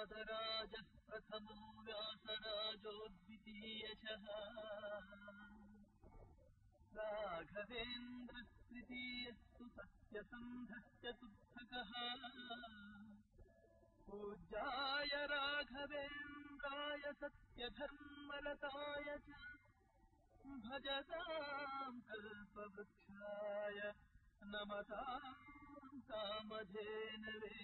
प्रह्लादराज प्रथमो व्यासराजो द्वितीयशः राघवेन्द्र तृतीयस्तु सत्यसन्धः चतुर्थकः पूज्याय राघवेन्द्राय सत्यधर्मरताय च भजतां कल्पवृक्षाय नमतां कामधेनवे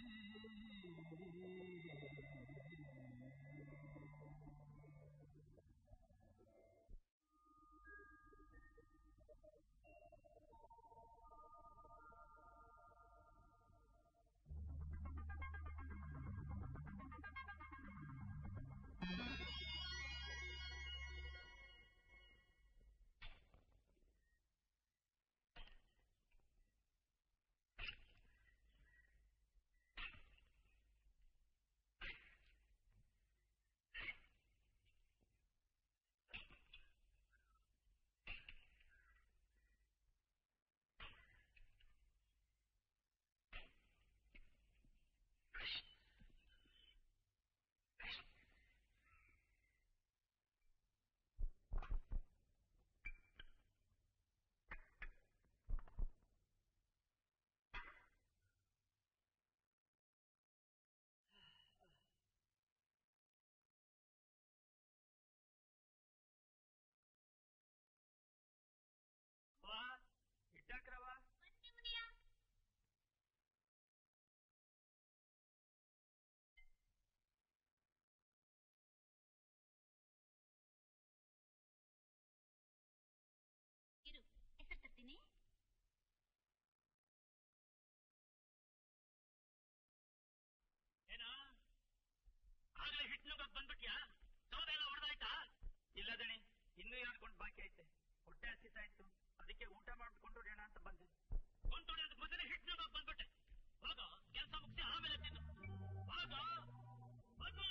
ಇನ್ನೂ ಹೇಳ್ಕೊಂಡು ಬಾಕಿ ಐತೆ. ಹೊಟ್ಟೆ ಹಸಿತಾ ಇತ್ತು, ಅದಕ್ಕೆ ಊಟ ಮಾಡ್ಕೊಂಡು ಹೊಡೆಯೋಣ ಅಂತ ಬಂದೆ. ಕೊಂಡೊಡೆಯೋದು ಮೊದಲೇ ಹಿಟ್ಟು ಬಂದ್ಬಿಟ್ಟೆ. ಹೋಗೋ, ಕೆಲಸ ಮುಗಿಸಿ ಆಮೇಲೆ ತಿನ್ನು. ಹೋಗೋ ಹೋಗು.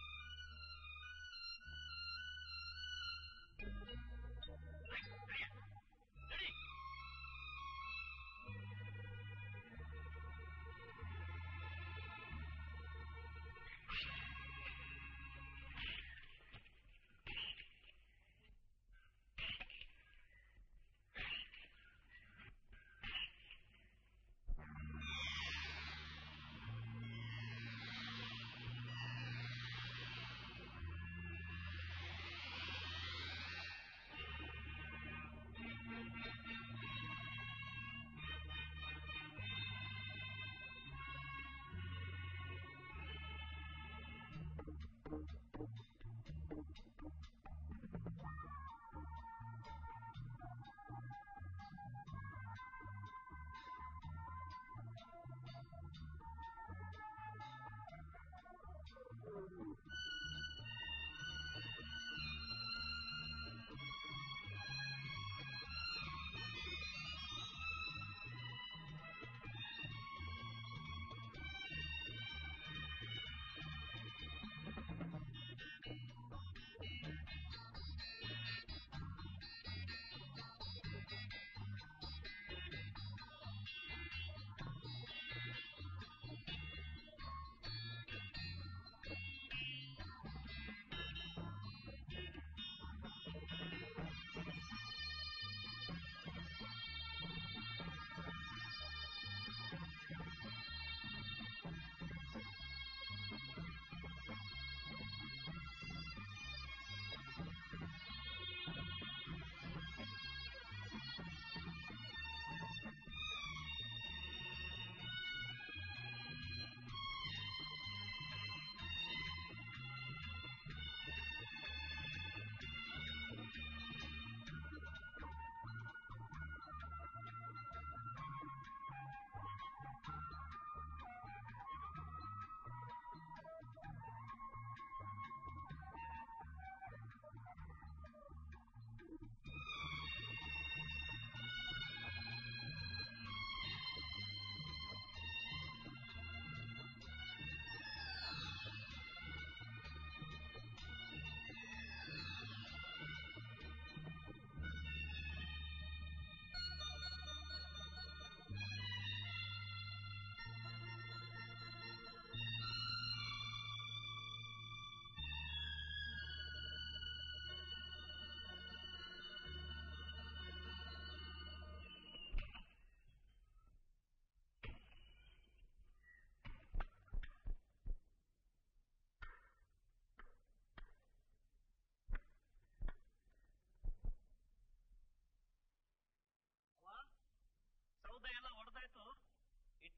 ನಡಿ.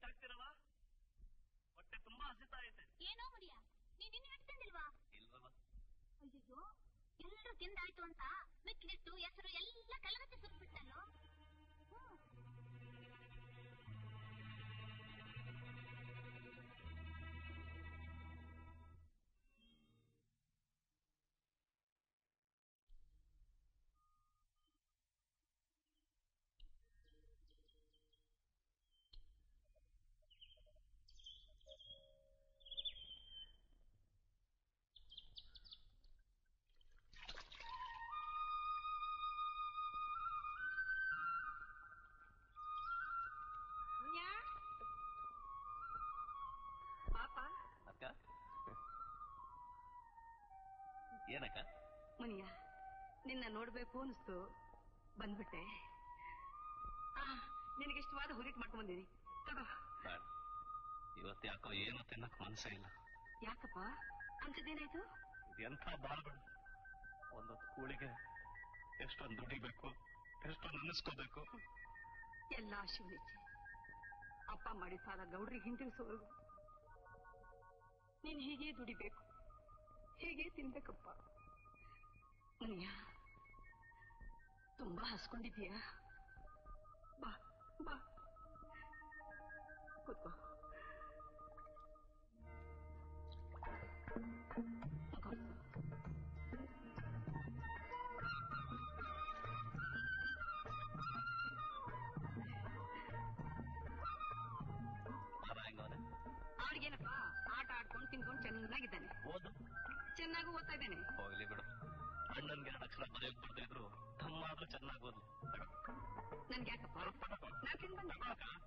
ಆಗ್ತಿರವ ಹೊಟ್ಟೆ ತುಂಬಾ ಹಸಿತಾ ಐತೆ. ಏನೋ ಮುರಿಯ, ನೀನ್ ಇನ್ನು ಇಡ್ತಂದಿಲ್ವಾ? ಇಲ್ವಲ್ಲ. ಅಯ್ಯೋ, ಎಲ್ಲರೂ ತಿಂದಾಯ್ತು ಅಂತ ಮಿಕ್ಕಿಟ್ಟು ಹೆಸರು ಎಲ್ಲ ಕಲಗತ್ತೆ ಸುರ್ಬಿಟ್ಟಲ್ಲೋ. ಏನಕ್ಕ? ಮುನಿಯ, ನಿನ್ನ ನೋಡ್ಬೇಕು ಅನಿಸ್ತು, ಬಂದ್ಬಿಟ್ಟೆ. ನಿನಗಿಷ್ಟವಾದ ಹುರಿಟ್ ಮಾಡ್ಕೊಂಡ್ ಬಂದೀನಿ, ತಗೋ. ಇವತ್ತು ಯಾಕೋ ಏನು ತಿನ್ನಕ್ ಮನ್ಸೇ ಇಲ್ಲ. ಯಾಕಪ್ಪ, ಅಂತದೇನಾಯ್ತು? ಎಂಥ ಬಾಳ್ಬೇಡ. ಒಂದೊತ್ತು ಕೂಳಿಗೆ ಎಷ್ಟೊಂದು ದುಡಿಬೇಕು, ಎಷ್ಟೊಂದು ಅನ್ನಿಸ್ಕೋಬೇಕು. ಎಲ್ಲ ಶಿವನಿಚ್ಛೆ. ಅಪ್ಪ ಮಾಡಿ ಸಾಲ ಗೌಡ್ರಿಗೆ ಹಿಂದಿರಿಸೋರು. ನೀನ್ ಹೀಗೆ ದುಡಿಬೇಕು, ಹೇಗೆ ತಿನ್ಬೇಕಪ್ಪ. ಮುನಿಯ, ತುಂಬಾ ಹಸ್ಕೊಂಡಿದೀಯಾ? ಬಾ ಬಾ, ಕೂತ್ಕೋ. ಅವ್ರಿಗೇನಪ್ಪ, ಆಟ ಆಡ್ಕೊಂಡು ತಿನ್ಕೊಂಡು ಚೆನ್ನಾಗಿದ್ದಾನೆ. ಓದು ಚೆನ್ನಾಗೂ ಓದ್ತಾ ಇದ್ದಾನೆ. ಹೋಗ್ಲಿ ಬಿಡು, ಅಣ್ಣನ್ಗೆ 2 ಅಕ್ಷರ ಬರೆಯೋಕ್ ಬರ್ದಿದ್ರು ತಮ್ಮಾದ್ರೂ ಚೆನ್ನಾಗಿ ಓದ್ಲಿ. ನನ್ಗೆ ಯಾಕಪ್ಪ, ನಾನ್ ತಿಂದು ಬಂದೆ.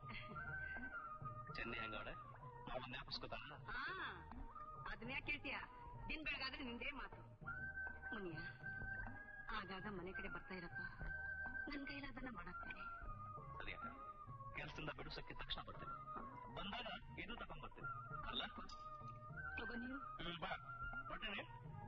ಚೆನ್ನಿ ಹೆಂಗವಳೆ, ಅವಳು ಜ್ಞಾಪಿಸ್ಕೊತಾ? ಅದನ್ನ ಯಾಕೆ ಕೇಳ್ತೀಯ? ದಿನ ಬೆಳಗಾದ್ರೆ ನಿಂದೇ ಮಾತು. ಮುನಿಯ, ಆಗಾಗ ಮನೆ ಕಡೆ ಬರ್ತಾ ಇರಪ್ಪ, ನನ್ ಕೈಲಾದನ್ನ ಮಾಡಾಕ್ತೇನೆ. ಸರಿ ಅಕ್ಕ, ಕೆಲಸದಿಂದ ಬಿಡಿಸೋಕ್ಕೆ ತಕ್ಷಣ ಬರ್ತೇನೆ. ಬಂದಾಗ ಇದು ತಗೊಂಡ್ ಬರ್ತೇನೆ ಅಲ್ಲ? ತಗೋ ನೀರು. ಬಾ, ಹೊಟ್ಟೆನೆ.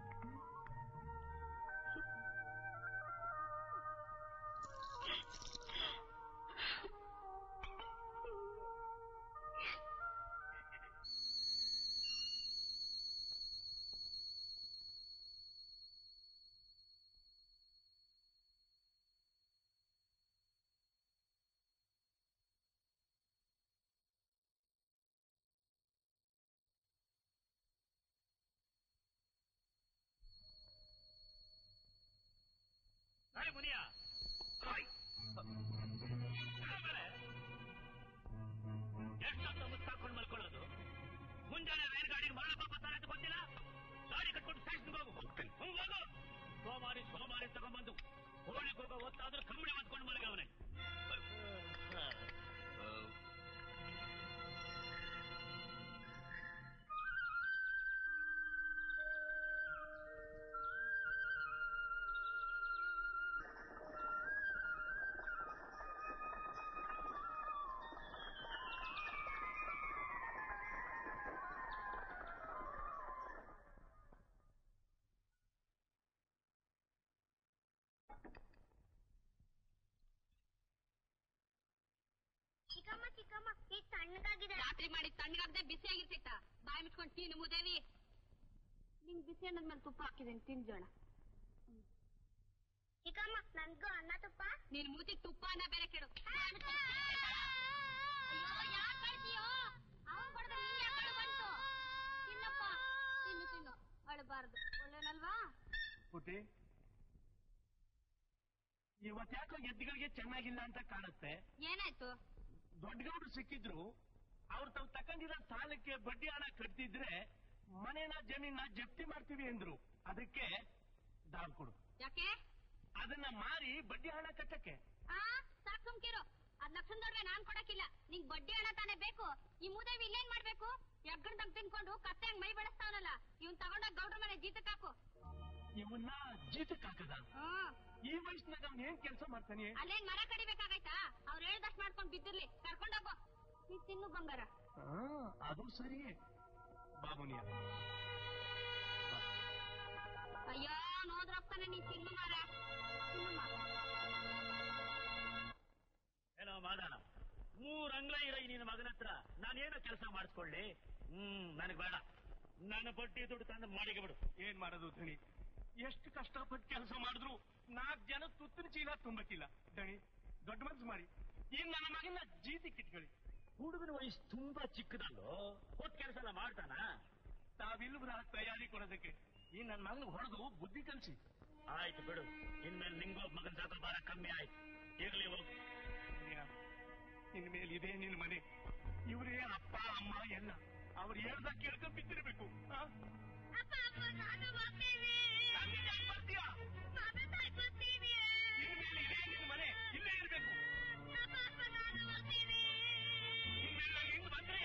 ಮುನಿಯ, ಎಷ್ಟೊತ್ತು ಮುಚ್ಚಾಕೊಂಡು ಮಲ್ಕೊಳ್ಳೋದು? ಮುಂಜಾನೆ ರೈಲ್ ಗಾಡಿಗೆ ಮಾಡಪ್ಪ ಬಸ್ಸಾರ ಅಂತ ಗೊತ್ತಿಲ್ಲ? ಗಾಡಿ ಕಟ್ಕೊಂಡು ಸ್ಟೇಷನ್ಗೆ ಹೋಗು. ಹೋಗ್ತೇನೆ. ಹೋಗು. ಸೋಮಾರಿ ತಗೊಂಡ್ಬಂದು ಹೋಳಿಗೆ ಹೋಗೋ ಹೊತ್ತಾದ್ರೂ ಕಂಬಳಿ ಹೊತ್ಕೊಂಡು ಮಲಗವನೆ. ಚಿಕ್ಕಮ್ಮ, ಈಗ ತಣ್ಣಗಾಗಿದೆ. ರಾತ್ರಿ ಮಾಡಿ ತಣ್ಣಗಾಗದೆ ಬಿಸಿಯಾಗಿರ್ತೈತ. ಬಾಯಿ ಮುಚ್ಕೊಂಡು ತಿನ್ನು ಮುದೇವಿ. ನಿಂಗ್ ಬಿಸಿ ಅನ್ನದ ಮೇಲೆ ತುಪ್ಪ ಹಾಕಿದ್ದೀನಿ, ತಿಂಜೋಣ. ಚಿಕ್ಕಮ್ಮ, ನನ್ಗೂ ಅನ್ನ ತುಪ್ಪ. ನೀನ್ ಮೂತಿಗೆ ತುಪ್ಪ ಅನ್ನ ಬೇರೆ ಕೆಡು. ತಿನ್ನಪ್ಪ, ತಿನ್ನು. ಅಳಬಾರ್ದು, ಒಳ್ಳೇನಲ್ವಾ? ಪುಟಿ, ಇವತ್ತ್ಯಾಕೋ ಎದ್ದುಗಳಿಗೆ ಚೆನ್ನಾಗಿಲ್ಲ ಅಂತ ಕಾಣುತ್ತೆ. ಏನಾಯ್ತು? ದೊಡ್ಡಗೌಡರು ಸಿಕ್ಕಿದ್ರು, ಅವ್ರು ತಾವು ತಕೊಂಡಿರೋ ಸಾಲಕ್ಕೆ ಬಡ್ಡಿ ಹಣ ಕಟ್ತಿದ್ರೆ ಮನೇನ ಜಮೀನ ಜಪ್ತಿ ಮಾಡ್ತೀವಿ ಅಂದ್ರು. ಅದಕ್ಕೆ ದಾವ್ ಕೊಡು. ಯಾಕೆ? ಅದನ್ನ ಮಾರಿ ಬಡ್ಡಿ ಹಣ ಕಟ್ಟಕ್ಕೆ. ಸಾಕ್ ಸುಮ್ಕಿರು. 10 ಲಕ್ಷದೊಳಗೆ ನಾನ್ ಕೊಡಕ್ಕಿಲ್ಲ. ನಿಂಗ್ ಬಡ್ಡಿ ಹಣ ತಾನೇ ಬೇಕು. ಈ ಮೂದೇವಿ ಇಲ್ಲೇನ್ ಮಾಡ್ಬೇಕು? ಎಗ್ಗಡ್ದಂಗ್ ತಿನ್ಕೊಂಡು ಕತ್ತೆ ಹಂಗ್ ಮೈ ಬೆಳೆಸ್ತಾವನಲ್ಲ, ಇವ್ನ್ ತಗೊಂಡೋಗ್ ಗೌಡ್ರ ಮನೆ ಜೀತಕ್ ಹಾಕು. ಇವನ್ನ ಜೀತಕ್ ಹಾಕದ? ಈ ವಯಸ್ಸಿನಾಗ ಅವ್ನ ಏನ್ ಕೆಲಸ ಮಾಡ್ತಾನೆ? ಅಲ್ಲೇನ್ ಮರ ಕಡಿಬೇಕಾಗೈತಾ? ಅವ್ರು ಹೇಳ್ದಷ್ಟು ಮಾಡ್ಕೊಂಡ್ ಬಿದ್ದಿರ್ಲಿ, ಕರ್ಕೊಂಡೋಗೋ. ನೀ ತಿನ್ನು ಬಂಗಾರ. ಅದು ಸರಿ. ಬಾಬುನಿಯ, ಅಯ್ಯೋ ನೋದ್ರಪ್ಪನ, ನೀ ತಿನ್ನು ಮಾರ. ಏನೋ ಮಾದಾನ, ಊರಂಗ್ಲ ಇರೋ ನಿನ್ನ ಮಗನ ಹತ್ರ ನಾನೇನೋ ಕೆಲಸ ಮಾಡಿಸ್ಕೊಳ್ಳಿ. ನನಗ್ ಬೇಡ. ನನ್ನ ಬಡ್ಡಿ ದುಡ್ಡು ತಂದು ಮಾಡಿಗೆ ಬಿಡು. ಏನ್ ಮಾಡೋದು ದಣಿ? ಎಷ್ಟು ಕಷ್ಟಪಟ್ಟು ಕೆಲಸ ಮಾಡಿದ್ರು 4 ಜನ ತುತ್ತಿನ ಚೀಲ ತುಂಬಕ್ಕಿಲ್ಲ. ದಣಿ ದೊಡ್ಡ ಮನ್ಸು ಮಾಡಿ ಇನ್ ನನ್ನ ಮಗನ ಜೀತಿಕ್ಕಿಟ್ಕೊಳ್ಳಿ. ಹುಡುಗನ ವಯಸ್ಸು ತುಂಬಾ ಚಿಕ್ಕದಲ್ಲೋ, ಕೊಟ್ಟು ಕೆಲಸ ಎಲ್ಲ ಮಾಡ್ತಾನ? ತಾವಿಲ್ಬ್ರ ತಯಾರಿ ಕೊಡೋದಕ್ಕೆ ಈ ನನ್ನ ಮಗನ ಹೊಡೆದು ಬುದ್ಧಿ ಕಲಿಸಿ. ಆಯ್ತು ಬಿಡು, ಇನ್ಮೇಲೆ ನಿಂಗೊಬ್ಬ ಮಗನ ಸಾಕೋ ಭಾರ ಕಮ್ಮಿ ಆಯ್ತು. ಈಗಲೇ ಹೋಗು. ಇನ್ಮೇಲೆ ಇದೇ ನಿನ್ ಮನೆ. ಇವರೇ ಅಪ್ಪ ಅಮ್ಮ ಎಲ್ಲ. ಅವ್ರು ಹೇಳ್ದಾಗ ಕೇಳ್ಕೊಂಡ್ ಬಿದ್ದಿರ್ಬೇಕು. ಇನ್ಮೇಲೆ ಇದೇ ನಿನ್ ಮನೆ, ಇಲ್ಲೇ ಇರ್ಬೇಕು. ಇನ್ಮೇಲೆ ಹಿಂಗ್ ಬಂದ್ರೆ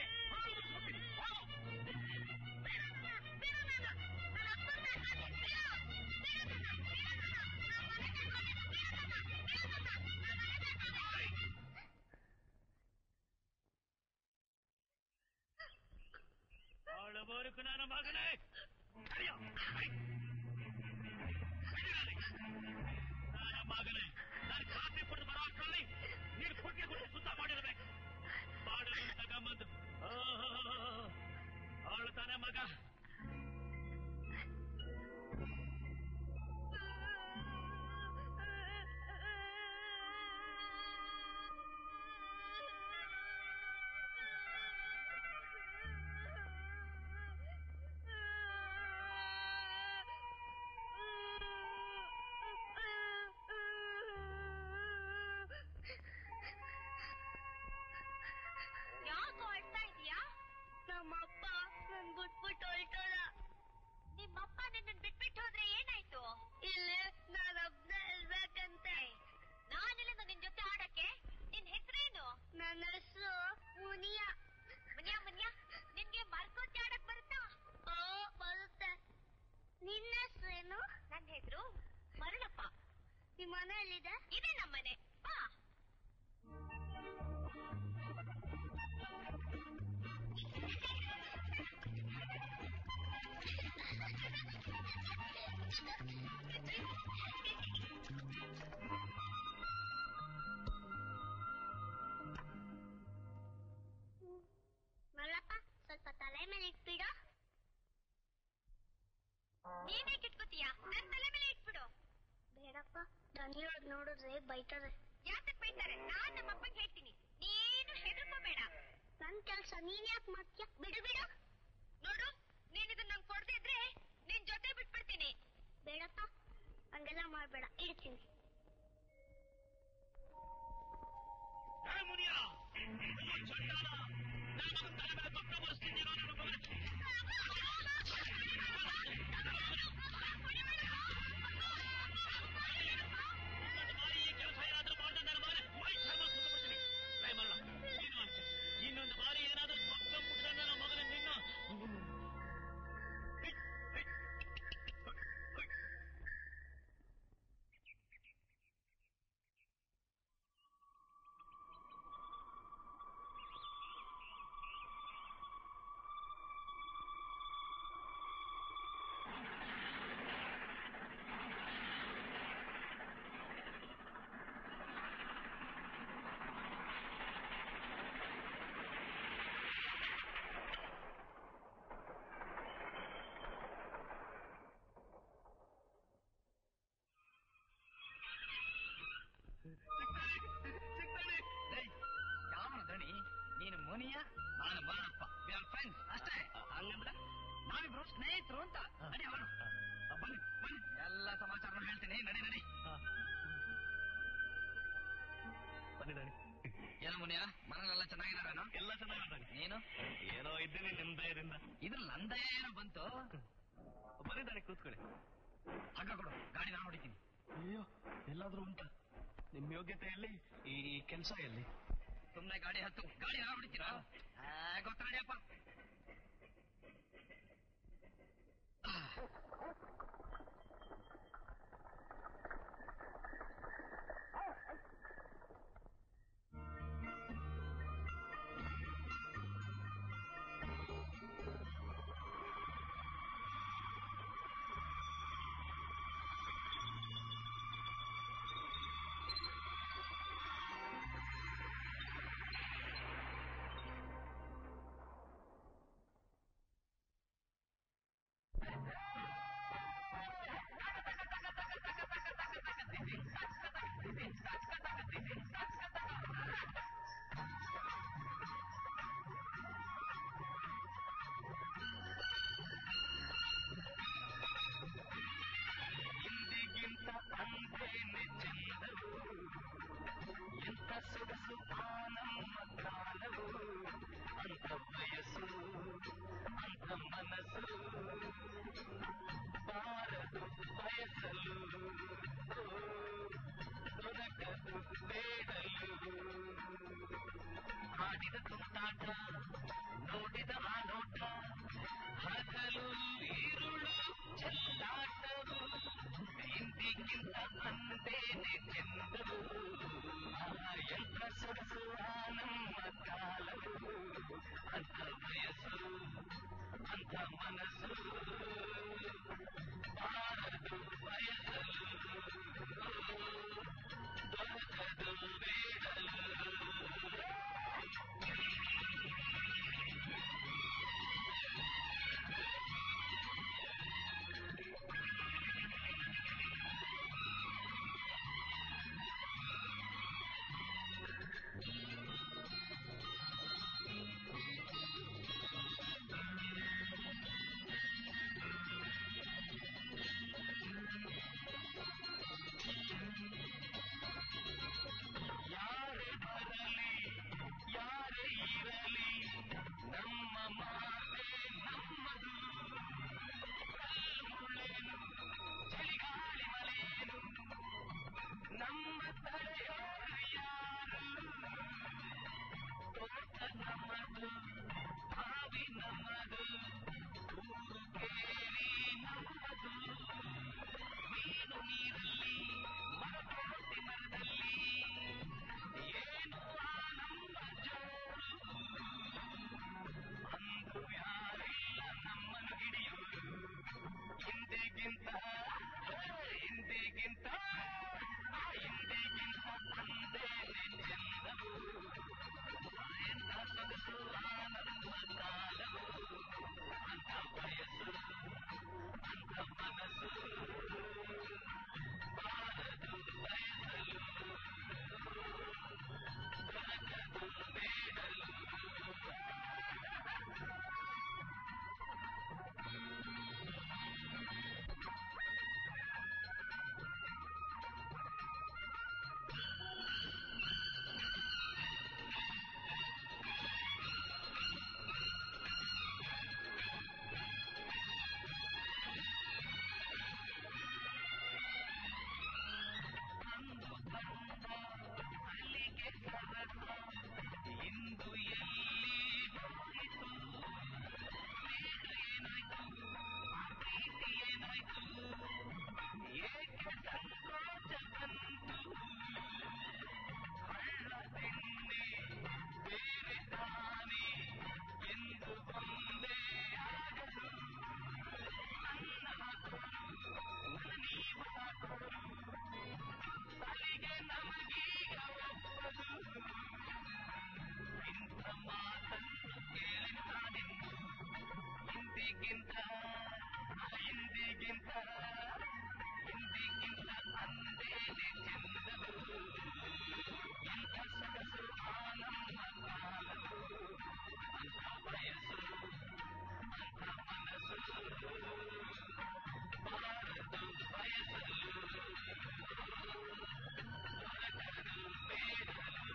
ಅವಳವರೆಗೂ ನನ್ನ ಮಗನೇ ನನ್ನ ಮಗನೇ ನಾನು ಕಾಫಿ ಕುಡಿದು ಬರೋ ಅಷ್ಟರಲ್ಲಿ ನೀನು ಕುಟ್ಟಿ ಕುಟ್ಟಿ ಸುತ್ತ ಮಾಡಿರ್ಬೇಕು. ಬಾಡಲು ತಗೊಂಬಂದು ಅವಳು ತಾನೇ ಮಗ. ನಿಮ್ಮಪ್ಪ ನಿನ್ನ ಬಿಟ್ಬಿಟ್ಟು ಹೋದ್ರೆ ಏನಾಯ್ತು? ಇಲ್ಲಿ ನಾನೊಬ್ನ ಇರ್ಬೇಕಂತೆ. ನಾನಿಲ್ಲಿಂದ ನಿನ್ ಜೊತೆ ಆಡಕ್ಕೆ. ನಿನ್ ಹೆಸರೇನು? ನನ್ನ ಹೆಸರು ಮುನಿಯಾ. ಮುನಿಯಾ ಮುನಿಯಾ, ನಿನ್ಗೆ ಮರ್ಕೋತಿ ಆಡಕ್ ಬರುತ್ತಾ? ಬರುತ್ತೆ. ನಿನ್ನ ಹೆಸರೇನು? ನನ್ನ ಹೆಸರು ಮರಳಪ್ಪ. ನಿಮ್ಮ ಮನೆ ಎಲ್ಲಿದೆ? ಇದೆ ನಮ್ಮನೆ. ಬಾ. ಮರಳಪ್ಪ, ಸ್ವಲ್ಪ ತಲೆ ಮೇಲೆ ಇಟ್ಬಿಡು. ನೀನೇ ಕಿಟ್ಕೋತೀಯಾ? ನನ್ ತಲೆ ಮೇಲೆ ಇಟ್ಬಿಡು. ಬೇಡಪ್ಪ, ದನಿಯೊಳಗ್ ನೋಡಿದ್ರೆ ಬೈತಾರೆ. ಯಾತಕ್ ಬೈತಾರೆ? ನಾನ್ ನಮ್ಮಪ್ಪಂಗೆ ಹೇಳ್ತೀನಿ. ನೀನು ಹೆದರ್ಕೋಬೇಡ. ನನ್ ಕೆಲ್ಸ ನೀನ್ ಯಾಕೆ ಮಾಡ್ತೀಯ? ಬಿಡು ಬಿಡು. ನೋಡು, ನೀನ್ ಇದನ್ನ ನಂಗೆ ಕೊಡದೇ ಇದ್ರೆ ನಿನ್ ಜೊತೆ ಬಿಟ್ಬಿಡ್ತೀನಿ. ಬೇಡಪ್ಪ, ಹಂಗೆಲ್ಲ ಮಾಡ್ಬೇಡ, ಇಡ್ತೀನಿ. ಮುನಿಯಾ, ನಾನು ತಲೆ ಮೇಲೆ ಪಕ್ಕ ಬರ್ಸ್ತಿದ್ದೀನೋ ನನ್ನ ಮಗನೇ. ಕೆಲಸ ಏನಾದ್ರೂ ಮಾಡ್ದೆ ನನ್ನ ಮಗನೇ ಮೈ ಚರ್ಮ ಸುತ್ತಬಿಡ್ತೀನಿ. ಇನ್ನೊಂದು ಬಾರಿ ಏನಾದ್ರೂ ಪಕ್ಕ ಮುಟ್ರೆ ನನ್ನ ಮಗನೇ ನಿನ್ನ ಯಾವನು ದಣಿ? ನೀನು ಮುನಿಯ, ನಾನು ಮರಳಪ್ಪ. ಫ್ರೆಂಡ್ಸ್ ಅಷ್ಟೇ. ಹಂಗಂದ್ರೆ ನಾವಿಬ್ರು ಸ್ನೇಹಿತರು ಅಂತ. ನಡಿ ಅವನು ಬನ್ನಿ ಬನ್ನಿ, ಎಲ್ಲ ಸಮಾಚಾರ ಹೇಳ್ತೀನಿ. ನಡಿ ನಡಿ. ಬನ್ನಿ ದಣಿ. ಏನೋ ಮುನಿಯ, ಮನೇಲೆಲ್ಲ ಚೆನ್ನಾಗಿದ್ದಾರೇನೋ? ಎಲ್ಲ ಚೆನ್ನಾಗಿದ್ದಾನೆ. ನೀನು? ಏನೋ ಇದ್ದೀನಿ ನಿಮ್ ದಯದಿಂದ. ಇದ್ರ ನಂದೇ ಏನೋ ಬಂತು. ಬನ್ನಿ ದಣಿ, ಕೂತ್ಕೊಳ್ಳಿ. ಹಗ್ಗ ಕೊಡು, ಗಾಡಿ ನಾನು ಹೊಡಿತೀನಿ. ಅಯ್ಯೋ, ಎಲ್ಲಾದ್ರೂ ಉಂಟಾ? ನಿಮ್ ಯೋಗ್ಯತೆಯಲ್ಲಿ ಈ ಕೆಲಸ ಎಲ್ಲಿ? ಸುಮ್ನೆ ಗಾಡಿ ಹತ್ತು, ಗಾಡಿ ನಾನು ಹೊಡಿತೀರಾ? ಗೊತ್ತ ನಡಿಯಪ್ಪ. ತುಂಟಾಟ ನೋಡಿದ ಆ ನೋಟ ಹಗಲು ಈರುಳು ಚೆಲ್ಲಾಟವು ಹಿಂದಿಗಿಂತ ಅಂದೇನೆ ಚೆಂದವು ಎಂಥ ಸೊಗಸುವ ನಮ್ಮ ಕಾಲವು ಅಂಥ ವಯಸ್ಸು ಅಂಥ ಮನಸ್ಸು ಬಾರದು ಬಯಸಲು ದೊರಕದು ಬೇಡಲು ಯಾರೇ ಬರಲಿ ಯಾರೇ ಇರಲಿ ನಮ್ಮ ಮಾತೆ ನಮ್ಮದು ಮುಳ್ಳೇನು ಚಳಿಗಾಳಿ ಮಲೇನು ನಮ್ಮ ತಡೆಯೋರು ಯಾರು ತೋಟ ನಮ್ಮದು ಬಾವಿ ನಮ್ಮದು ಊರು ಕೇರಿ ನಮ್ಮದು ಮೀನು ನೀರಲ್ಲಿ ಮರಕೋಟಿ ಮರದಲ್ಲಿ ಏನು ನಮ್ಮ ಜೋರು ಅಂದು ಯಾರಿಲ್ಲ ನಮ್ಮನ್ನು ಹಿಡಿಯೋರು ಹಿಂದೆಗಿಂತ ಹಿಂದೆಗಿಂತ ಹಿಂದೆಗಿಂತ ಅಂದೇನೆ ಚೆಂದವು ಎಂಥ ಸೊಗಸು ನಮ್ಮ ಕಾಲವು ಅಂಥ ವಯಸ್ಸು ಅಂಥ ಮನಸ್ಸು ಬಾರದು ಬಯಸಲು ದೊರಕದು ಬೇಡಲು ಅಂದು ಬಂದ ಅಲ್ಲಿಗೆ ಸರಸ ಇಂದು ಎಲ್ಲಿ ಹೋಯಿತು ಸ್ನೇಹ ಏನಾಯ್ತು ಪ್ರೀತಿ ಏನಾಯ್ತು ಏಕೆ ಸಂಕೋಚ ಬಂತು ಹಳ್ಳ ತಿನ್ನೆ ಬೇರೆ ತಾನೆ ಎಂದು ಒಂದೇ ಆಗಲು ನನ್ನ ಹಾಕೋರು ನನ್ನ ನೀವು ಹಾಕೋರು ಸಲಿಗೆ ನಮಗೀಗ ಒಪ್ಪದು ಇಂಥ ಮಾತನ್ನು ಕೇಳಿ ನಾನಿನ್ನು ಹಿಂದಿಗಿಂತ ಹಿಂದಿಗಿಂತ ಹಿಂದಿಗಿಂತ ಅಂದೇನೆ ಚೆಂದವು ಎಂಥ ಸೊಗಸು ನಮ್ಮ ಕಾಲವು ಅಂಥ ವಯಸ್ಸು ಅಂಥ ಮನಸ್ಸು ಬಾರದು ಬಯಸಲು ದೊರಕದು ಬೇಡಲು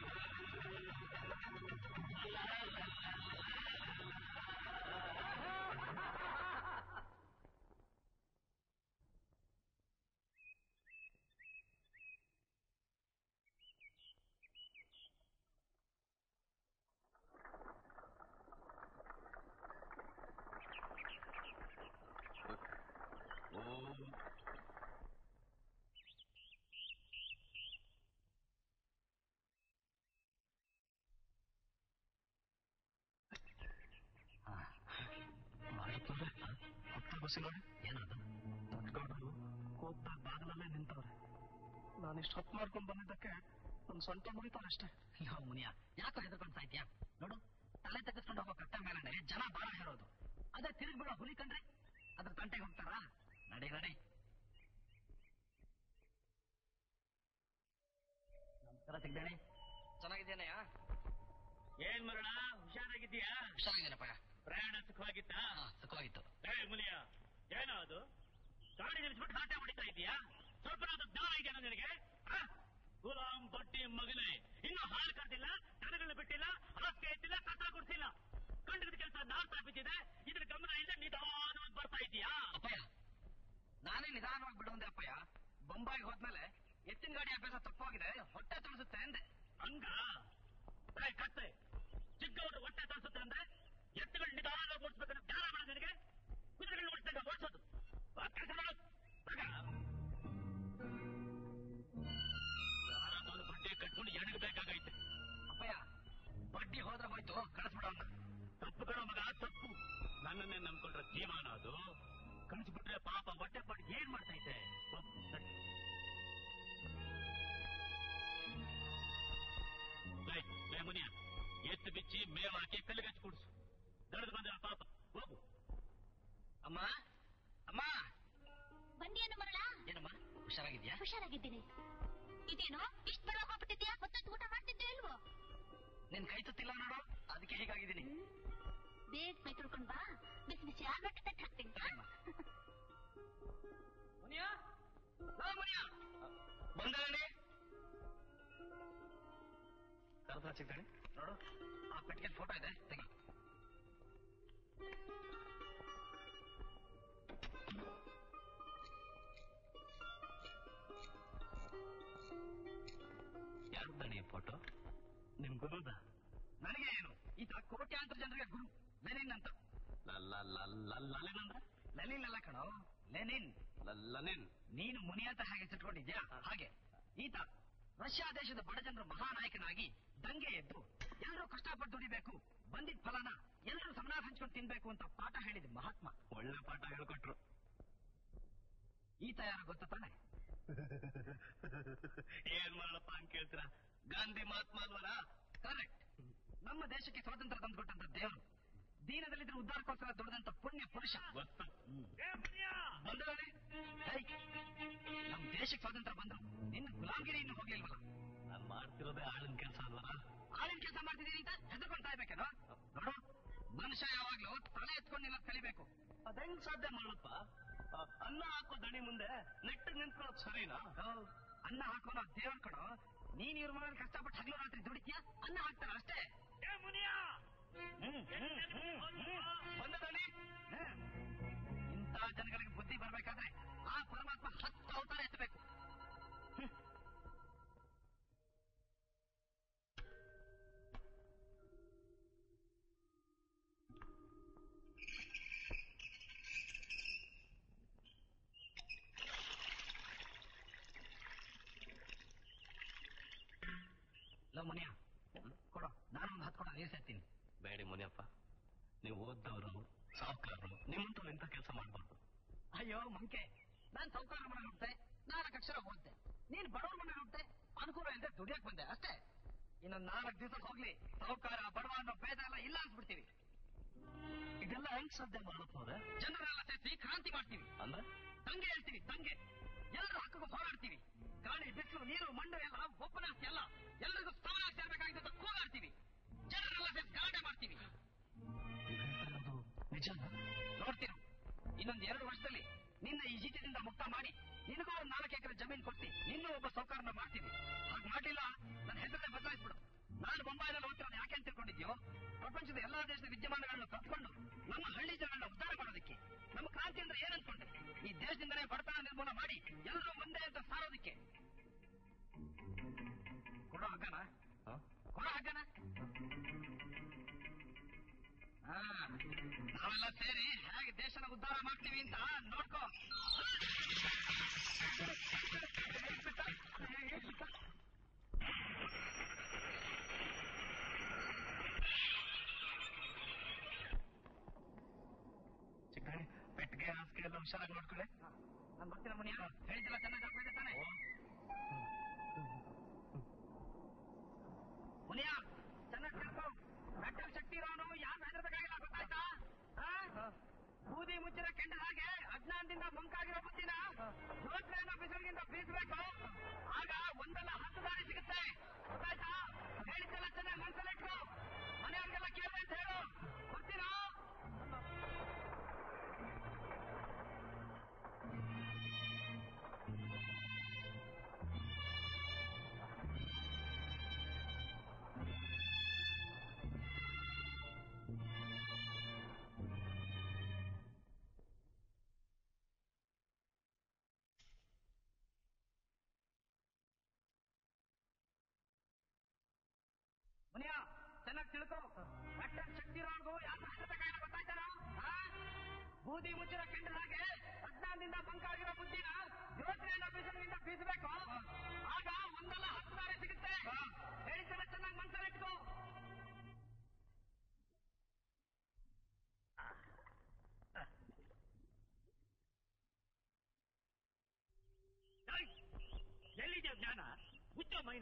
ಬಸ್ಸಿನವ್ರೆ ಏನದು ತಟ್ಕೊಂಡು ಕೋಪದಾಗ ಬಾಗಿಲಲ್ಲೇ ನಿಂತವ್ರೆ ನಾನಿಷ್ಟು ಹೊತ್ತು ಮಾಡ್ಕೊಂಡು ಬಂದಿದ್ದಕ್ಕೆ ಒಂದು ಸೊಂಟ ಮುರಿತಾರೆ ಅಷ್ಟೇ ಯಾವ ಮುನಿಯ ಯಾಕೋ ಹೆದರ್ಕೊಂಡು ಸಾಯ್ತೀಯ ನೋಡು ತಲೆ ತೆಗೆಸ್ಕೊಂಡು ಹೋಗೋ ಕಟ್ಟ ಮೇಲೆ ಜನ ಬಾಳ ಹೇರೋದು ಅದೇ ತಿರುಗಿ ಬಿಡೋ ಹುಲಿ ಕಂಡ್ರೆ ಅದ್ರ ತಂಟೆಗೆ ಹೋಗ್ತಾರಾ ನಡಿ ನಡಿ ನಮಸ್ಕಾರ ತೆಗ್ದೇಣಿ ಚೆನ್ನಾಗಿದ್ದೇನೆಯಾ ಏನ್ ಮರಣ ಹುಷಾರಾಗಿದ್ದೀಯಾ ಹುಷಾರಾಗಿದ್ದೇನಪ್ಪ ಪ್ರಯಾಣ ಸುಖವಾಗಿತ್ತಾ ಸುಖವಾಗಿತ್ತು ಮುನಿಯ ಏನೋ ಅದು ಗಾಡಿ ನಿಲ್ಲಿಸ್ಬಿಟ್ಟು ಆಟ ಹೊಡಿತಾ ಇದೀಯಾ ಸ್ವಲ್ಪ ಜ್ಞಾನ ಇದೆಯಾ ನಿನಗೆ ಗುಲಾಂ ಬಟ್ಟಿ ಮಗನೇ ಇನ್ನು ಹಾಲು ಕರ್ದಿಲ್ಲ ದನಗಳನ್ನ ಬಿಟ್ಟಿಲ್ಲ ಹಾಸಿಗೆ ಎತ್ತಿಲ್ಲ ಕಸ ಗುಡಿಸಿಲ್ಲ ಕಂಡಿದ ಕೆಲಸ ನಾಲ್ಕು ಬಿದ್ದಿದೆ ಇದ್ರ ಗಮನ ಇಲ್ಲ ನಿಧಾನವಾಗಿ ಬರ್ತಾ ಇದೀಯಾ ಅಪ್ಪಯ್ಯ ನಾನೇ ನಿಧಾನವಾಗಿ ಬಿಡುವಂದೆ ಅಪ್ಪಯ್ಯ ಬೊಂಬಾಯಿಗೆ ಹೋದ್ಮೇಲೆ ಎತ್ತಿನ ಗಾಡಿ ಅಭ್ಯಾಸ ತಪ್ಪೋಗಿದೆ ಹೊಟ್ಟೆ ತುಳಿಸುತ್ತೆ ಅಂದೆ ಹಂಗ ಕತ್ತೆ ಚಿಕ್ಕ ಚಿಕ್ಕವರು ಹೊಟ್ಟೆ ತರಿಸುತ್ತೆ ಅಂದ್ರೆ ಎತ್ತುಗಳು ನಿಧಾನ ಓಡಿಸ್ಬೇಕಂದ್ರೆ ಜ್ಞಾನ ಬೇಡ ನಿನಗೆ. ಕುದುರೆಗಳು ಓಡಿಸಿದಾಗ ಓಡಿಸೋದು ಕೆಲಸ ಮಾಡೋದು. ಯಾರಾದ್ರೂ ಬಡ್ಡಿ ಕಟ್ಕೊಂಡು ಎಣಗಬೇಕಾಗೈತೆ. ಅಪ್ಪಯ್ಯ ಬಡ್ಡಿ ಹೋದ್ರೆ ಹೋಯ್ತು, ಕಳಿಸ್ಬಿಡೋಣ. ತಪ್ಪು ಕಣೋ ಮಗ, ತಪ್ಪು. ನನ್ನನ್ನೇ ನಂಬ್ಕೊಂಡ್ರೆ ಜೀವನ ಅದು. ಕಳಿಸ್ಬಿಟ್ರೆ ಪಾಪ ಹೊಟ್ಟೆ ಪಾಡು ಏನ್ ಮಾಡ್ತೈತೆ. ಮುನಿಯ ಎತ್ತು ಬಿಚ್ಚಿ ಮೇವ್ ಹಾಕಿ ಕಲ್ಲಿಗಚ್ಚಿ ಕುಡಿಸು. ದಡದು ಬಂದ ಪಾಪ ಹೋಗು. ಅಮ್ಮ ಅಮ್ಮ ಬಂದಿಯೇನು ಮರಳ? ಏನಮ್ಮ ಹುಷಾರಾಗಿದ್ಯಾ? ಹುಷಾರಾಗಿದ್ದೀನಿ. ಇದೇನೋ ಇಷ್ಟು ಬರ ಹೋಗ್ಬಿಟ್ಟಿದ್ಯಾ? ಹೊತ್ತೊತ್ತು ಊಟ ಮಾಡ್ತಿದ್ದೆ ಇಲ್ವೋ? ನಿನ್ ಕೈ ತುತ್ತಿಲ್ಲ ನೋಡು, ಅದಕ್ಕೆ ಹೀಗಾಗಿದ್ದೀನಿ. ಬೇಗ ಮೈ ತೊಳ್ಕೊಂಡ್ ಬಾ, ಬಿಸಿ ಬಿಸಿ ಆಲ್ಬಟ್ಟೆ ತಟ್ಟು ಹಾಕ್ತೀನಿ. ಮುನಿಯ ಮುನಿಯ ಬಂದರಣೆ ಕರ್ದ ಚಿಕ್ಕಣಿ ನೋಡು, ಆ ಪೆಟ್ಟಿಗೆ ಫೋಟೋ ಇದೆ, ತೆಗಿ. ಯಾರು ದಣಿ ಫೋಟೋ? ನಿಮ್ ಗುರುದ? ನನಗೆ ಏನು, ಈತ ಕೋಟ್ಯಾಂತರ ಜನರಿಗೆ ಗುರು, ಲೆನಿನ್ ಅಂತ. ಲಲಿನ್ ಅಂದ್ರೆ? ಲೆನಿನ್ ಅಲ್ಲ ಕಣೋ, ಲೆನಿನ್. ಲಲಿನ್. ನೀನು ಮುನಿ ಅಂತ ಹಾಗೆ ಸಿಟ್ಕೊಂಡಿದ್ಯಾ? ಹಾಗೆ ಈತ ರಷ್ಯಾ ದೇಶದ ಬಡ ಜನರ ಮಹಾನಾಯಕನಾಗಿ ದಂಗೆ ಎದ್ದು ಎಲ್ಲರೂ ಕಷ್ಟಪಟ್ಟು ದುಡಿಬೇಕು, ಬಂದಿದ್ದ ಫಲನ ಎಲ್ಲರೂ ಸಮನಾಗಿ ಹಂಚ್ಕೊಂಡು ತಿನ್ಬೇಕು ಅಂತ ಪಾಠ ಹೇಳಿದ ಮಹಾತ್ಮ. ಒಳ್ಳೆ ಪಾಠ ಹೇಳ್ಕೊಟ್ರು. ಈತ ಯಾರು ಗೊತ್ತ ತಾನೆ? ಏನ್ ಮಾಡಪ್ಪ ಅಂತ ಕೇಳ್ತೀರಾ? ಗಾಂಧಿ ಮಹಾತ್ಮ ಅಲ್ವಲ್ಲ? ಕರೆಕ್ಟ್. ನಮ್ಮ ದೇಶಕ್ಕೆ ಸ್ವಾತಂತ್ರ್ಯ ತಂದುಕೊಟ್ಟಂತ ದೇವರು, ದೀನದಲ್ಲಿದ್ರೆ ಉದ್ಧಾರಕ್ಕೋಸ್ಕರ ದುಡಿದಂತ ಪುಣ್ಯ ಪುರುಷ. ಬಂದವರೇ, ನಮ್ ದೇಶಕ್ಕೆ ಸ್ವಾತಂತ್ರ್ಯ ಬಂದ್ರು, ನಿನ್ನ ಗುಲಾಮಗಿರಿ ಇನ್ನು ಹೋಗ್ಲಿಲ್ವಲ್ಲ? ನಾನ್ ಮಾಡ್ತಿರೋದೇ ಆಳಿನ ಕೆಲಸ ಅಲ್ವಲ್ಲ? ಆಳಿನ ಕೆಲಸ ಮಾಡ್ತಿದ್ದೀನಿ ಅಂತ ಹೆದರ್ಕೊಂತಾ ಇರ್ಬೇಕೇನೋ? ನೋಡು, ಮನುಷ್ಯ ಯಾವಾಗ್ಲೂ ತಲೆ ಎತ್ಕೊಂಡು ನಿಲ್ಲೋದ್ ಕಲಿಬೇಕು. ಅದೆಂಗ್ ಸಾಧ್ಯ ಮಾಡಪ್ಪ? ಅನ್ನ ಹಾಕೋ ದಣಿ ಮುಂದೆ ನೆಟ್ಟು ನಿಂತ್ಕೊಳ್ಳೋದು ಸರಿನಾ? ಅನ್ನ ಹಾಕೋನ ದೇವ್ರ ಕಣೋ. ನೀನ್ ಇವ್ರ ಮನೇಲಿ ಕಷ್ಟಪಟ್ಟು ಹಗಲು ರಾತ್ರಿ ದುಡಿತೀಯ, ಅನ್ನ ಹಾಕ್ತಾರ ಅಷ್ಟೇ. ಬಂದದಲ್ಲಿ ಇಂಥ ಜನಗಳಿಗೆ ಬುದ್ಧಿ ಬರ್ಬೇಕಾದ್ರೆ ಆ ಪರಮಾತ್ಮ 10 ಅವತಾರ ಎತ್ತಬೇಕು. ಲೋ ಮುನಿಯ, ಕೊಡೋ, ನಾನೊಂದು 10 ಕೊಡ ನೀರು ಸೇರ್ತೀನಿ. ಬೇಡಿ ಮುನಿಯಪ್ಪ, ನೀವು ಓದ್ದವರು, ಸಾವುಕಾರರು, ನಿಮ್ಮಂತವ್ರು ಇಂಥ ಕೆಲಸ ಮಾಡಬಾರ್ದು. ಅಯ್ಯೋ ಮಂಕೆ, ನಾನ್ ಸಾವುಕಾರ ಮನೆ ಹುಟ್ಟೆ, 4 ಅಕ್ಷರ ಓದ್ದೆ. ನೀನ್ ಬಡವ್ರ ಮನೆ ಹುಟ್ಟೆ, ಅನುಕೂಲ ಇಲ್ಲದೆ ದುಡಿಯಕ್ ಬಂದೆ ಅಷ್ಟೇ. ಇನ್ನೊಂದು 4 ದಿವಸ ಹೋಗ್ಲಿ, ಸಾವುಕಾರ ಬಡವ ಅನ್ನೋ ಭೇದ ಎಲ್ಲ ಇಲ್ಲ ಅನ್ಸ್ಬಿಡ್ತೀವಿ. ಇದೆಲ್ಲ ಹೆಂಗ್ ಸಾಧ್ಯ ಮಾಡಪ್ಪ ಅವ್ರೆ? ಜನರೆಲ್ಲ ಸೇರಿಸಿ ಕ್ರಾಂತಿ ಮಾಡ್ತೀವಿ. ಅಂದ್ರೆ ತಂಗೆ ಹೇಳ್ತೀವಿ, ತಂಗೆ. ಎಲ್ಲರೂ ಹಕ್ಕೂ ಹೋರಾಡ್ತೀವಿ. ಗಾಳಿ, ಬಿಸಿಲು, ನೀರು, ಮಣ್ಣು ಎಲ್ಲ ಒಬ್ಬನಾಸ್ತಿ ಅಲ್ಲ, ಎಲ್ಲರಿಗೂ ಸಮಾನ ಸೇರ್ಬೇಕಾಗಿದ್ದ ಕೂಗಾಡ್ತೀವಿ. ಜನರೆಲ್ಲ ಸೇರಿಸಿ ಗಲಾಟೆ ಮಾಡ್ತೀವಿ. ನಿಜ ನೋಡ್ತೀವಿ. ಇನ್ನೊಂದು 2 ವರ್ಷದಲ್ಲಿ ನಿನ್ನ ಈ ಜೀತದಿಂದ ಮುಕ್ತ ಮಾಡಿ, ನಿನಗೂ ಒಂದು 4 ಎಕರೆ ಜಮೀನು ಕೊಡ್ತಿ, ಇನ್ನೂ ಒಬ್ಬ ಸೌಕಾರನ ಮಾಡ್ತೀವಿ. ಹಾಗೆ ಮಾಡ್ಲಿಲ್ಲ, ನನ್ನ ಹೆಸರನ್ನೇ ಬದಲಾಯಿಸ್ಬಿಡು. ನಾನು ಬೊಂಬಾಯಿನಲ್ಲಿ ಓದ್ತಿರೋದು ಯಾಕೆ ಅಂತ ತಿಳ್ಕೊಂಡಿದ್ಯೋ? ಪ್ರಪಂಚದ ಎಲ್ಲಾ ದೇಶದ ವಿದ್ಯಮಾನಗಳನ್ನು ಕಲ್ತ್ಕೊಂಡು ನಮ್ಮ ಹಳ್ಳಿ ಜನಗಳನ್ನ ಉದ್ಧಾರ ಮಾಡೋದಕ್ಕೆ. ನಮ್ಮ ಕ್ರಾಂತಿ ಅಂದ್ರೆ ಏನನ್ಕೊಂಡೆ? ಈ ದೇಶದಿಂದಲೇ ಬಡತನ ನಿರ್ಮೂಲ ಮಾಡಿ ಎಲ್ಲರೂ ಒಂದೇ ಅಂತ ಸಾರೋದಕ್ಕೆ. ಕೊಡೋ ಹಗ್ಗನ, ಕೊಡೋ ಹಗ್ಗನ. ನಾವೆಲ್ಲ ಸೇರಿ ಹೇಗೆ ದೇಶನ ಉದ್ಧಾರ ಮಾಡ್ತೀವಿ ಅಂತ ನೋಡ್ಕೋ. ಚಿಕ್ಕಣಿ, ಪೆಟ್ಟಿಗೆ ಹಾಸಿಗೆ ಎಲ್ಲ ಹುಷಾರಾಗಿ ನೋಡ್ಕೊಳ್ಳಿ. ನಾನು ಬರ್ತೀನ ಮುನಿಯ, ಹೇಳಿದ್ದೆಲ್ಲ ಚೆನ್ನಾಗಿ ಆಗ್ಬೇಕು ತಾನೆ? ಮುನಿಯ, ಚೆನ್ನಾಗಿ ಕೇಳ್ಕೊ. ಮೆಟ್ಟಲ್ ಶಕ್ತಿ ಇರೋನು ಯಾರು ಹೆದರ್ಬೇಕಾಗಿಲ್ಲ, ಗೊತ್ತಾಯ್ತಾ? ಬೂದಿ ಮುಚ್ಚಿನ ಕೆಂಡ ಹಾಗೆ ಅಜ್ಞಾನದಿಂದ ಮಂಕಾಗಿರೋ ಬುದ್ಧಿನ ಜೋತ್ರೆಯನ್ನು ಬಿಸಿಲಿಗಿಂತ ಬೀಸಬೇಕು. ಆಗ ಒಂದಲ್ಲ 10 ದಾರಿ ಸಿಗುತ್ತೆ, ಗೊತ್ತಾಯ್ತಾ? ಹೇಳಿದ್ದೆಲ್ಲ ಚೆನ್ನಾಗಿ ಮನಸ್ಸಲ್ಲಿಟ್ಕೊ. ಮನೆಯವ್ರಿಗೆಲ್ಲ ಕೇಳಿ ಅಂತ ಹೇಳು. ಬರ್ತೀರಾ? ಚೆನ್ನಾಗಿ ತಿಳ್ಕೊ. ಕಟ್ಟಡ ಶಕ್ತಿ ಇರೋರ್ಗು ಯಾರು ಬೇಕಾಗಿಲ್ಲ ಗೊತ್ತಾಯ್ತಾರ? ಬೂದಿ ಮುಚ್ಚಿರೋ ಕೆಂಡಲಾಗೆ ಅಜ್ಞಾನದಿಂದ ಬಂಕಾಗಿರೋ ಬುದ್ಧಿನ ಯೋಚನೆ ಬೀಸನಿಂದ ಬೀಸಬೇಕು. ಆಗ ಒಂದಲ್ಲ 10 ದಾರಿ ಸಿಗುತ್ತೆ. ಹೇಳಿದ್ದೆಲ್ಲ ಚೆನ್ನಾಗಿ ಮನಸ್ಸಲ್ಲಿ ಇಟ್ಕೋ. ಎಲ್ಲಿದೆ ಜ್ಞಾನ? ಹುಚ್ಚ ಮೈನ.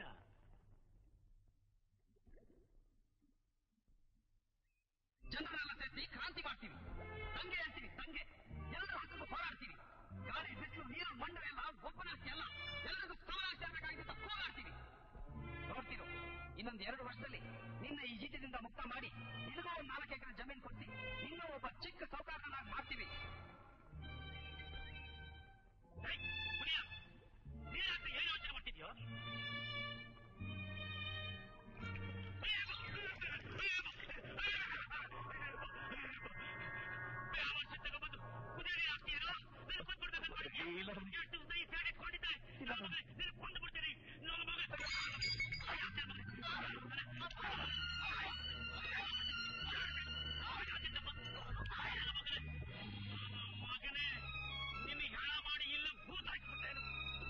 ಜನರೆಲ್ಲ ಸೇರಿಸಿ ಕ್ರಾಂತಿ ಮಾಡ್ತೀವಿ. ತಂಗೆ ಅಂತೀವಿ, ತಂಗೆ. ಎಲ್ಲರೂ ಹಕ್ಕು ಹೋರಾಡ್ತೀವಿ. ಗಾಳಿ ಬಿಸಿಲು ನೀರು ಮಣ್ಣು ಎಲ್ಲ ಒಬ್ಬನಾಸ್ತಿ ಅಲ್ಲ, ಎಲ್ಲರಿಗೂ ಸಮಾನಾಸ್ತಿ ಆಗಬೇಕಾಗಿದ್ದ ಹೋರಾಡ್ತೀವಿ. ನೋಡ್ತೀರೋ, ಇನ್ನೊಂದು 2 ವರ್ಷದಲ್ಲಿ ನಿನ್ನ ಈ ಜೀತದಿಂದ ಮುಕ್ತ ಮಾಡಿ ನಿನಗೂ ಒಂದು 4 ಎಕರೆ ಜಮೀನು ಕೊಡ್ತೀವಿ. ಇನ್ನೂ ಒಬ್ಬ ಚಿಕ್ಕ ಸೌಕಾರನಾಗಿ ಮಾಡ್ತೀವಿ. ನೀನು ಏನು ಯೋಚನೆ ಮಾಡ್ತಿದ್ಯೋ? ತಗೊಂಡ್ಬಂದು ಕುದಿಯಲಿ ಆಗ್ತೀಯಲ್ಲ, ಎಷ್ಟು ಸೈ ಸೇರಿಸ್ಕೊಂಡಿದ್ದೆ ಕೊಂದು ಬಿಡ್ತೀನಿ. ಮಗನೇ, ನಿಮಗೆ ಹೇಳ ಮಾಡಿ ಇಲ್ಲ ಭೂತ ಹಾಕಿಬಿಟ್ಟೇನು?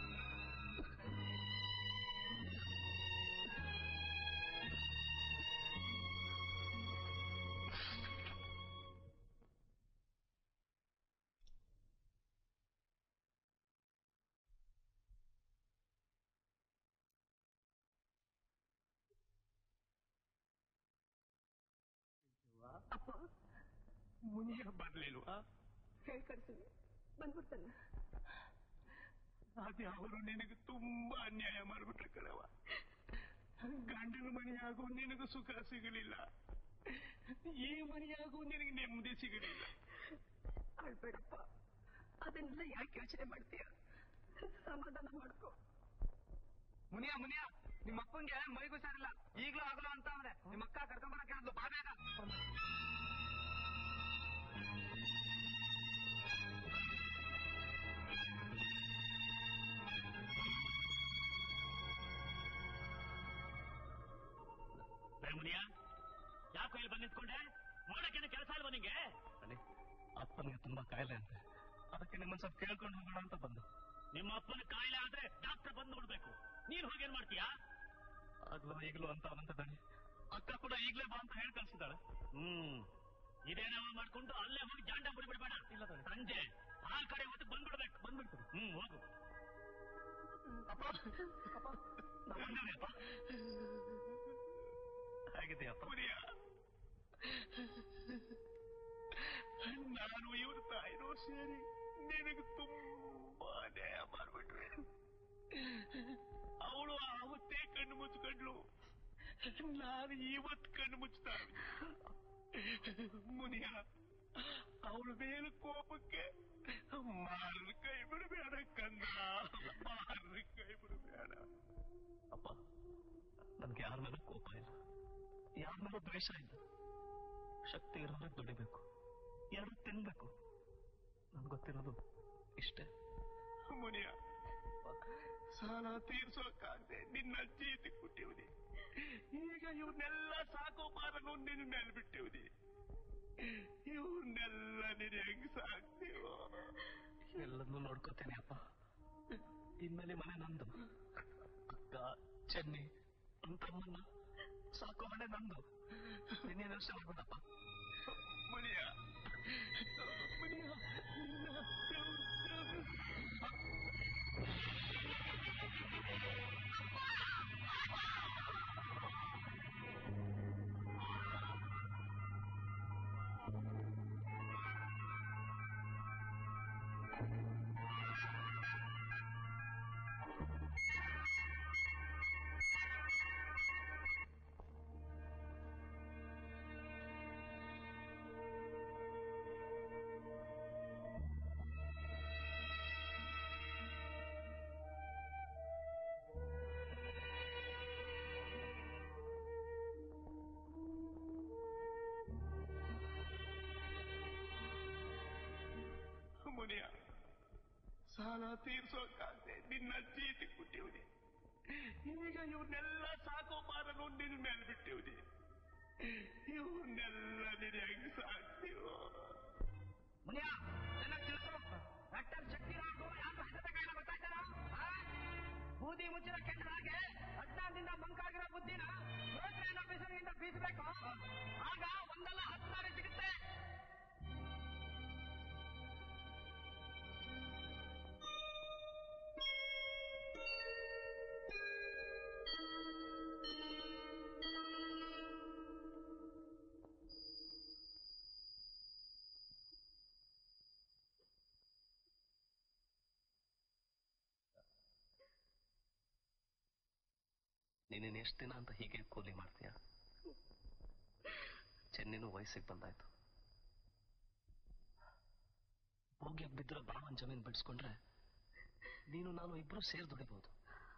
ಅಪ್ಪ ಮುನಿಯ ಬರ್ಲಿಲ್ವಾ? ಹೇಳ್ಕಳ್ಸಿವಿ, ಬಂದ್ಬಿಡ್ತಾನೆ. ಅದೇ ಅವರು ನಿನಗೆ ತುಂಬಾ ಅನ್ಯಾಯ ಮಾಡ್ಬಿಟ್ರೆ ಕಣವ. ಗಂಡನ ಮನೆಯಾಗೂ ನಿನಗೂ ಸುಖ ಸಿಗಲಿಲ್ಲ, ಈ ಮನೆಯಾಗೂ ನಿನಗೆ ನೆಮ್ಮದಿ ಸಿಗಲಿಲ್ಲ. ಅಳ್ಬೇಡಪ್ಪ, ಅದನ್ನೆಲ್ಲ ಯಾಕೆ ಯೋಚನೆ ಮಾಡ್ತೀಯ? ಸಮಾಧಾನ ಮಾಡ್ಕೊ. ಮುನಿಯ ಮುನಿಯ, ನಿಮ್ಮ ಅಪ್ಪಂಗೆ ಮೈಗೂ ಸಾರಿಲ್ಲ, ಈಗ್ಲೂ ಆಗಲು ಅಂತ ಅಂದ್ರೆ ನಿಮ್ಮ ಅಕ್ಕ ಕರ್ಕೊಂಬರಕ್ಕೆ ಅದು ಬಾಬೇಗ. ಮುನಿಯ, ಯಾಕೋ ಇಲ್ಲಿ ಬಂದು ನಿಂತ್ಕೊಂಡೆ? ಮಾಡಕ್ಕೆ ಕೆಲಸ ಅಲ್ವಾ ನಿಂಗೆ? ಅಪ್ಪನಿಗೆ ತುಂಬಾ ಕಾಯಿಲೆ ಅಂತೆ, ಅದಕ್ಕೆ ನಿಮ್ಮನ್ನ ಸ್ವಲ್ಪ ಕೇಳ್ಕೊಂಡು ಹೋಗೋಣ ಅಂತ ಬಂದು. ನಿಮ್ಮ ಅಪ್ಪನ ಕಾಯಿಲೆ ಆದ್ರೆ ಡಾಕ್ಟರ್ ಬಂದು ನೋಡ್ಬೇಕು, ನೀನ್ ಹೋಗೇನ್ ಮಾಡ್ತೀಯಾ? ಆಗ್ಲೋ ಈಗಲೂ ಅಂತ ಅವನಂತ ದಣಿ. ಅಕ್ಕ ಕೂಡ ಈಗ್ಲೇ ಬಾ ಅಂತ ಹೇಳಿ ಕಳ್ಸಿದ್ದಾಳೆ. ಇದೇನವ ಮಾಡ್ಕೊಂಡು ಅಲ್ಲೇ ಹೋಗಿ ಜಾಂಡ ಬಿಡ್ಬೇಡ. ಇಲ್ಲ ತಾನೆ, ಸಂಜೆ ಆ ಕಡೆ ಹೊತ್ತು ಬಂದ್ಬಿಡ್ಬೇಕು. ಬಂದ್ಬಿಡ್ತೀನಿ. ಹೋಗು. ಹೇಗಿದೆಯಪ್ಪ? ನಾನು ಇವ್ರ ತಾಯಿನೂ ಸೇರಿ ನಿನಗೆ ತುಂಬಾ ನ್ಯಾಯ ಮಾಡ್ಬಿಟ್ರೆ. ಅವಳು ಆವತ್ತೇ ಕಣ್ಣು ಮುಚ್ಕೊಂಡ್ಲು, ನಾನು ಇವತ್ತು ಕಣ್ಣು ಮುಚ್ತಾ ಮುನಿಯ. ಅವಳ ಮೇಲೆ ಕೋಪಕ್ಕೆ ಮಾರನ ಕೈ ಬಿಡಬೇಡ ಕಂದ, ಮಾರನ ಕೈ ಬಿಡಬೇಡ. ಅಪ್ಪ, ನನ್ಗೆ ಯಾರ ಮೇಲೆ ಕೋಪ ಇಲ್ಲ, ಯಾರ ಮೇಲೂ ದ್ವೇಷ ಇಲ್ಲ. ಶಕ್ತಿ ಇರೋದ್ರೆ ದುಡಿಬೇಕು, ಎರಡು ತಿನ್ಬೇಕು. ನನ್ಗೆ ಗೊತ್ತಿರೋದು ಇಷ್ಟೇ. ಮುನಿಯ, ಸಾಲ ತೀರ್ಸೋಕಾಗದೆ ನಿನ್ನ ಜೀತಿ ಕೊಟ್ಟಿವ್ನಿ. ಈಗ ಇವನ್ನೆಲ್ಲ ಸಾಕೋ ಮಾರನು ನಿನ್ನ ಮೇಲೆ ಬಿಟ್ಟಿವ್ನಿ. ಇವನ್ನೆಲ್ಲ ನೀನು ಹೆಂಗ್ ಸಾಕ್ತೀವೋ? ಎಲ್ಲದನ್ನೂ ನೋಡ್ಕೋತೇನೆ ಅಪ್ಪ. ಇನ್ಮೇಲೆ ಮನೆ ನಂದು. ಅಕ್ಕ, ಚೆನ್ನಿ, ತಮ್ಮನ್ನ ಸಾಕೋ ಮನೆ ನಂದು. ಇನ್ನೇನು ವರ್ಷ ಮಾಡ್ಬೋದಪ್ಪ. ಮುನಿಯ, ಮುನಿಯ, ಮುನಿಯ, ಸಾಲ ತೀರ್ಸೋಕಾಗದೆ ನಿನ್ನ ಜೀತಿ ಕೊಟ್ಟಿವ್ನಿ. ಈಗ ಇವನ್ನೆಲ್ಲ ಸಾಕೋ ಮಾರನು ನಿನ್ನ ಮೇಲೆ ಬಿಟ್ಟಿವ್ನಿ. ಇವನ್ನೆಲ್ಲ ನೀನು ಹೆಂಗ್ ಸಾಕ್ತೀವೋ? ಮುನಿಯ ಚೆನ್ನಾಗಿ ತಿಳ್ಕೊ. ಡಾಕ್ಟರ್ ಶಕ್ತಿರಾಜ್ ಯಾರು ಹೆಸರ ಕೈಲ ಗೊತ್ತಾಯ್ತಾರ? ಬೂದಿ ಮುಚ್ಚಿನ ಕೆಂಡದಾಗೆ ಅಜ್ಞಾನದಿಂದ ಮಂಕಾಗಿರೋ ಬುದ್ಧಿನ ಲೋಕಲ್ ಆಫೀಸರ್ಗಿಂತ ಬೀಸಬೇಕು. ಆಗ ಒಂದಲ್ಲ 10 ದಾರಿ ಸಿಗುತ್ತೆ. ನೀನೇನು ಎಷ್ಟು ದಿನ ಅಂತ ಹೀಗೆ ಕೂಲಿ ಮಾಡ್ತೀಯ? ಚೆನ್ನಿನೂ ವಯಸ್ಸಿಗೆ ಬಂದಾಯ್ತು. ಹೋಗಿ ಬಿದ್ದರೆ ಬಾವನ್ ಜಮೀನ್ ಬಿಡಿಸ್ಕೊಂಡ್ರೆ ನೀನು ನಾನು ಇಬ್ರು ಸೇರಿ ದುಡಿಬಹುದು.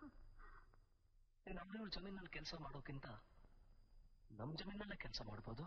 ನೀನು ಅವಳಿವ್ರ ಜಮೀನಲ್ಲಿ ಕೆಲಸ ಮಾಡೋಕ್ಕಿಂತ ನಮ್ಮ ಜಮೀನಲ್ಲೇ ಕೆಲಸ ಮಾಡ್ಬೋದು.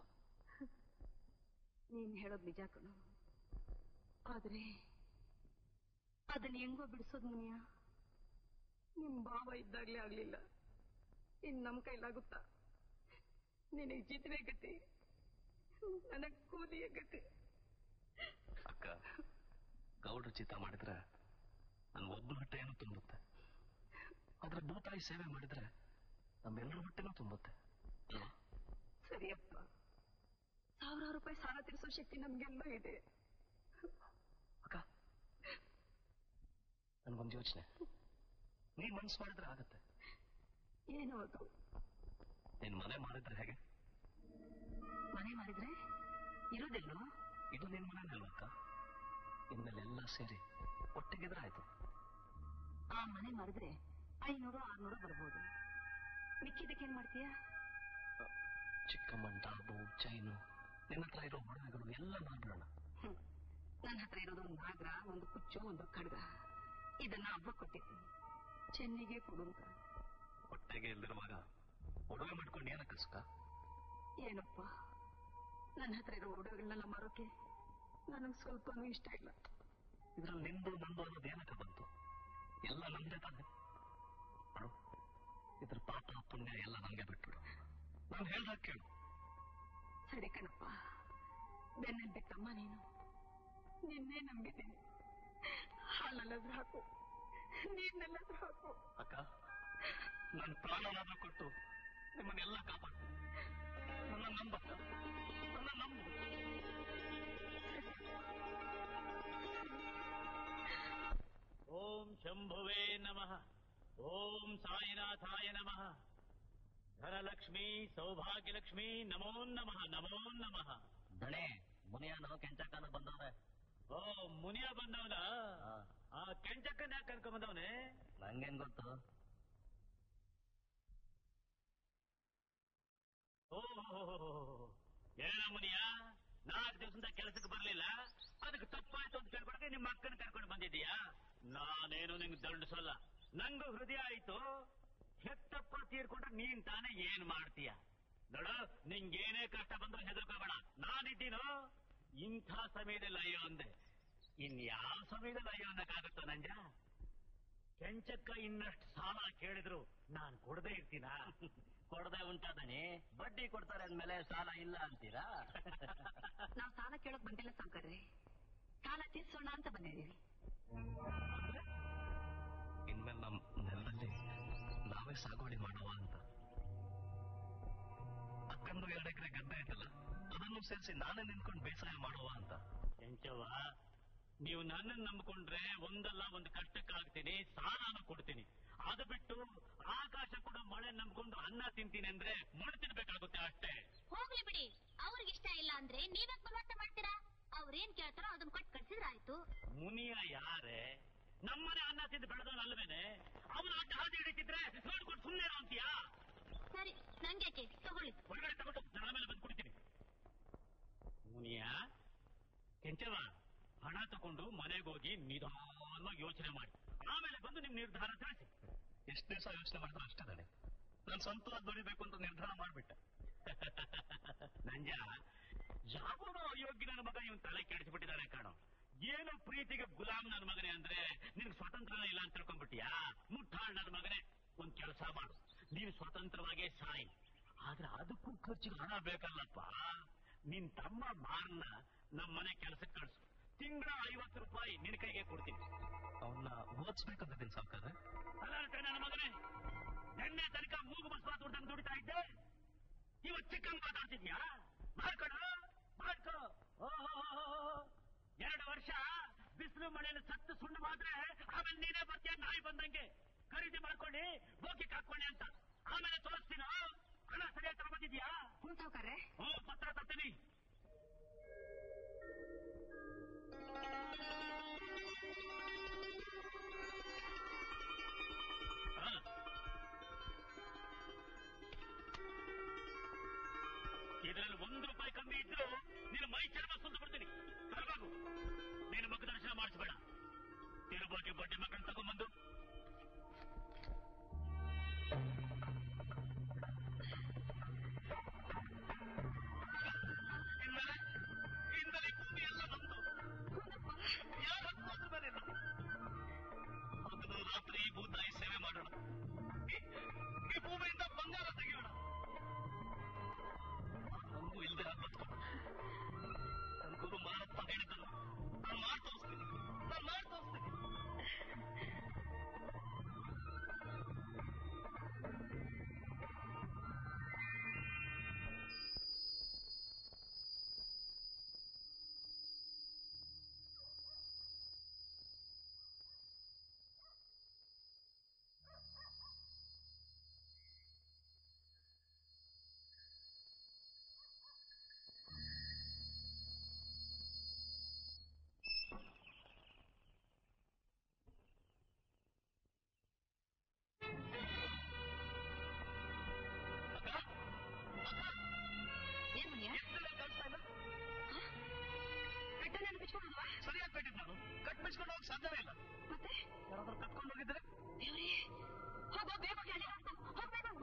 ನೀನ್ ಹೇಳೋದು ನಿಜ ಕಣೋ, ಆದ್ರೆ ಅದನ್ನ ಹೆಂಗೋ ಬಿಡಿಸೋದು ಮುನಿಯ? ನಿಮ್ ಭಾವ ಇದ್ದಾಗ್ಲೇ ಆಗ್ಲಿಲ್ಲ, ಇನ್ ನಮ್ ಕೈಲಾಗುತ್ತಾ? ನಿನಗೆ ಜಿದ್ವೆ ಗತಿ, ನನಗ್ ಕೂಲಿಯ ಗತಿ. ಅಕ್ಕ, ಗೌಡ್ರ ಚಿತ್ತ ಮಾಡಿದ್ರೆ ನನ್ನ ಒಬ್ಬನ ಹೊಟ್ಟೆ ಏನೋ ತುಂಬುತ್ತೆ. ಆದ್ರೆ ಭೂತಾಯಿ ಸೇವೆ ಮಾಡಿದ್ರೆ ನಮ್ಮೆಲ್ಲರ ಹೊಟ್ಟೆನೂ ತುಂಬುತ್ತೆ. ಸರಿಯಪ್ಪ, 1000 ರೂಪಾಯಿ ಸಾಲ ತೀರಿಸೋ ಶಕ್ತಿ ನಮ್ಗೆಲ್ಲೂ ಇದೆ. ಅಕ್ಕ, ನನ್ಗೊಂದು ಯೋಚನೆ. ನೀ ಮನ್ಸು ಮಾಡಿದ್ರೆ ಆಗತ್ತೆ. ಏನು ಅದು? ನೀನ್ ಮನೆ ಮಾಡಿದ್ರೆ ಹೇಗೆ? ಮನೆ ಮಾಡಿದ್ರೆ ಇರೋದಿಲ್ಲೋ? ಇದು ನಿನ್ ಮನೆ ಅಲ್ವಕ್ಕ? ಇನ್ಮೇಲೆಲ್ಲ ಸೇರಿ ಒಟ್ಟಿಗಿದ್ರೆ ಆಯ್ತು. ಆ ಮನೆ ಮಾಡಿದ್ರೆ 500-600 ಬರ್ಬೋದು. ಮಿಕ್ಕಿದಕ್ಕೇನ್ ಮಾಡ್ತೀಯ? ಚಿಕ್ಕಮ್ಮನ್ ಡಾಬು, ಚೈನು, ನಿನ್ನ ಹತ್ರ ಇರೋ ಒಡವೆಗಳು ಎಲ್ಲ ಮಾಡ್ಬಿಡೋಣ. ನನ್ನ ಹತ್ರ ಇರೋದು ಒಂದು ನಾಗರ, ಒಂದು ಕುಚ್ಚು, ಒಂದು ಖಡ್ಗ. ಇದನ್ನ ಹಬ್ಬ ಕೊಟ್ಟಿದ್ದೀನಿ, ಚೆನ್ನಿಗೆ ಕೊಡು ಅಂತ. ಹೊಟ್ಟೆಗೆ ಇಲ್ಲಿರುವಾಗ ಒಡವೆ ಮಾಡ್ಕೊಂಡು ಏನಕ್ಕ ಸುಖ? ಏನಪ್ಪ, ನನ್ನ ಹತ್ರ ಇರೋ ಒಡವೆಗಳನ್ನೆಲ್ಲ ಮಾರೋಕೆ ನನಗೆ ಸ್ವಲ್ಪನೂ ಇಷ್ಟ ಇಲ್ಲ. ಇದ್ರಲ್ಲಿ ನಿಂದು ನಂದು ಅನ್ನೋದು ಏನಕ್ಕ ಬಂತು? ಎಲ್ಲ ನಮ್ದೇ ತಾನೆ. ಇದ್ರ ಪಾಪ ಪುಣ್ಯ ಎಲ್ಲ ನಮ್ಗೆ ಬಿಟ್ಬಿಡು. ನಾನು ಹೇಳ್ದಾಗ ಕೇಳು. ಸರಿ ಕಣಪ್ಪ, ಬೆನ್ನಲ್ಲಿ ಬಿಟ್ಟಮ್ಮ ನೀನು. ನಿನ್ನೆ ನಂಬಿದ್ದೀನಿ. ಹಾಲಲ್ಲಾದ್ರೂ ಹಾಕು, ನೀರ್ನೆಲ್ಲಾದ್ರೂ ಹಾಕು. ಅಕ್ಕ, ನಾನು ಪ್ರಾಣನಾದ್ರೂ ಕೊಟ್ಟು ನಿಮ್ಮನ್ನೆಲ್ಲ ಕಾಪಾಡ್ತೀನಿ. ನನ್ನ ನಂಬಕ್ಕ, ನನ್ನ ನಂಬು. ಓಂ ಶಂಭುವೇ ನಮಃ. ಓಂ ಸಾಯಿನಾಥಾಯ ನಮಃ. ಧನಲಕ್ಷ್ಮೀ ಸೌಭಾಗ್ಯಲಕ್ಷ್ಮೀ ನಮೋ ನಮಃ, ನಮೋ ನಮಃ. ದಣೆ ಮುನಿಯನು ಕೆಂಚಕ್ಕನ ಬಂದವ್ರೆ. ಓ, ಮುನಿಯ ಬಂದವನ? ಆ ಕೆಂಚಕ್ಕನ ಯಾಕೆ ಕರ್ಕೊಂಡ್ ಬಂದವನೇ? ನಂಗೇನ್ ಗೊತ್ತು? ಏನ ಮುನಿಯ, 4 ದಿವಸದಿಂದ ಕೆಲಸಕ್ಕೆ ಬರ್ಲಿಲ್ಲ, ಅದಕ್ಕೆ ತಪ್ಪಾಯ್ತು ಅಂತ ಕೇಳ್ಕೊಳಕ್ಕೆ ನಿಮ್ಮ ಅಕ್ಕನ ಕರ್ಕೊಂಡು ಬಂದಿದ್ದೀಯಾ? ನಾನೇನು ನಿಂಗೆ ದಂಡಿಸಲ್ಲ. ನಂಗೂ ಹೃದಯ ಆಯ್ತು. ಹೆತ್ತಪ್ಪ ತೀರ್ಕೊಂಡ್ರೆ ನೀನ್ ತಾನೇ ಏನ್ ಮಾಡ್ತೀಯ? ನೋಡು, ನಿಂಗೇನೇ ಕಷ್ಟ ಬಂದ್ರೆ ಹೆದರ್ಕೋಬೇಡ, ನಾನಿದ್ದೀನೋ. ಇಂಥ ಸಮಯದಲ್ಲಿ ಅಯ್ಯೋ ಅಂದೆ, ಇನ್ಯಾವ ಸಮಯದಲ್ಲಿ ಅಯ್ಯೋ ಅನ್ನಕ್ಕಾಗುತ್ತೋ ನಂಜ? ಕೆಂಚಕ್ಕ ಇನ್ನಷ್ಟು ಸಾಲ ಕೇಳಿದ್ರು ನಾನ್ ಕೊಡದೇ ಇರ್ತೀನ? ಕೊಡದೆ ಉಂಟಾದನಿ, ಬಡ್ಡಿ ಕೊಡ್ತಾರೆ ಅಂದ್ಮೇಲೆ ಸಾಲ ಇಲ್ಲ ಅಂತೀರಾ? ನಾವು ಸಾಲ ಕೇಳೋಕ್ ಬಂದಿಲ್ಲ ಸಾವುಕಾರ್ರೆ, ಸಾಲ ತೀರ್ಸೋಣ ಅಂತ ಬಂದಿದ್ದೀವಿ. ಇನ್ಮೇಲೆ ನಮ್ಮ ನೆಲದಲ್ಲಿ ನಾವೇ ಸಾಗುವಳಿ ಮಾಡುವ ಅಂತ. ಅಕ್ಕಂದು 2 ಎಕರೆ ಗದ್ದೆ ಐತಲ್ಲ, ಅದನ್ನು ಸೇರಿಸಿ ನಾನೇ ನಿಂತ್ಕೊಂಡು ಬೇಸಾಯ ಮಾಡುವ ಅಂತ. ಕೆಂಚವ್ವ, ನೀವು ನನ್ನನ್ನು ನಂಬಿಕೊಂಡ್ರೆ ಒಂದಲ್ಲ ಒಂದು ಕಷ್ಟಕ್ಕಾಗ್ತೀನಿ, ಸಾಲನೂ ಕೊಡ್ತೀನಿ. ಅದು ಬಿಟ್ಟು ಆಕಾಶ ಕೂಡ ಮಳೆ ನಂಬಿಕೊಂಡು ಅನ್ನ ತಿಂತೀನಿ ಅಂದ್ರೆ ಮಣ್ಣು ತಿನ್ಬೇಕಾಗುತ್ತೆ ಅಷ್ಟೇ. ಹೋಗ್ಲಿ ಬಿಡಿ, ಅವ್ರಿಗಿಷ್ಟ ಇಲ್ಲ ಅಂದ್ರೆ ನೀವ್ಯಾಕೆ ಬಲವಂತ ಮಾಡ್ತೀರಾ? ಅವ್ರೇನ್ ಕೇಳ್ತಾರೋ ಅದನ್ನ ಕೊಟ್ಟು ಕಳ್ಸಿದ್ರೆ ಆಯ್ತು. ಮುನಿಯ ಯಾರೇ? ನಮ್ಮನೆ ಅನ್ನ ತಿಂದು ಬೆಳೆದವನಲ್ವೇನೆ? ಅವನು ಅಡ್ಡ ಹಾದಿ ಹಿಡಿತಿದ್ರೆ ನೋಡ್ಕೊಂಡು ಸುಮ್ಮನೆ ಅಂತೀಯಾ? ಸರಿ, ನಂಗೇಕೆ, ತಗೊಳ್ಳಿ. ಒಳಗಡೆ ತಗೊಂಡು ನನ್ನ ಮೇಲೆ ಬಂದು ಕುಡಿತೀನಿ. ಮುನಿಯ, ಕೆಂಚವ, ಹಣ ತಗೊಂಡು ಮನೆಗೆ ಹೋಗಿ ನಿಧಾನವಾಗಿ ಯೋಚನೆ ಮಾಡಿ, ಆಮೇಲೆ ಬಂದು ನಿಮ್ ನಿರ್ಧಾರ ತಿಳಿಸಿ. ಎಷ್ಟು ದಿವಸ ಯೋಚನೆ ಮಾಡಿದ್ರೆ ಅಷ್ಟೇ ತಾನೆ. ನಾನು ಸ್ವಂತವಾಗಿ ದುಡಿಬೇಕು ಅಂತ ನಿರ್ಧಾರ ಮಾಡ್ಬಿಟ್ಟೆ. ನಂಜ, ಯಾವನೋ ಅಯೋಗ್ಯ ನನ್ನ ಮಗ ಇವನ್ ತಲೆ ಕೆಡಿಸ್ಬಿಟ್ಟಿದ್ದಾನೆ ಕಾಣೋ. ಏನೋ ಪ್ರೀತಿಗೆ ಗುಲಾಮ್ ನನ್ನ ಮಗನೇ ಅಂದ್ರೆ ನಿನ್ಗೆ ಸ್ವತಂತ್ರನೇ ಇಲ್ಲ ಅಂತ ತಿಳ್ಕೊಂಡ್ಬಿಟ್ಟಿಯಾ? ಮುಟ್ಟಾಳ್ ನನ್ನ ಮಗನೇ, ಒಂದ್ ಕೆಲಸ ಮಾಡು, ನೀನು ಸ್ವತಂತ್ರವಾಗೇ ಸಾಯಿ. ಆದ್ರೆ ಅದಕ್ಕೂ ಖರ್ಚಿಗೆ ಹಣ ಬೇಕಲ್ಲಪ್ಪ. ನಿನ್ ತಮ್ಮ ಮಾರ್ನ ನಮ್ಮನೆ ಕೆಲಸಕ್ಕೆ ಕಳಿಸು. ತಿಂಗಳ 50 ರೂಪಾಯಿ ನಿನ್ ಕೈಗೆ ಕೊಡ್ತೀನಿ. ಅವನ್ನ ಓದಿಸ್ಬೇಕಂತಿದ್ದೀನಿ ಸಾವುಕಾರ. ಅಲ್ಲ ನನ್ನ ಮಗನೇ, ನಿನ್ನೆ ತನಕ ಮೂಗು ಬಸವ ದುಡ್ದಂಗ್ ದುಡಿತಾ ಇದ್ದೆ, ಇವತ್ತು ಚಿಕ್ಕನ್ ಮಾತಾಡ್ತಿದ್ಯಾ? ಮಾಡ್ಕೊಡ ಮಾಡ್ಕೊ. 2 ವರ್ಷ ಬಿಸಿಲು ಮಳೆಯಲ್ಲಿ ಸತ್ತು ಸುಣ್ಣು ಮಾತ್ರ ಆಮೇಲೆ ನೀನೇ ಬರ್ತೀಯ ನಾಯಿ ಬಂದಂಗೆ. ಖರೀದಿ ಮಾಡ್ಕೊಳ್ಳಿ ಬೋಕಿ ಹಾಕೊಳ್ಳಿ ಅಂತ. ಆಮೇಲೆ ತೋರಿಸ್ತೀನ. ಹಣ ಸರಿಯಾಗಿ ತಗೊಂಡಿದ್ಯಾ? ಹ್ಞೂ ಸಾವುಕಾರ್ರೆ. ಪತ್ರ ತರ್ತೀನಿ. ಇದರಲ್ಲಿ 1 ರೂಪಾಯಿ ಕಮ್ಮಿ ಇದ್ರು ನಿನ್ನ ಮೈ ಚರ್ಮ ಸುಂದು ಬಿಡ್ತೀನಿ. ತರಬಾಗು. ನೀನು ಮಗ ದರ್ಶನ ಮಾಡಿಸ್ಬೇಡ. ತಿರುಬಾಗಿ ಬಡ್ಡಿ ಮಕ್ಕಳು ತಗೊಂಡ್ಬಂದು ಇಂದಲೇ ಕೂಗಿ ಎಲ್ಲ ಬಂತು. ಯಾರ ಹತ್ತು ಮೇಲೆ ಹಗಲು ರಾತ್ರಿ ಈ ಭೂತಾಯಿ ಸೇವೆ ಮಾಡೋಣ. ಈ ಭೂಮಿಯಿಂದ ಬಂಗಾರ ತೆಗೆಯೋಣ. ನಮಗೂ ಇಲ್ಲದೆ ಆಗ್ಬೇಕು. ನನ್ನ ಗುರು ಮಾರಪ್ಪ ಹೇಳಿದ್ರು, ನಾನು ಮಾಡಿ ತೋರಿಸ್ತೀನಿ. ಸರಿಯಾಗಿ ಕಟ್ಟಿದ್ ನಾನು. ಕಟ್ಬಿಸ್ಕೊಂಡು ಹೋಗಿ ಸಾಧ್ಯವೇ ಇಲ್ಲ. ಮತ್ತೆ ಯಾರಾದ್ರೂ ಕಟ್ಕೊಂಡು ಹೋಗಿದ್ರೆ ಹೋಗೋ ಬೇಗ ಹೋಗ್ಬೇಕು.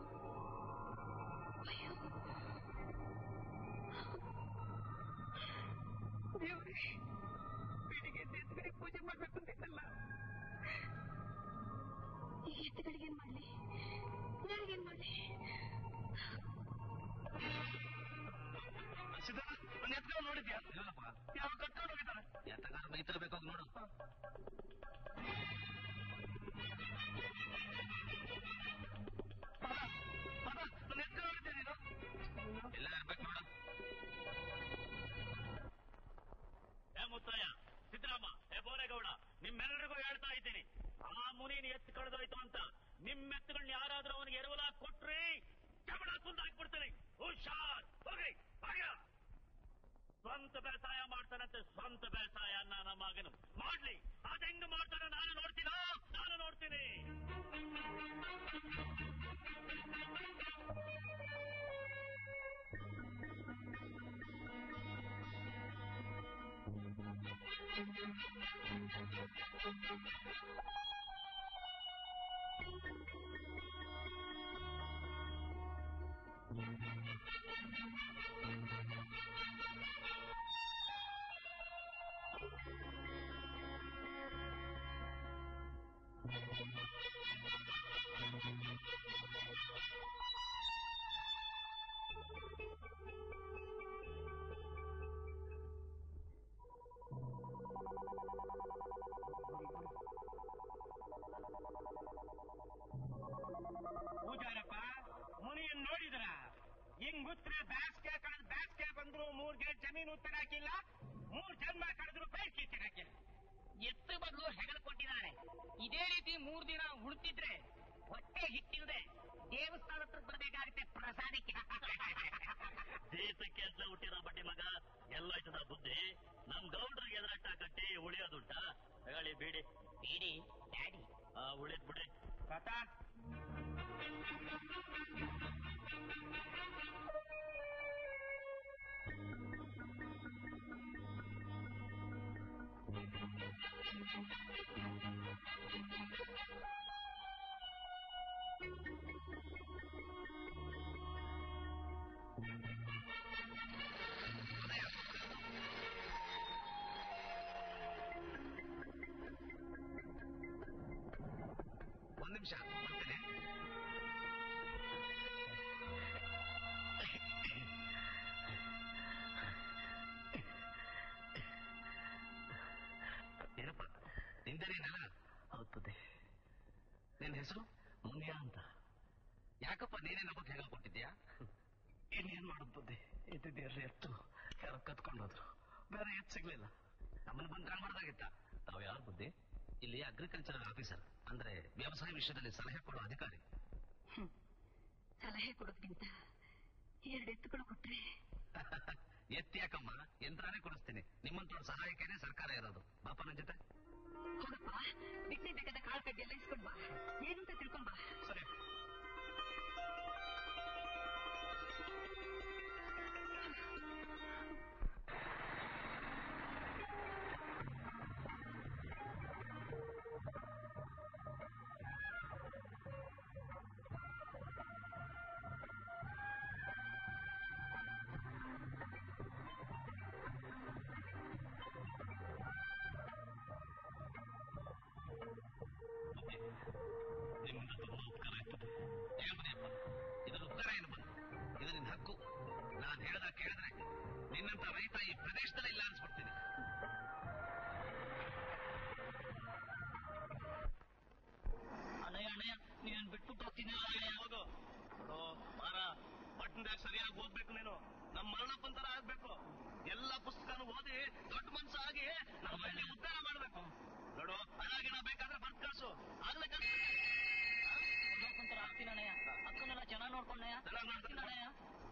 ದೇವ್ರಿ, ಬೆಳಿಗ್ಗೆ ಎತ್ತುಗಳಿಗೆ ಪೂಜೆ ಮಾಡ್ಬೇಕು ಅಂತಿದ್ದಲ್ಲ. ಈ ಎತ್ತುಗಳಿಗೆ ಏನ್ ಮಾಡ್ಲಿ? ಯಾರಿಗೇನ್ ಮಾಡ್ಲಿ? ಸಿದ್ಧಾರ್ಥ, ನನ್ನ ಎತ್ತುಗಳು ನೋಡಿದ್ಯಾ? ಇಲ್ಲಪ್ಪ. ಯಾವ ಕಟ್ಕೊಂಡು ಹೋಗಿದ್ದಾರೆ? ಎತ್ತಗಾರ ಬೈತಿರ್ಬೇಕಾಗ ನೋಡು. ನನ್ನ ಎತ್ತುಗಳು ನೋಡಿದ್ಯಾ ನೀನು? ಎಲ್ಲ ಇರ್ಬೇಕು ನೋಡು. ಮುತ್ತಯ್ಯ, ಸಿದ್ದರಾಮ, ಬೋರೇಗೌಡ, ನಿಮ್ಮೆಲ್ಲರಿಗೂ ಹೇಳ್ತಾ ಇದ್ದೀನಿ, ಆ ಮುನಿನ ಎತ್ತು ಕಳೆದೋಯ್ತು ಅಂತ ನಿಮ್ಮೆತ್ತುಗಳನ್ನ ಯಾರಾದ್ರೂ ಅವನಿಗೆ ಎರವಲಾಗಿ ಕೊಟ್ರಿ ಜಬಳ ಸುಂದಾಕ್ಬಿಡ್ತೀನಿ. ಹುಷಾರ್, ಹೋಗಿ ಹಾಗ. ಸ್ವಂತ ಬೇಸಾಯ ಮಾಡ್ತಾನಂತೆ, ಸ್ವಂತ ಬೇಸಾಯ ನನ್ನ ಮಗನು ಮಾಡ್ಲಿ. ಅದೆಂಗ್ ಮಾಡ್ತಾನೆ ನಾನು ನೋಡ್ತೀನಿ. ಪೂಜಾರಪ್ಪ, ಮುನಿಯನ್ ನೋಡಿದ್ರ? ಹಿಂಗ್ ಗುತ್ರೆ ಬ್ಯಾಸ್ಗೆ ಬಂದ್ರು 3 ಗೇಟ್ ಜಮೀನು ತರಾಕಿಲ್ಲ, 3 ಜನ್ಮ ಕಳೆದ್ರು ಬೇಡ್ಕಿ ತರಾಕಿಲ್ಲ. ಎತ್ತು ಬದಲು ಹೆಗಲು ಕೊಟ್ಟಿದ್ದಾನೆ. ಇದೇ ರೀತಿ 3 ದಿನ ಉಳಿತಿದ್ರೆ ಹೊಟ್ಟೆ ಹಿಟ್ಟಿಲ್ಲದೆ ದೇವಸ್ಥಾನ ಹತ್ರ ಬರಬೇಕಾಗುತ್ತೆ ಪ್ರಸಾದಕ್ಕೆ. ದೇಶಕ್ಕೆ ಅಂತ ಹುಟ್ಟಿರೋ ಬಡ್ಡಿ ಮಗ ಎಲ್ಲ ಇಟ್ಟದ ಬುದ್ಧಿ. ನಮ್ ಗೌಡ್ರಿಗೆ ಎದುರಟ್ಟ ಕಟ್ಟಿ ಉಳಿಯೋದುಂಟ? ತಗೊಳ್ಳಿ ಬೀಡಿ ಡ್ಯಾಡಿ. ಉಳಿದ್ ಬಿಡಿ ಕಥಾ. ಒಂದ್ ನಿಮಿಷ ಬರ್ತೀನಿ. ನಿಂದೇನೇನಲ್ಲ? ಹೌದು ಬುದ್ಧಿ. ನಿನ್ನ ಹೆಸರು ಮುನಿಯಾ ಅಂತ. ಯಾಕಪ್ಪ ನೀನೇ ನಮಗೆ ಹೇಳಕೊಟ್ಟಿದ್ಯಾ? ಇನ್ನೇನ್ ಮಾಡೋದು ಬುದ್ಧಿ, ಇದ್ದಿದ್ದೇಳಿ ಎತ್ತು ಯಾರೋ ಕತ್ಕೊಂಡು ಹೋದ್ರು, ಬೇರೆ ಎತ್ತು ಸಿಗ್ಲಿಲ್ಲ. ನಮ್ಮನ್ನು ಬಂದ್ ಕಾಣ್ ಮಾಡ್ದಾಗಿತ್ತ. ತಾವು ಯಾರು ಬುದ್ಧಿ? ಇಲ್ಲಿ ಅಗ್ರಿಕಲ್ಚರಲ್ ಆಫೀಸರ್, ಅಂದ್ರೆ ವ್ಯವಸಾಯ ವಿಷಯದಲ್ಲಿ ಸಲಹೆ ಕೊಡೋ ಅಧಿಕಾರಿ. ಸಲಹೆ ಕೊಡೋದ್ಕಿಂತ 2 ಎತ್ತುಗಳು ಕೊಟ್ರೆ. ಎತ್ತಿ ಯಾಕಮ್ಮ, ಯಂತ್ರನೇ ಕೊಡಿಸ್ತೀನಿ. ನಿಮ್ಮಂತ ಸಹಾಯಕನೇ ಸರ್ಕಾರ ಇರೋದು. ಬಾಪ ನನ್ನ ಜೊತೆ ಹೋಗಪ್ಪ, ಬಿಟ್ಟಿ ಬೇಕಾದ ಕಾಳು ಕಡ್ಡಿ ಎಲ್ಲ ಇಸ್ಕೊಂಡ್ ಬಾ, ಏನು ಅಂತ ತಿಳ್ಕೊಂಬ. ಸರಿ. ನಿಮ್ಮಿಂದ ತುಂಬಾ ಉಪಕಾರ ಆಯ್ತದೆ. ಏನ್ ಬದಿಯಪ್ಪ, ಇದರ ಉಪಕಾರ ಏನು ಬಂತು? ಇದು ನಿನ್ನ ಹಕ್ಕು. ನಾನು ಹೇಳ್ದಾಗ ಕೇಳಿದ್ರೆ ನಿನ್ನಂತ ರೈತ ಈ ಪ್ರದೇಶದಲ್ಲೇ ಇಲ್ಲ ಅನ್ಸ್ಬಿಡ್ತೀನಿ. ಅಣ್ಣಯ್ಯ ಅಣ್ಣಯ್ಯ, ನೀನ್ ಬಿಟ್ಬಿಟ್ಟು ಹೋಗ್ತೀನಿ ಅಣ್ಣಯ್ಯ. ಹೋಗು ಮಾರ, ಪಟ್ಟಣದಾಗ ಸರಿಯಾಗಿ ಓದ್ಬೇಕು ನೀನು. ನಮ್ಮ ಮರಣಪ್ಪನ ತರ ಆಗ್ಬೇಕು. ಎಲ್ಲ ಪುಸ್ತಕನು ಓದಿ ದೊಡ್ಡ ಮನ್ಸ ಆಗಿ ನಮ್ಮ ಹಳ್ಳಿ ಉದ್ಧಾರ ಮಾಡ್ಬೇಕು. ನೋಡು, ಅದಾಗಿನ ಬೇಕಾದ್ರೆ ಬರ್ತ್ ಕಳ್ಸು. ಆಗ್ಲೇ ತರ ಆಗ್ತೀನಿ ಅಣ್ಣಯ್ಯ. ಅಕ್ಕನೆಲ್ಲ ಚೆನ್ನಾಗಿ ನೋಡ್ಕೊಂಡಯ್ಯ. ಚೆನ್ನಾಗಿ ನೋಡ್ತೀನಿ ಅಣ್ಣಯ್ಯ.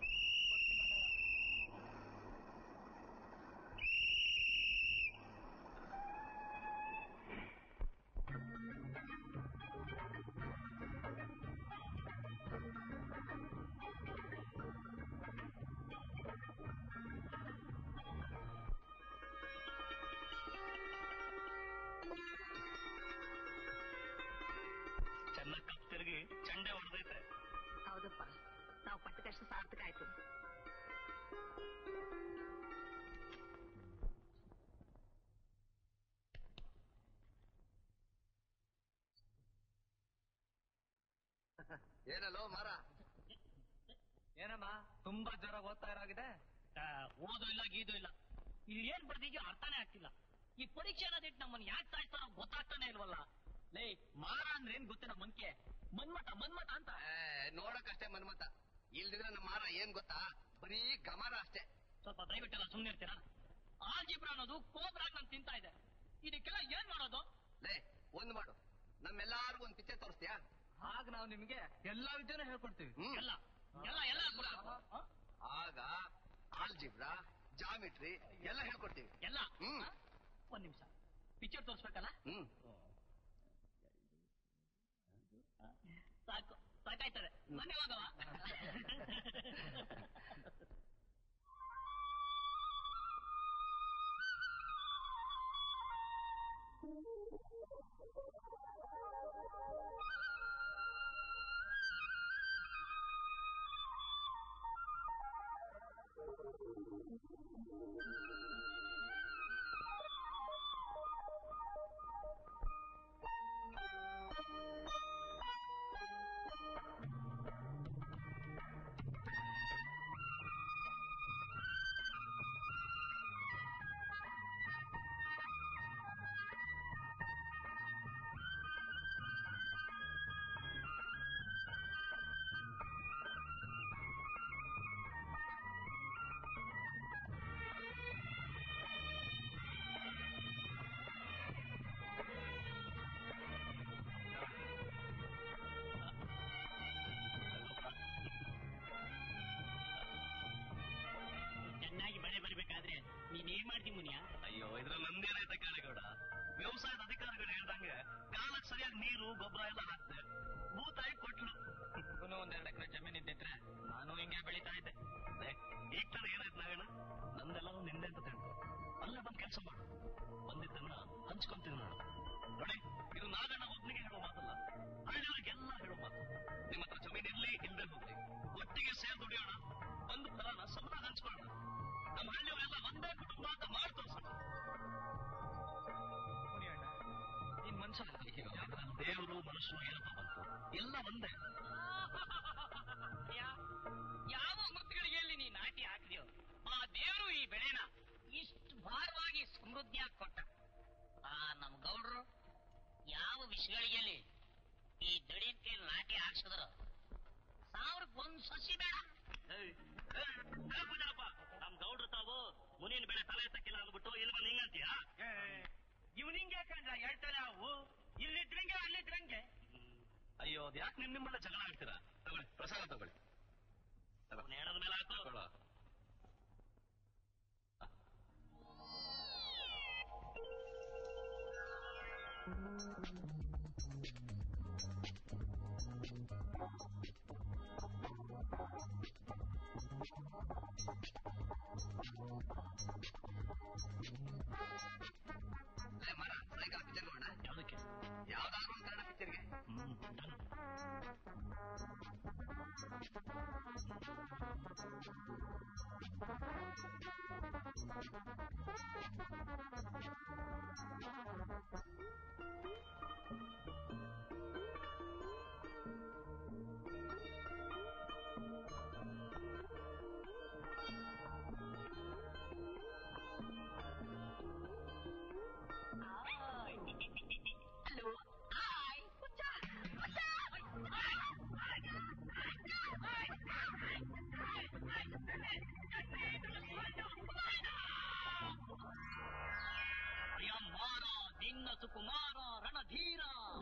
ಚೆನ್ನಾಗಿ ಕಪ್ ತಿರುಗಿ ಚಂಡೆ ಹೊಡೆದೈತೆ. ಹೌದಪ್ಪ, ನಾವು ಪಟ್ಟ ಕಷ್ಟ ಸಾರ್ಥಕ ಆಯ್ತು. ಏನಲ್ಲೋ ಮಾರ? ಏನಮ್ಮ ತುಂಬಾ ಜ್ವರ ಓದ್ತಾ ಇರೋಗಿದೆ? ಓದು ಇಲ್ಲ, ಗೀದು ಇಲ್ಲ. ಇಲ್ಲಿ ಏನ್ ಬರ್ದಿದ್ಯೋ ಅರ್ಥನೇ ಆಗ್ತಿಲ್ಲ. ಈ ಪರೀಕ್ಷೆ ಅನ್ನೋದಿಟ್ಟು ನಮ್ಮನ್ನ ಯಾಕೆ ಸಾಯ್ತಾರೋ ಗೊತ್ತಾಗ್ತಾನೆ ಇಲ್ವಲ್ಲ. ಲೇ, ಮಾರ ಅಂದ್ರೆ ಏನ್ ಗೊತ್ತಿಲ್ಲ, ಮಂಕೆ ಮನ್ಮತ ಮನ್ಮತ ಅಂತ. ನೋಡಕ್ಕಷ್ಟೇ ಮನ್ಮತ, ಇಲ್ದಿದ್ರೆ ನಮ್ಮ ಮಾರ ಏನ್ ಗೊತ್ತಾ, ಬರೀ ಗಮನ ಅಷ್ಟೇ. ಸ್ವಲ್ಪ ದಯವಿಟ್ಟೆಲ್ಲ ಸುಮ್ನೆ ಇರ್ತೀರಾ? ಆಲ್ಜಿಬ್ರಾ ಅನ್ನೋದು ಕೋಬ್ರಾಗ್ ನಮ್ ತಿಂತಾ ಇದೆ. ಇದಕ್ಕೆಲ್ಲ ಏನ್ ಮಾಡೋದು? ಲೇ, ಒಂದ್ ಮಾಡು, ನಮ್ಮೆಲ್ಲಾರ್ಗು ಒಂದ್ ಪಿಕ್ಚರ್ ತೋರಿಸ್ತೀಯಾ? ಆಗ ನಾವು ನಿಮ್ಗೆ ಎಲ್ಲಾ ವಿದ್ಯೆನೂ ಹೇಳ್ಕೊಡ್ತೀವಿ. ಎಲ್ಲ ಎಲ್ಲ ಎಲ್ಲ ಆಗ ಆಲ್ಜಿಬ್ರಾ, ಜಾಮಿಟ್ರಿ ಎಲ್ಲ ಹೇಳ್ಕೊಡ್ತೀವಿ. ಎಲ್ಲ. ಒಂದ್ ನಿಮಿಷ, ಪಿಕ್ಚರ್ ತೋರಿಸ್ಬೇಕಲ್ಲ? ಸಾಕು, ಸಾಕಾಯ್ತದೆ. ಮನೆ ಹೋಗವ. ಚೆನ್ನಾಗಿ ಮಳೆ ಬರ್ಬೇಕಾದ್ರೆ ನೀನ್ ಏನ್ ಮಾಡ್ತಿ ಮುನಿಯಾ? ಅಯ್ಯೋ, ಇದ್ರಲ್ಲಿ ನಂದೇನೈತೆ ಕಾಳಿಗೌಡ. ವ್ಯವಸಾಯದ ಅಧಿಕಾರಿಗಳು ಹೇಳ್ದಂಗೆ ಕಾಲಕ್ಕೆ ಸರಿಯಾಗಿ ನೀರು ಗೊಬ್ಬರ ಎಲ್ಲ ಹಾಕ್ತೆ. ಭೂತಾಯಿ ಕೊಟ್ಲು. ಒಂದೆರಡು ಎಕರೆ ಜಮೀನ್ ಇದ್ದಿದ್ರೆ ನಾನು ಹಿಂಗೆ ಬೆಳೀತಾ ಇದ್ದೆ. ಈಗ ತರ ಏನಾಯ್ತು ನಾವೇನ? ನಂದೆಲ್ಲರೂ ನಿಂದೆ ಅಂತ ತಿಳ್ಕೊ. ಅಲ್ಲೇ ಬಂದ್ ಕೆಲಸ ಮಾಡು. ಬಂದಿದ್ದನ್ನ ಹಂಚ್ಕೊಂತೀನಿ ನಾನು. ನೋಡಿ, ಇದು ನಾಗಣ್ಣ ಒಬ್ಬನಿಗೆ ಹೇಳೋ ಮಾತಲ್ಲ, ಹಳ್ಳಿಗಳಿಗೆಲ್ಲ ಹೇಳೋ ಮಾತು. ನಿಮ್ಮ ಹತ್ರ ಜಮೀನ್ ಇರ್ಲಿ ಇಲ್ಲದೆ ಹೋಗ್ಲಿ, ಒಟ್ಟಿಗೆ ಸೇರ್ ದುಡಿಯೋಣ. ಒಂದು ಫಲನ ಸಮನಾಗಿ ಹಂಚ್ಕೊಳ್ಳೋಣ. ನಮ್ಮ ಹಳ್ಳಿಯವರೆಲ್ಲ ಒಂದೇ ಕುಟುಂಬ ಅಂತ ಮಾಡಿ ತೋರಿಸೋಣ. ನಿನ್ ಮನ್ಸ ದೇವರು ಮನುಷ್ಯರು ಏನಪ್ಪ ಬಂತು? ಎಲ್ಲ ಒಂದೇ. ಯಾವ ಮುತ್ತುಗಳಿಗೆ ಎಲ್ಲಿ ನೀ ನಾಟಿ ಹಾಕಿದ್ಯೋ ಆ ದೇವರು ಈ ಬೆಳೆನ ಇಷ್ಟು ಭಾರವಾಗಿ ಸಮೃದ್ಧಿಯಾಗಿ ಕೊಟ್ಟ. ನಮ್ ಗೌಡ್ರು ಪಿಸ್ಗಳಿಗೆಲ್ಲಿ ಈ ದಡಿನ್ ಕೈ ಲಾಟಿ ಹಾಕ್ಸಿದ್ರ 1000 ಸಸಿ ಬೇಡ. ನಮ್ ಗೌಡ್ರು ತಾವು ಮುನಿನ ಬೆಳೆ ತಲೆ ಎತ್ತಕ್ಕಿಲ್ಲ ಅಂದ್ಬಿಟ್ಟು ಇಲ್ಲಿ ಬಂದು ಹಿಂಗಂತೀಯ? ಇವನಿಂಗೆ ಕಂಡ್ರ ಹೇಳ್ತಾನೆ ಅವು ಇಲ್ಲಿದ್ರಂಗೆ ಅಲ್ಲಿದ್ರಂಗೆ. ಅಯ್ಯೋ ಅದು ಯಾಕೆ ನಿಮ್ಮನ್ನ ಜಗಳ ಆಡ್ತೀರಾ? ತಗೊಳ್ಳಿ ಪ್ರಸಾದ ತಗೊಳ್ಳಿ. ನೇಣದ ಮೇಲೆ ಹಾಕೊಳ್ಳೋ. ಮರ ಸಾಯಂಕಾಲ ಪಿಕ್ಚರ್ ನೋಡೋಣ. ಯಾವುದಕ್ಕೆ? ಯಾವ್ದಾದ್ರು ಒಂದು ಕನ್ನಡ ಪಿಕ್ಚರ್ಗೆ. ಸುಕುಮಾರ ರಣಧೀರ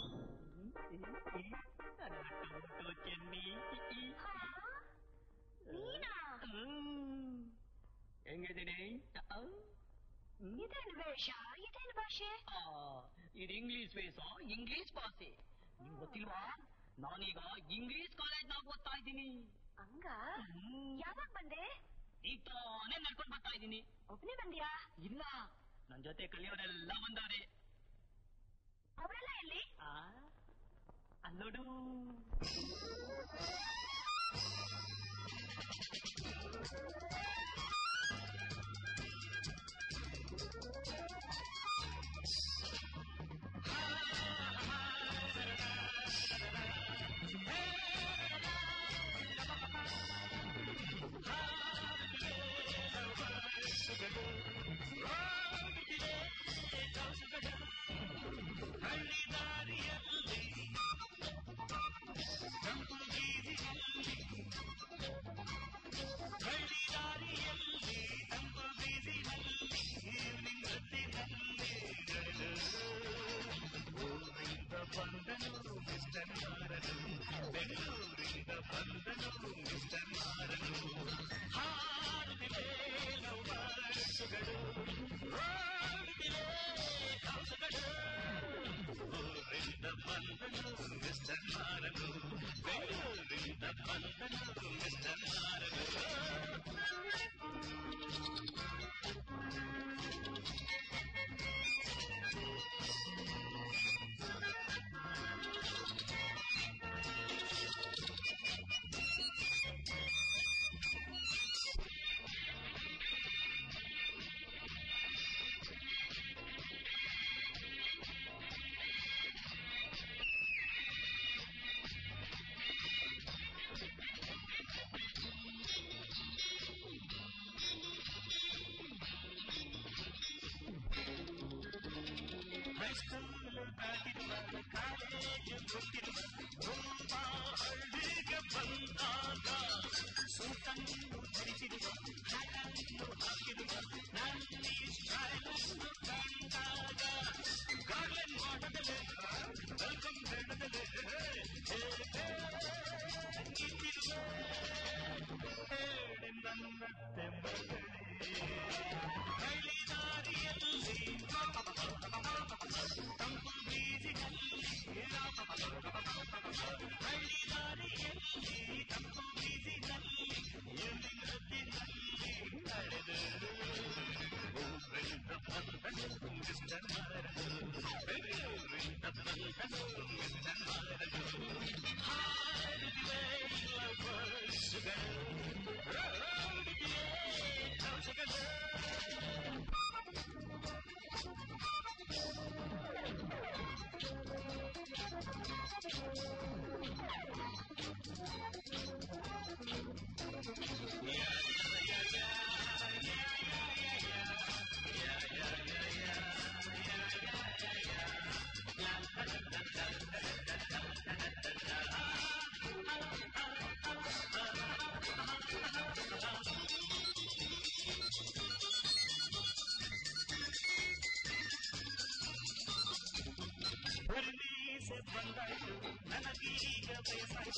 ಚೆನ್ನಿ ಹೆಂಗಿದ್ದೀನಿ? ಇದೇನು ವೇಷ, ಇದೇನು ಭಾಷೆ? ಇದು ಇಂಗ್ಲಿಷ್ ವೇಷ, ಇಂಗ್ಲಿಷ್ ಭಾಷೆ. ನಿಮ್ಗೆ ಗೊತ್ತಿಲ್ವಾ? ನಾನೀಗ ಇಂಗ್ಲಿಷ್ ಕಾಲೇಜ್ನಾಗ ಓದ್ತಾ ಇದ್ದೀನಿ. ಹಂಗ? ಯಾವಾಗ ಬಂದೆ? ಈಗ ತಾನೇ ನಡ್ಕೊಂಡು ಬರ್ತಾ ಇದ್ದೀನಿ. ಒಬ್ನೇ ಬಂದ್ಯಾ? ಇಲ್ಲ, ನನ್ ಜೊತೆ ಕಲಿಯೋರೆಲ್ಲ ಬಂದಾರೆ. ಅವರೆಲ್ಲ ಎಲ್ಲಿ? ಅಲ್ಲೋಡು.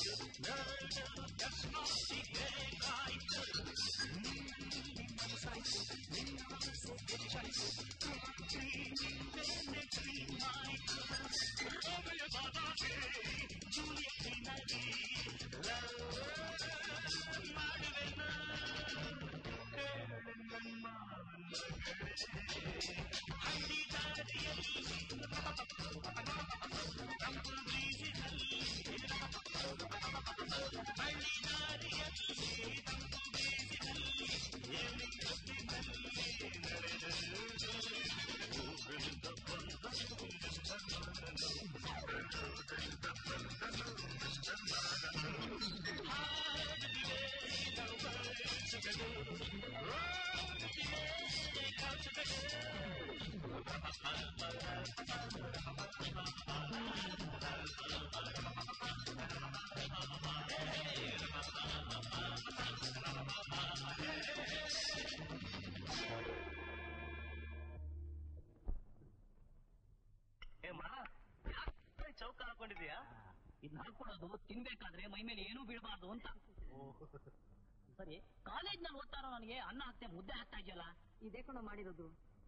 ಚೌಕ ಹಾಕೊಂಡಿದ್ಯಾ? ಇದನ್ನ ಹಾಕೊಳ್ಳೋದು ತಿನ್ಬೇಕಾದ್ರೆ ಮೈ ಮೇಲೆ ಏನೂ ಬೀಳಬಾರ್ದು ಅಂತ. ಸರಿ, ಕಾಲೇಜ್ನಲ್ಲಿ ಓದ್ತಾ ಇರೋ ನನಗೆ ಅನ್ನ ಹಾಕ್ತೆ ಮುದ್ದೆ ಹಾಕ್ತಾ ಇದೆಯಲ್ಲ, ಇದೇ ಕೂಡ ಮಾಡಿರೋದು.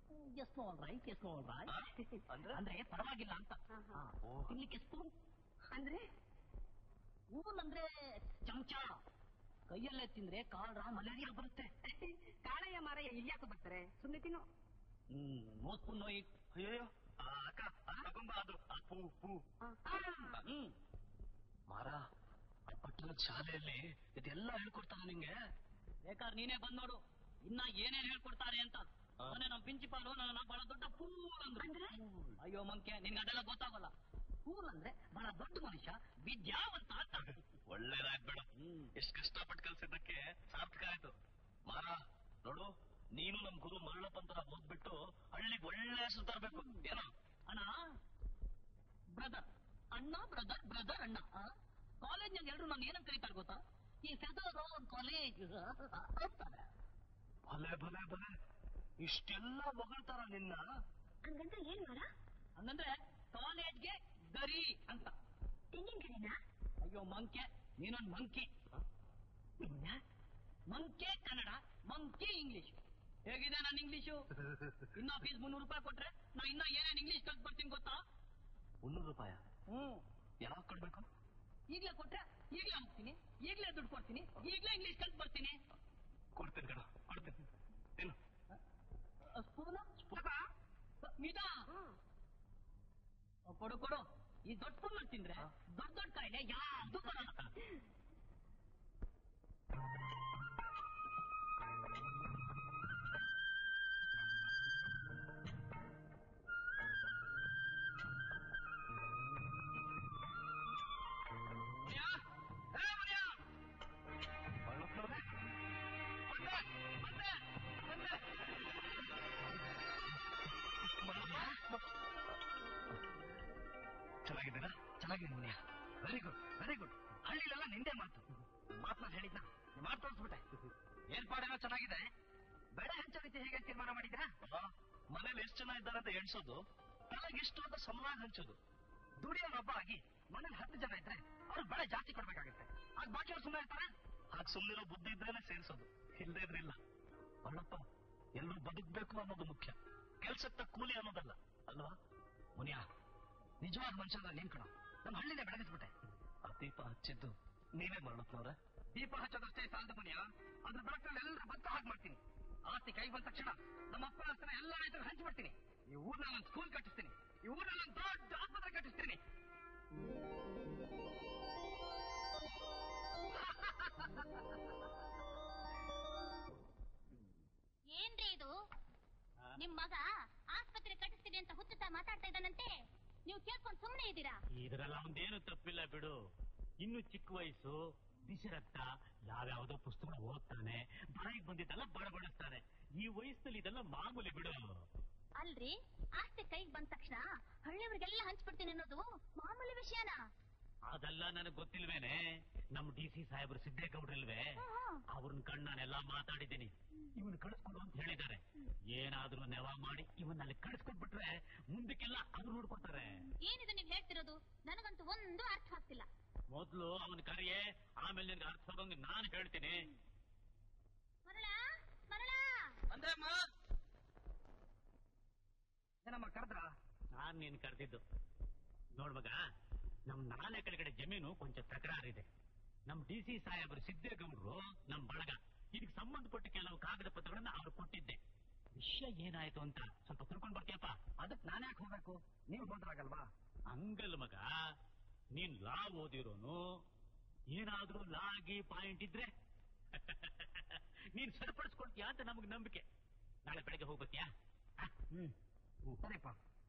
ಅಂದ್ರೆ ಪರವಾಗಿಲ್ಲ ಅಂತ. ತಿನ್ಲಿಕ್ಕೆ ಸ್ಪೂನ್ ಅಂದ್ರೆ ಅಂದ್ರೆ ಚಮಚ. ಕೈಯಲ್ಲೇ ತಿಂದ್ರೆ ಕಾಲ್ರ ಮಲೇರಿಯಾ ಬರುತ್ತೆ. ಕಾಳಯ್ಯ ಮಾರಯ್ಯ ಇಲ್ಯಾಕೆ ಬರ್ತಾರೆ? ಸುಮ್ಮನೆ ತಿನ್ನು. No spoon no it. ಅಯ್ಯೋ ಅಕ್ಕ ತಗೊಂಬ ಅದು ಪೂ ಪೂ. ಮಾರ ಪಟ್ಟಣದ ಶಾಲೆಯಲ್ಲಿ ಇದೆಲ್ಲ ಹೇಳ್ಕೊಡ್ತಾರ ನಿಂಗೆ. ಬೇಕಾದ್ರೆ ನೀನೇ ಬಂದ್ ನೋಡು ಇನ್ನ ಏನೇನ್ ಹೇಳ್ಕೊಡ್ತಾರೆ ಅಂತ. ಮೊನ್ನೆ ನಮ್ ಪ್ರಿನ್ಸಿಪಾಲು ನನ್ನ ಬಹಳ ದೊಡ್ಡ ಫೂಲ್ ಅಂದ್ರೆ. ಅಯ್ಯೋ ಮಂಕೆ, ನಿನ್ಗೆ ಅದೆಲ್ಲ ಗೊತ್ತಾಗಲ್ಲ. ಫೂಲ್ ಅಂದ್ರೆ ಬಹಳ ದೊಡ್ಡ ಮನುಷ್ಯ, ವಿದ್ಯಾವಂತ ಅಂತ. ಒಳ್ಳೇದಾಗ್ಬೇಡ, ಎಷ್ಟು ಕಷ್ಟಪಟ್ಟು ಕಲ್ಸಿದ್ದಕ್ಕೆ ಸಾರ್ಥಕ ಆಯ್ತು. ಮಾರ ನೋಡು, ನೀನು ನಮ್ ಗುರು ಮರಳಪ್ಪಂತರ ಓದ್ಬಿಟ್ಟು ಹಳ್ಳಿಗೆ ಒಳ್ಳೆ ಹೆಸರು ತರಬೇಕು. ಏನೋ ಅಣ್ಣ, ಬ್ರದರ್ ಅಣ್ಣ, ಬ್ರದರ್ ಅಣ್ಣ. ಕಾಲೇಜ್ನಾಗ ಎಲ್ರು ನಾನು ಏನಂತ ಕರೀತಾರೆ ಗೊತ್ತಾ? ಈ ಫೆದರ್ ಕಾಲೇಜ್. ಭಲೆ ಭಲೆ ಭಲೆ, ಇಷ್ಟೆಲ್ಲ ಹೊಗಳ್ತಾರ ನಿನ್ನ. ಹಂಗಂದ್ರೆ ಏನ್ ಮಾರ? ಹಂಗಂದ್ರೆ ಕಾಲೇಜ್ಗೆ ಗರಿ ಅಂತ. ತೆಂಗಿನ ಗರಿನಾ? ಅಯ್ಯೋ ಮಂಕೆ, ನೀನೊಂದು ಮಂಕಿ. ಮಂಕೆ ಕನ್ನಡ, ಮಂಕಿ ಇಂಗ್ಲಿಷ್. ಹೇಗಿದೆ ನನ್ನ ಇಂಗ್ಲಿಷು? ಇನ್ನ ಫೀಸ್ 300 ರೂಪಾಯಿ ಕೊಟ್ರೆ ನಾ ಇನ್ನ ಏನೇನು ಇಂಗ್ಲಿಷ್ ಕಲ್ತ್ ಬರ್ತೀನಿ ಗೊತ್ತಾ? 300 ರೂಪಾಯ? ಯಾವಾಗ ಕೊಡ್ಬೇಕು? ಈಗ್ಲೇ ಕೊಟ್ರೆ ಈಗ್ಲೇ ಹೋಗ್ತೀನಿ, ಈಗ್ಲೇ ದುಡ್ಡು ಕೊಡ್ತೀನಿ, ಈಗ್ಲೇ ಇಂಗ್ಲಿಷ್ ಕಲ್ತ್ ಬರ್ತೀನಿ. ಕೊಡ್ತೀನಿ ಕಣ, ಕೊಡ್ತೀನಿ. ಏನು ಸ್ಪೂನ ಮಿದಾ ಕೊಡು ಕೊಡು. ಈ ದೊಡ್ಡ ಸ್ಪೂನ್ ತಿಂದ್ರೆ ದೊಡ್ಡ ದೊಡ್ಡ ಕಾಯಿಲೆ ಯಾವ್ದು ಬರಲ್ಲ. ಚೆನ್ನಾಗಿದ್ದೀರಾ? ಚೆನ್ನಾಗಿದೆ Muniya, very good very good. ಹಳ್ಳಿಲೆಲ್ಲ ನಿಂದೆ ಮಾತು ಮಾತನ್ನ ಹೇಳಿದ್ನ ಮಾತು ತೋರಿಸ್ಬಿಟ್ಟೆ. ಏರ್ಪಾಡೇನೋ ಚೆನ್ನಾಗಿದೆ. ಬೆಳೆ ಹಂಚೋ ರೀತಿ ಹೇಗೆ ತೀರ್ಮಾನ ಮಾಡಿದ್ರಾ? ಮನೇಲಿ ಎಷ್ಟು ಜನ ಇದ್ದಾರೆ ಅಂತ ಎಣಿಸೋದು, ತಲೆಗೆಷ್ಟು ಅಂತ ಸಮವಾಗಿ ಹಂಚೋದು. ದುಡಿಯೋನೊಬ್ಬ ಆಗಿ ಮನೇಲಿ 10 ಜನ ಇದ್ರೆ ಅವ್ರು ಬೆಳೆ ಜಾಸ್ತಿ ಕೊಡ್ಬೇಕಾಗುತ್ತೆ. ಆಗ ಬಾಕಿಯವ್ರು ಸುಮ್ಮನೆ ಇರ್ತಾರೆ. ಹಾಗೆ ಸುಮ್ಮನಿರೋ ಬುದ್ಧಿ ಇದ್ರೇನೆ ಸೇರಿಸೋದು, ಇಲ್ಲದೇ ಇದ್ರಿಲ್ಲ. ಅಣ್ಣಪ್ಪ, ಎಲ್ಲರೂ ಬದುಕಬೇಕು ಅನ್ನೋದು ಮುಖ್ಯ, ಕೆಲ್ಸಕ್ಕೆ ಕೂಲಿ ಅನ್ನೋದಲ್ಲ ಅಲ್ವಾ? ಮುನಿಯ, ನಿಜವಾದ ಮನುಷ್ಯನ ನೀನ್ ಕಣ. ನಮ್ಮ ಹಳ್ಳಿನೇ ಬೆಳಗಿಸ್ಬಿಟ್ಟೆ. ಆ ದೀಪ ಹಚ್ಚಿದ್ದು ನೀವೇ ಮರಳಪ್ಪನವ್ರೆ? ದೀಪ ಹಚ್ಚೋದಷ್ಟೇ ಸಾಲದು ಮುನಿಯ, ಅದ್ರ ಬೆಳಕಲ್ಲಿ ಎಲ್ಲರೂ ಬದುಕ ಹಾಗೆ ಮಾಡ್ತೀನಿ. ಆಸ್ತಿ ಕೈ ಬಂದ ತಕ್ಷಣ ನಮ್ಮ ಅಪ್ಪ ಹತ್ರ ಎಲ್ಲ ರೈತರು ಹಂಚ್ಬಿಡ್ತೀನಿ. ಈ ಊರ್ನಲ್ಲಿ ಒಂದು ಸ್ಕೂಲ್ ಕಟ್ಟಿಸ್ತೀನಿ, ಈ ಊರಲ್ಲಿ ಒಂದು ದೊಡ್ಡ ಆಸ್ಪತ್ರೆ ಕಟ್ಟಿಸ್ತೀನಿ. ಏನ್ರಿ ಇದು? ನಿಮ್ ಮಗ ಆಸ್ಪತ್ರೆ ಕಟ್ಟಿಸ್ತೀನಿ ಅಂತ ಹುಚ್ಚುತ್ತಾ ಮಾತಾಡ್ತಾ ಇದ್ದಾನಂತೆ, ನೀವು ಕೇಳ್ಕೊಂಡು ಸುಮ್ಮನೆ ಇದ್ದೀರಾ? ಇದರೆಲ್ಲ ಒಂದೇನು ತಪ್ಪಿಲ್ಲ ಬಿಡು. ಇನ್ನು ಚಿಕ್ಕ ವಯಸ್ಸು, ಬಿಸಿ ರಕ್ತ, ಯಾವ್ಯಾವ್ದೋ ಪುಸ್ತಕ ಓದ್ತಾನೆ, ಬಾಯಿಗೆ ಬಂದಿದ್ದೆಲ್ಲ ಬಡಬಡಿಸ್ತಾನೆ. ಈ ವಯಸ್ಸಲ್ಲಿ ಇದೆಲ್ಲ ಮಾಮೂಲಿ ಬಿಡು. ಅಲ್ರಿ, ಆಸ್ತಿ ಕೈಗೆ ಬಂದ ತಕ್ಷಣ ಹಳ್ಳಿಯವ್ರಿಗೆಲ್ಲ ಹಂಚ್ಬಿಡ್ತೀನಿ ಅನ್ನೋದು ಮಾಮೂಲಿ ವಿಷಯನಾ? ಅದೆಲ್ಲ ನನಗೆ ಗೊತ್ತಿಲ್ವೇನೆ. ನಮ್ಮ DC ಸಾಹೇಬ್ರು ಸಿದ್ದೇಗೌಡ್ರಿಲ್ವೇ, ಅವ್ರನ್ನ ಕಂಡು ನಾನೆಲ್ಲ ಮಾತಾಡಿದ್ದೀನಿ. ಇವನ್ ಕಳಿಸ್ಕೊಡು ಅಂತ ಹೇಳಿದ್ದಾರೆ. ಏನಾದ್ರೂ ನೆವ ಮಾಡಿ ಇವನ್ನಲ್ಲಿ ಕಳಿಸ್ಕೊಟ್ಬಿಟ್ರೆ ಮುಂದಕ್ಕೆಲ್ಲ ಅವ್ರು ನೋಡ್ಕೊತಾರೆ. ಏನಿದೆ ನೀವ್ ಹೇಳ್ತಿರೋದು? ನನಗಂತೂ ಒಂದು ಅರ್ಥ ಆಗ್ತಿಲ್ಲ. ಮೊದ್ಲು ಅವನ್ ಕರೆಯೇ, ಆಮೇಲೆ ನಿನ್ಗೆ ಅರ್ಥ ಆಗೋಂಗೆ ನಾನು ಹೇಳ್ತೀನಿ. ಏನಮ್ಮ ಕರೆದ್ರ? ನಾನ್ ನೀನ್ ಕರೆದಿದ್ದು ನೋಡ್ ಮಗ, ನಮ್ ನಾಲೆ ಕಡೆ ಜಮೀನು ಕೊಂಚ ತಕರಾರಿದೆ. ನಮ್ DC ಸಾಹೇಬರು ಸಿದ್ದೇಗೌಡರು ನಮ್ ಬಳಗ ಇದಕ್ಕೆ ಸಂಬಂಧಪಟ್ಟ ಕೆಲವು ಕಾಗದ ಪತ್ರಗಳನ್ನ ಅವ್ರು ಕೊಟ್ಟಿದ್ದೆ. ವಿಷಯ ಏನಾಯ್ತು ಅಂತ ಸ್ವಲ್ಪ ತಿಳ್ಕೊಂಡ್ ಬರ್ತೀಯಪ್ಪ. ಅದಕ್ಕೆ ನಾನು ಯಾಕೆ ಹೋಗ್ಬೇಕು? ನೀವು ಹೋದ್ರಾಗಲ್ವಾ? ಹಂಗಲ್ ಮಗ, ನೀನ್ ಲಾ ಓದಿರೋನು, ಏನಾದ್ರೂ ಲಾಗಿ ಪಾಯಿಂಟ್ ಇದ್ರೆ ನೀನ್ ಸರಿಪಡಿಸ್ಕೊಳ್ತೀಯ ಅಂತ ನಮಗ್ ನಂಬಿಕೆ. ನಾಳೆ ಬೆಳಗ್ಗೆ ಹೋಗ್ಬೇಕ್ಯಾ? ಸರಿಪ್ಪ.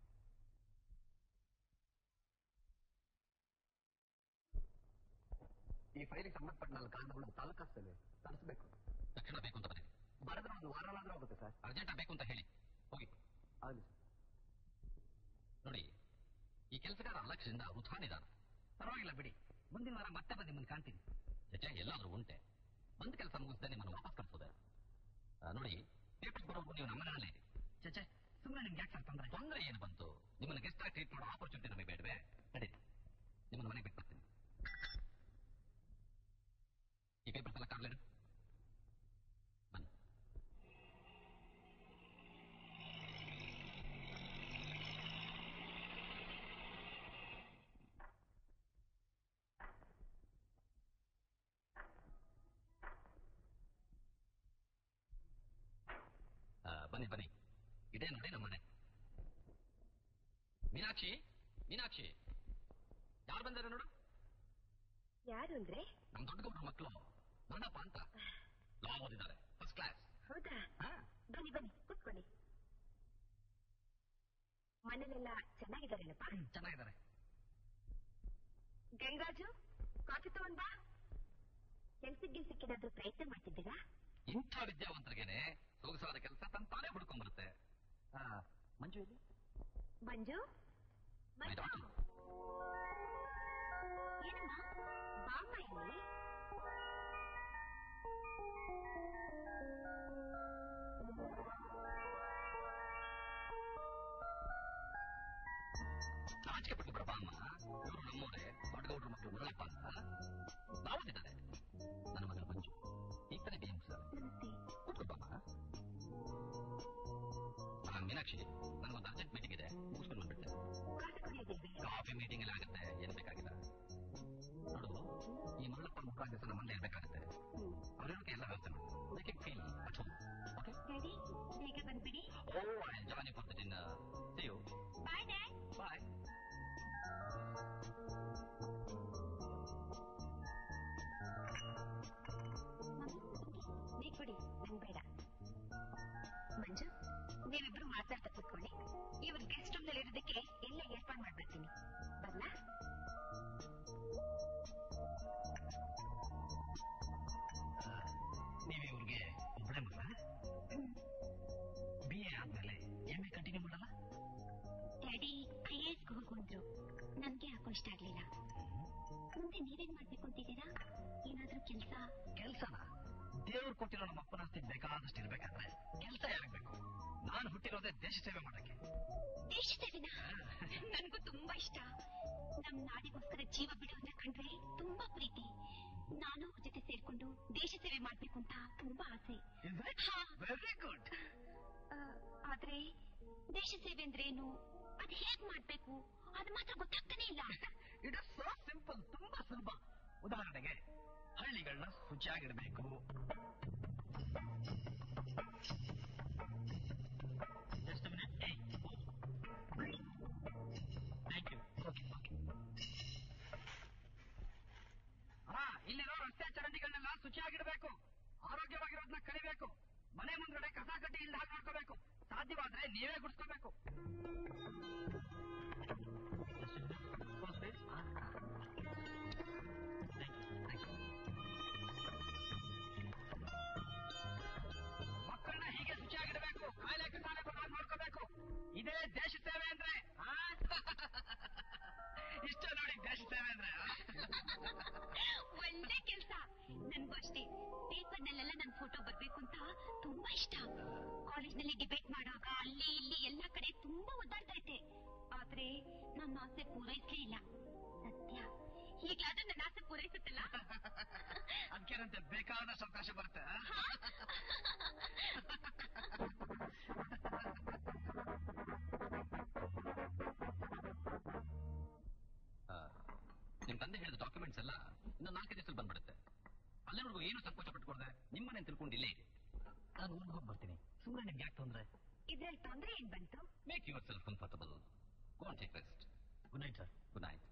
ಈ ಫೈಲಿಗೆ ಸಂಬಂಧಪಟ್ಟ 4 ಕಾಗದಗಳು ತಾಲೂಕಾಸ್ತಲ್ಲಿ ತರಿಸಬೇಕು. ತಕ್ಷಣ ಬೇಕು ಅಂತ ಬನ್ನಿ. ಬರೆದ್ರೆ 1 ವಾರನಾದ್ರೂ ಆಗುತ್ತೆ ಸರ್. ಅರ್ಜೆಂಟ್ ಬೇಕು ಅಂತ ಹೇಳಿ ಹೋಗಿ. ಆಗಲಿ ಸರ್. ನೋಡಿ, ಈ ಕೆಲಸಗಾರ ಅಲಕ್ಷ್ಯದಿಂದ ಉತ್ಥಾನಿದಾನ. ಪರವಾಗಿಲ್ಲ ಬಿಡಿ, ಮುಂದಿನ ವಾರ ಮತ್ತೆ ಬಂದು ನಿಮ್ಮನ್ನು ಕಾಣ್ತೀನಿ. ಎಲ್ಲಾದ್ರೂ ಉಂಟೆ ಬಂದ್ ಕೆಲಸ ಮುಗಿಸ್ದೆ ನಿಮ್ಮನ್ನು ವಾಪಸ್ ಕಳಿಸೋದೆ. ನೋಡಿ, ಪೇಪರ್ ಬರೋದು ನೀವು ನಮ್ಮನೇನಲ್ಲೇ ಇರಿ. ಚಚೆ, ಸುಮ್ಮನೆ ನಿಮ್ಗೆ ಯಾಕೆ ಸರ್ ತೊಂದರೆ? ತೊಂದರೆ ಏನು ಬಂತು? ನಿಮ್ಮನ್ನು ಗೆಸ್ಟ್ ಆಗಿ ಟ್ರೀಟ್ ಮಾಡೋ ಆಪರ್ಚುನಿಟಿ ನಮಗೆ ಬೇಡವೇ? ನಡೀರಿ, ನಿಮ್ಮನ್ನು ಮನೆಗೆ ಬಿಟ್ಟು ಬರ್ತೀನಿ. ಈ ಪೇಪರ್ಸ್ ಎಲ್ಲ ಕಾರ್ಲೇನು ಬನ್ನಿ. ಬನ್ನಿ ಬನ್ನಿ, ಇದೇ ನೋಡಿ ನಮ್ಮನೆ. ಮೀನಾಕ್ಷಿ, ಮೀನಾಕ್ಷಿ, ಯಾರು ಬಂದಾರೆ ನೋಡು? ಯಾರು ಅಂದ್ರೆ? ನಮ್ ದೊಡ್ಡ ಗೌಡ್ರ ಮಕ್ಕಳು ಮಣ್ಣಪ್ಪ ಅಂತ ಲಾ ಓದಿದ್ದಾರೆ, ಫಸ್ಟ್ ಕ್ಲಾಸ್. ಹೌದಾ? ಬನ್ನಿ ಬನ್ನಿ, ಕೂತ್ಕೊಳ್ಳಿ. ಮನೇಲೆಲ್ಲ ಚೆನ್ನಾಗಿದ್ದಾರೇನಪ್ಪ? ಚೆನ್ನಾಗಿದ್ದಾರೆ. ಗಂಗಾಜು, ಕಾಫಿ ತಗೊಂಡ್ ಬಾ. ಕೆಲ್ಸಕ್ಕೇನಾದ್ರೂ ಪ್ರಯತ್ನ ಮಾಡ್ತಿದ್ದೀರಾ? ಇಂಥ ವಿದ್ಯಾವಂತರಿಗೇನೆ ಸೊಗಸಾದ ಕೆಲಸ ತಂತಾನೆ ಹುಡ್ಕೊಂಡ್ಬರುತ್ತೆ. ಮಂಜು ಇಲ್ಲಿ? ಮಂಜು, ಮಂಜು, ಏನಮ್ಮ ಬಾಮ್ಮ ಇಲ್ಲಿ. ನಾಚಿಕೆ ಪಟ್ಟು ಬಿಡ ಬಾಮ್ಮ. ಇವರು ನಮ್ಮವರೇ, ದೊಡ್ಡ ಗೌಡ್ರ ಮಕ್ಕಳು ಮರಳಪ್ಪ ಅಂತ ನಾವುದಿದ್ದಾರೆ. ನನ್ನ ಮಗನ ಮಂಜು ಈಗ ತಾನೇ BA ಮುಗಿಸಿದ್ದಾರೆ. ಬಾಮ್ಮ. ಮೀನಾಕ್ಷಿ, ನನಗೊಂದು ಅರ್ಜೆಂಟ್ ಮೀಟಿಂಗ್ ಇದೆ, ಮುಗಿಸ್ಕೊಂಡು ಬಂದ್ಬಿಟ್ಟೆ. ಕಾಫಿ ಮೀಟಿಂಗ್ ಎಲ್ಲ ಆಗುತ್ತೆ, ಏನು ಬೇಕಾಗಿಲ್ಲ. ನೋಡು, ಈ ಮರಳಪ್ಪ ಮುಖ ದಿವಸ ನಮ್ಮಲ್ಲೇ ಇರಬೇಕಾಗುತ್ತೆ. ಅವರಿಗೆ ಎಲ್ಲ ವ್ಯವಸ್ಥೆ ಮಾಡಿ make it feel at home. Okay daddy, ಬೇಗ ಬಂದ್ಬಿಡಿ. Oh, I join you for the dinner. See you. Bye dad. Bye. ನೀ ಕೊಡಿ, ನಂಗೆ ಬೇಡ. ಮಂಜು, ನೀವಿಬ್ರು ಮಾತಾಡ್ತಾ ಕೂತ್ಕೊಳ್ಳಿ. ಇವ್ರ ಗೆಸ್ಟ್ ರೂಮ್ ನಲ್ಲಿ ಇರೋದಕ್ಕೆ ಎಲ್ಲ ಏರ್ಪಾಡು ಮಾಡ್ಬಿಡ್ತೀನಿ. ಬರ್ಲಾ? ನೀವು ಇವ್ರಿಗೆ ಒಬ್ಬಳೆ ಮಗ? BA ಆದ್ಮೇಲೆ MA ಕಂಟಿನ್ಯೂ ಮಾಡಲ್ಲ? ಡ್ಯಾಡಿ IAS ಹೋಗುವಂದ್ರು. ನನ್ಗೆ ಯಾಕೋ ಇಷ್ಟ ಆಗ್ಲಿಲ್ಲ. ಮುಂದೆ ನೀವೇನ್ ಮಾಡ್ಬೇಕು ಅಂತಿದ್ದೀರಾ? ಏನಾದ್ರೂ ಕೆಲ್ಸನ? ದೇವ್ರು ಕೊಟ್ಟಿರೋ ನಮ್ಮ ಅಪ್ಪನ ಆಸ್ತಿ ಬೇಕಾದಷ್ಟು ಇರ್ಬೇಕಾದ್ರೆ ಕೆಲಸ ಯಾರಾಗಬೇಕು? ನಾನು ಹುಟ್ಟಿರೋದೇ ದೇಶ ಸೇವೆ ಮಾಡಕ್ಕೆ. ದೇಶ ಸೇವೆನಾ? ನನ್ಗೂ ತುಂಬಾ ಇಷ್ಟ. ನಮ್ ನಾಡಿಗೋಸ್ಕರ ಜೀವ ಬಿಡೋದನ್ನ ಕಂಡ್ರೆ ತುಂಬಾ ಪ್ರೀತಿ. ನಾನು ಅವ್ರ ಜೊತೆ ಸೇರ್ಕೊಂಡು ದೇಶ ಸೇವೆ ಮಾಡ್ಬೇಕು ಅಂತ ತುಂಬಾ ಆಸೆ. Very good. ಆದ್ರೆ ದೇಶ ಸೇವೆ ಅಂದ್ರೆ ಏನು, ಅದ್ ಹೇಗ್ ಮಾಡ್ಬೇಕು ಅದು ಮಾತ್ರ ಗೊತ್ತಾಗ್ತಾನೆ ಇಲ್ಲ. ಇಟ್ ಇಸ್ ಸೋ ಸಿಂಪಲ್, ತುಂಬಾ ಸುಲಭ. ಉದಾಹರಣೆಗೆ, ಹಳ್ಳಿಗಳನ್ನ ಶುಚಿಯಾಗಿಡಬೇಕು. Just a minute. Hey. Thank you. Okay. ಇಲ್ಲಿರೋ ರಸ್ತೆ ಚರಂಡಿಗಳನ್ನೆಲ್ಲ ಶುಚಿಯಾಗಿಡಬೇಕು. ಆರೋಗ್ಯವಾಗಿರೋದನ್ನ ಕಲಿಬೇಕು. ಮನೆ ಮುಂದ್ಗಡೆ ಕಸ ಕಡ್ಡಿ ಇಲ್ದ ಹಾಗೆ ನೋಡ್ಕೋಬೇಕು. ಸಾಧ್ಯವಾದ್ರೆ ನೀವೇ ಗುಡಿಸ್ಕೋಬೇಕು. ಮಕ್ಕಳನ್ನ ಹೀಗೆ ಶುಚಿಯಾಗಿಡಬೇಕು. ಕಾಯಿಲೆ ಕಸಾಲೆ ಬರೋದು ನೋಡ್ಕೋಬೇಕು. ಇದೇ ದೇಶ ಸೇವೆ ಅಂದ್ರೆ. ಇಷ್ಟ ನೋಡಿ ದೇಶ ಸೇವೆ ಅಂದ್ರೆ. ಕಾಲೇಜ್ನಲ್ಲಿ ಡಿಬೇಟ್ ಮಾಡುವಾಗ ಅಲ್ಲಿ ಇಲ್ಲಿ ಎಲ್ಲ ಕಡೆ ತುಂಬಾ ಒದ್ದಾಡ್ತಾ ಇದ್ದೆ. ಆದ್ರೆ ನನ್ನ ಆಸೆ ಪೂರೈಸಲೇ ಇಲ್ಲ. ಸತ್ಯ ಹೀಗಾದ್ರೆ ನನ್ನ ಆಸೆ ಪೂರೈಸುತ್ತಲ್ಲ. ಅದಕ್ಕೇನಂತೆ ಬೇಕಾದಷ್ಟು ಅವಕಾಶ ಬರುತ್ತೆ. ನಿಮ್ ತಂದೆ ಹೇಳಿದ ಡಾಕ್ಯುಮೆಂಟ್ಸ್ ಎಲ್ಲ ಇನ್ನು 4 ದಿವಸದಲ್ಲಿ ಬಂದ್ಬಿಡುತ್ತೆ. ಅಲ್ಲಿವರೆಗೂ ಏನು ಸಂಕೋಚ ಪಟ್ಕೊಡ್ದೆ ನಿಮ್ಮನೆ ತಿಳ್ಕೊಂಡು ಇಲ್ಲೇ ಇದೆ. ನಾನು ಊರಿಗೆ ಹೋಗಿ ಬರ್ತೀನಿ. ಸುಮ್ಮನೆ ನಿಮ್ಗೆ ಯಾಕೆ ತೊಂದ್ರೆ? ಇದ್ರಲ್ಲಿ ತೊಂದ್ರೆ ಏನ್ ಬಂತು? Make yourself comfortable. Go on take rest. Good night sir. Good night.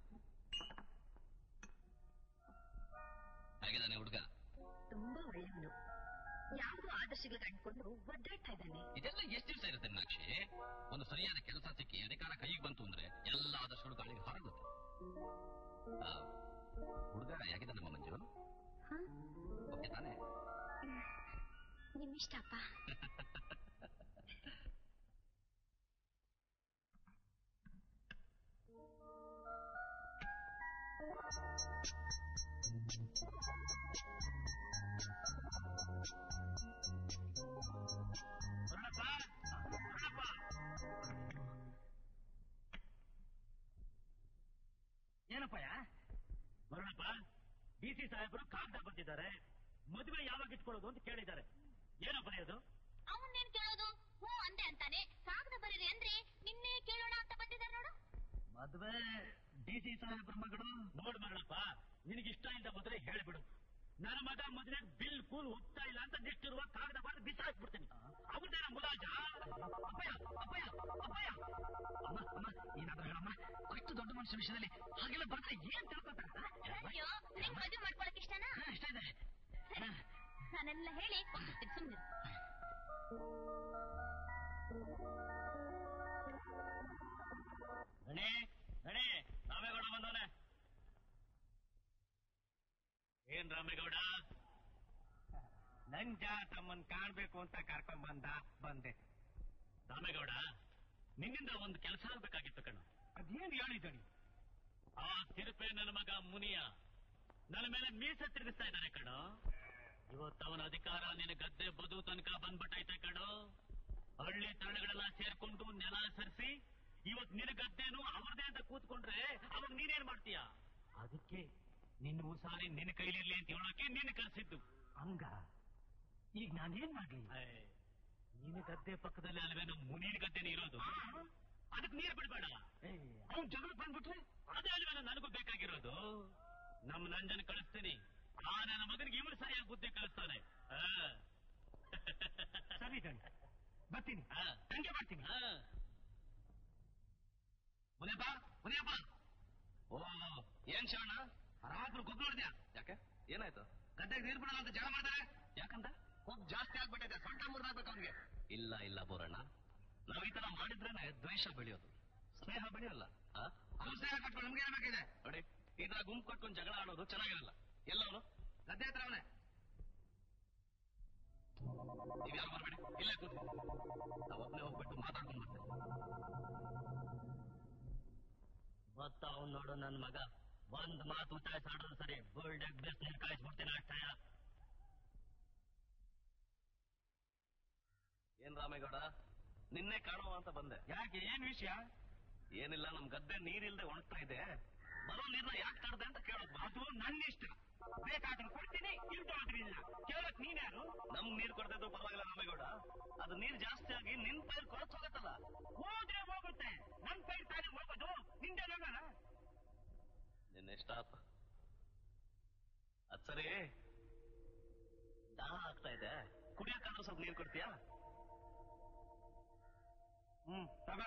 ಹೇಗಿದ್ದಾನೆ ಹುಡುಗ? ತುಂಬಾ ಒಳ್ಳೆಯವನು. ಯಾವುದೋ ಆದರ್ಶಗಳು ಕಂಡುಕೊಂಡು ಒದ್ದಾಡ್ತಾ ಇದ್ದಾನೆ. ಇದೆಲ್ಲ ಎಷ್ಟು ದಿವಸ ಇರುತ್ತೆ ಮೀನಾಕ್ಷಿ? ಒಂದು ಸರಿಯಾದ ಕೆಲಸ ಸಿಕ್ಕಿ ಅಧಿಕಾರ ಕೈಗೆ ಬಂತು ಅಂದ್ರೆ ಎಲ್ಲ ಆದರ್ಶಗಳು ಗಾಳಿಗೆ ಹೊರಗುತ್ತೆ. ಹುಡುಗ ಹೇಗಿದೆ ನಮ್ಮ ಮಂಜು? ಓಕೆ ತಾನೆ? ನಿಮ್ಮಿಷ್ಟಪ್ಪ. ಏನಪ್ಪಯ್ಯ? ಬರೋಣಪ್ಪ. ಡಿ.ಸಿ. ಸಾಹೇಬರು ಕಾಗದ ಬಂದಿದ್ದಾರೆ. ಮದುವೆ ಯಾವಾಗ ಇಟ್ಕೊಳ್ಳೋದು ಅಂತ ಕೇಳಿದ್ದಾರೆ. ಏನೋ ಬರೆಯೋದು? ಅವನ್ನೇನ್ ಕೇಳೋದು? ಹ್ಞೂ ಅಂದೆ ಅಂತಾನೆ. ಕಾಗದ ಬರೀರಿ ಅಂದ್ರೆ ನಿನ್ನೆ ಕೇಳೋಣ ಅಂತ ಬಂದಿದ್ದಾರೆ ನೋಡು. ಮದುವೆ ಡಿ.ಸಿ. ಸಾಹೇಬ್ರ ಮಗಳು. ನೋಡು ಮಗಳಪ್ಪ, ನಿನಗಿಷ್ಟ ಇದ್ದ ಮದುವೆ ಹೇಳಿಬಿಡು. ನನ್ನ ಮಗ ಮದುವೆ ಬಿಲ್ ಕೂಲ್ ಒಪ್ತಾ ಇಲ್ಲ ಅಂತ ನಿಷ್ಠಿರುವ ಕಾಗದ ಬರೆದು ಬಿಸಾಕ್ಬಿಡ್ತೀನಿ. ಅವ್ರದೇನ ಮುಲಾಜ? ಅಪ್ಪಯ್ಯ ಅಪ್ಪಯ್ಯ ಅಪ್ಪಯ್ಯ. ಅಮ್ಮ ಅಮ್ಮ ಏನಾದ್ರೂ ಹೇಳಮ್ಮ. ಅಷ್ಟು ದೊಡ್ಡ ಮನುಷ್ಯ ವಿಷಯದಲ್ಲಿ ಹಾಗೆಲ್ಲ ಬರ್ತಾರೆ ಏನ್ ತಿಳ್ಕೊತಾರೆ? ಅಯ್ಯೋ, ನಿಂಗ್ ಮದುವೆ ಮಾಡ್ಕೊಳಕ್ ಇಷ್ಟನಾ? ಇಷ್ಟ ಇದೆ. ನಾನೆಲ್ಲ ಹೇಳಿ ಕೊಡ್ತೀನಿ, ಸುಮ್ಮನೆ. ನಣಿ ನಣಿ, ರಾಮೇಗೌಡ ಬಂದವನೆ. ಏನ್ ರಾಮೇಗೌಡ? ನಂಜ ತಮ್ಮನ್ ಕಾಣ್ಬೇಕು ಅಂತ ಕರ್ಕೊಂಡ್ ಬಂದೆ. ರಾಮೇಗೌಡ, ನಿನ್ನಿಂದ ಒಂದು ಕೆಲಸ ಆಗ್ಬೇಕಾಗಿತ್ತು ಕಣು. ಅದೇನು ಹೇಳಿದಣಿ? ಆ ತಿರುಪೆ ನನ್ನ ಮಗ ಮುನಿಯ ನನ್ನ ಮೇಲೆ ಮೀಸೆ ತಿರುಗಿಸ್ತಾ ಇದ್ದಾನೆ ಕಣು. ಇವತ್ತು ಅವನ ಅಧಿಕಾರ ನಿನ್ನ ಗದ್ದೆ ಬದು ತನಕ ಬಂದ್ಬಿಟ್ಟೈತೆ ಕಣು. ಹಳ್ಳಿ ತರಳುಗಳೆಲ್ಲ ಸೇರ್ಕೊಂಡು ನೆಲ ಸರಿಸಿ ಇವತ್ತು ನಿನ್ನ ಗದ್ದೆನು ಅವರದೇ ಅಂತ ಕೂತ್ಕೊಂಡ್ರೆ ಅವಾಗ ನೀನೇನ್ ಮಾಡ್ತೀಯ? ಅದಕ್ಕೆ ನಿನ್ನ ಉಸಾರಿ ನಿನ್ನ ಕೈಲಿರ್ಲಿ ಅಂತ ಹೇಳೋಕೆ ನೀನು ಕರೆಸಿದ್ದು. ಹಂಗ ಈಗ ನಾನೇನ್ ಮಾಡ್ಲಿ? ನಿನ್ನ ಗದ್ದೆ ಪಕ್ಕದಲ್ಲಿ ಅಲ್ವೇನೋ ಮುನಿಯ ಗದ್ದೆನೇ ಇರೋದು. ಅದಕ್ಕೆ ನೀರು ಬಿಡಬೇಡ. ಅವ್ನು ಜಗಳ ಬಂದ್ಬಿಟ್ರೆ ಅದೇ ಅಲ್ವೇನೋ ನನಗೂ ಬೇಕಾಗಿರೋದು. ನಮ್ಮ ನಂಜನ್ ಕಳಿಸ್ತೀನಿ. ಆ ನನ್ನ ಮಗನಿಗೆ ಇವರು ಸರಿಯಾಗಿ ಬುದ್ಧಿ ಕಲಿಸ್ತಾನೆ. ಸರಿ ಬರ್ತೀನಿ, ಹಂಗೆ ಮಾಡ್ತೀನಿ. ಮುನಿಯಪ್ಪ ಮುನಿಯಪ್ಪ. ಓ ಏನ್ ಶಿವಣ್ಣ, ರಾತ್ರಿ ಗೊಬ್ಬರ ನೋಡಿದ್ಯಾ? ಯಾಕೆ ಏನಾಯ್ತು? ಗದ್ದೆಗೆ ನೀರು ಬಿಡಲ್ಲ ಅಂತ ಜನ ಮಾಡ್ತಾರೆ. ಯಾಕಂತ? ಕೊಬ್ಬು ಜಾಸ್ತಿ ಆಗ್ಬಿಟ್ಟಿದೆ, ಸೊಂಟ ಮುರಿದಾಗ್ಬೇಕು ಅವ್ನಿಗೆ. ಇಲ್ಲ ಇಲ್ಲ ಬೋರಣ್ಣ, ನಾವ್ ಈ ತರ ಮಾಡಿದ್ರೇನೆ ದ್ವೇಷ ಬೆಳೆಯೋದು, ಸ್ನೇಹ ಬೆಳೆಯೋಲ್ಲ. ಅವ್ನು ಸ್ನೇಹ ಕಟ್ಕೊಂಡು ನಮ್ಗೆ ಏನಾಗಿದೆ ನೋಡಿ. ಈ ತರ ಗುಂಪು ಕಟ್ಕೊಂಡು ಜಗಳ ಆಡೋದು ಚೆನ್ನಾಗಿರಲ್ಲ. ಎಲ್ಲವನು ಗದ್ದೆ ಹತ್ರ ಅವನೇ. ನೀವ್ ಯಾರು ಬರ್ಬೇಡಿ, ಇಲ್ಲೇ ಕೂತು ನಾವ್ ಒಬ್ಬನೇ ಹೋಗ್ಬಿಟ್ಟು ಮಾತಾಡ್ಕೊಂಡು ಬರ್ತೇನೆ. ಮತ್ತ ಅವ್ನು ನೋಡು ನನ್ನ ಮಗ ಒಂದ್ ಮಾತು ಉಚ್ಚಾಯಿಸಾಡಿದ್ರು ಸರಿ ಬೋಲ್ಡ್ ಬಿಸ್ ನೀರು ಕಾಯಿಸ್ಬಿಡ್ತೀನಿ ಅಷ್ಟಯ. ಏನ್ ರಾಮೇಗೌಡ, ನಿನ್ನೆ ಕಾಣುವ ಅಂತ ಬಂದೆ. ಯಾಕೆ, ಏನ್ ವಿಷಯ? ಏನಿಲ್ಲ, ನಮ್ ಗದ್ದೆ ನೀರಿಲ್ದೆ ಒಣಗ್ತಾ ಇದೆ. ಬರೋ ನೀರ್ನ ಯಾಕೆ ತರದೆ ಅಂತ ಕೇಳೋದು. ಅದು ನನ್ನ ಇಷ್ಟ. ಬೇಕಾದ್ರೂ ಕೊಡ್ತೀನಿ, ಇಲ್ದಾದ್ರೂ ಇಲ್ಲ. ಕೇಳಕ್ ನೀನ್ಯಾರು? ನಮ್ಗ್ ನೀರ್ ಕೊಡ್ತಿದ್ರು ಪರವಾಗಿಲ್ಲ ರಾಮೇಗೌಡ, ಅದು ನೀರ್ ಜಾಸ್ತಿ ಆಗಿ ನಿನ್ ಪೈರ್ ಕೊಳಚ್ ಹೋಗತ್ತಲ್ಲ. ಹೋದ್ರೆ ಹೋಗುತ್ತೆ, ನನ್ ಪೈರ್ ತಾನೇ ಹೋಗೋದು. ನಿಂದೆ ನೋಡೋಣ. ನಿನ್ನೆ ಸ್ಟಾಪ್. ಅದ್ ಸರಿ, ದಾಹ ಆಗ್ತಾ ಇದೆ, ಕುಡಿಯಕ್ಕಾದ್ರೂ ಸ್ವಲ್ಪ ನೀರ್ ಕೊಡ್ತೀಯಾ? ತಗ.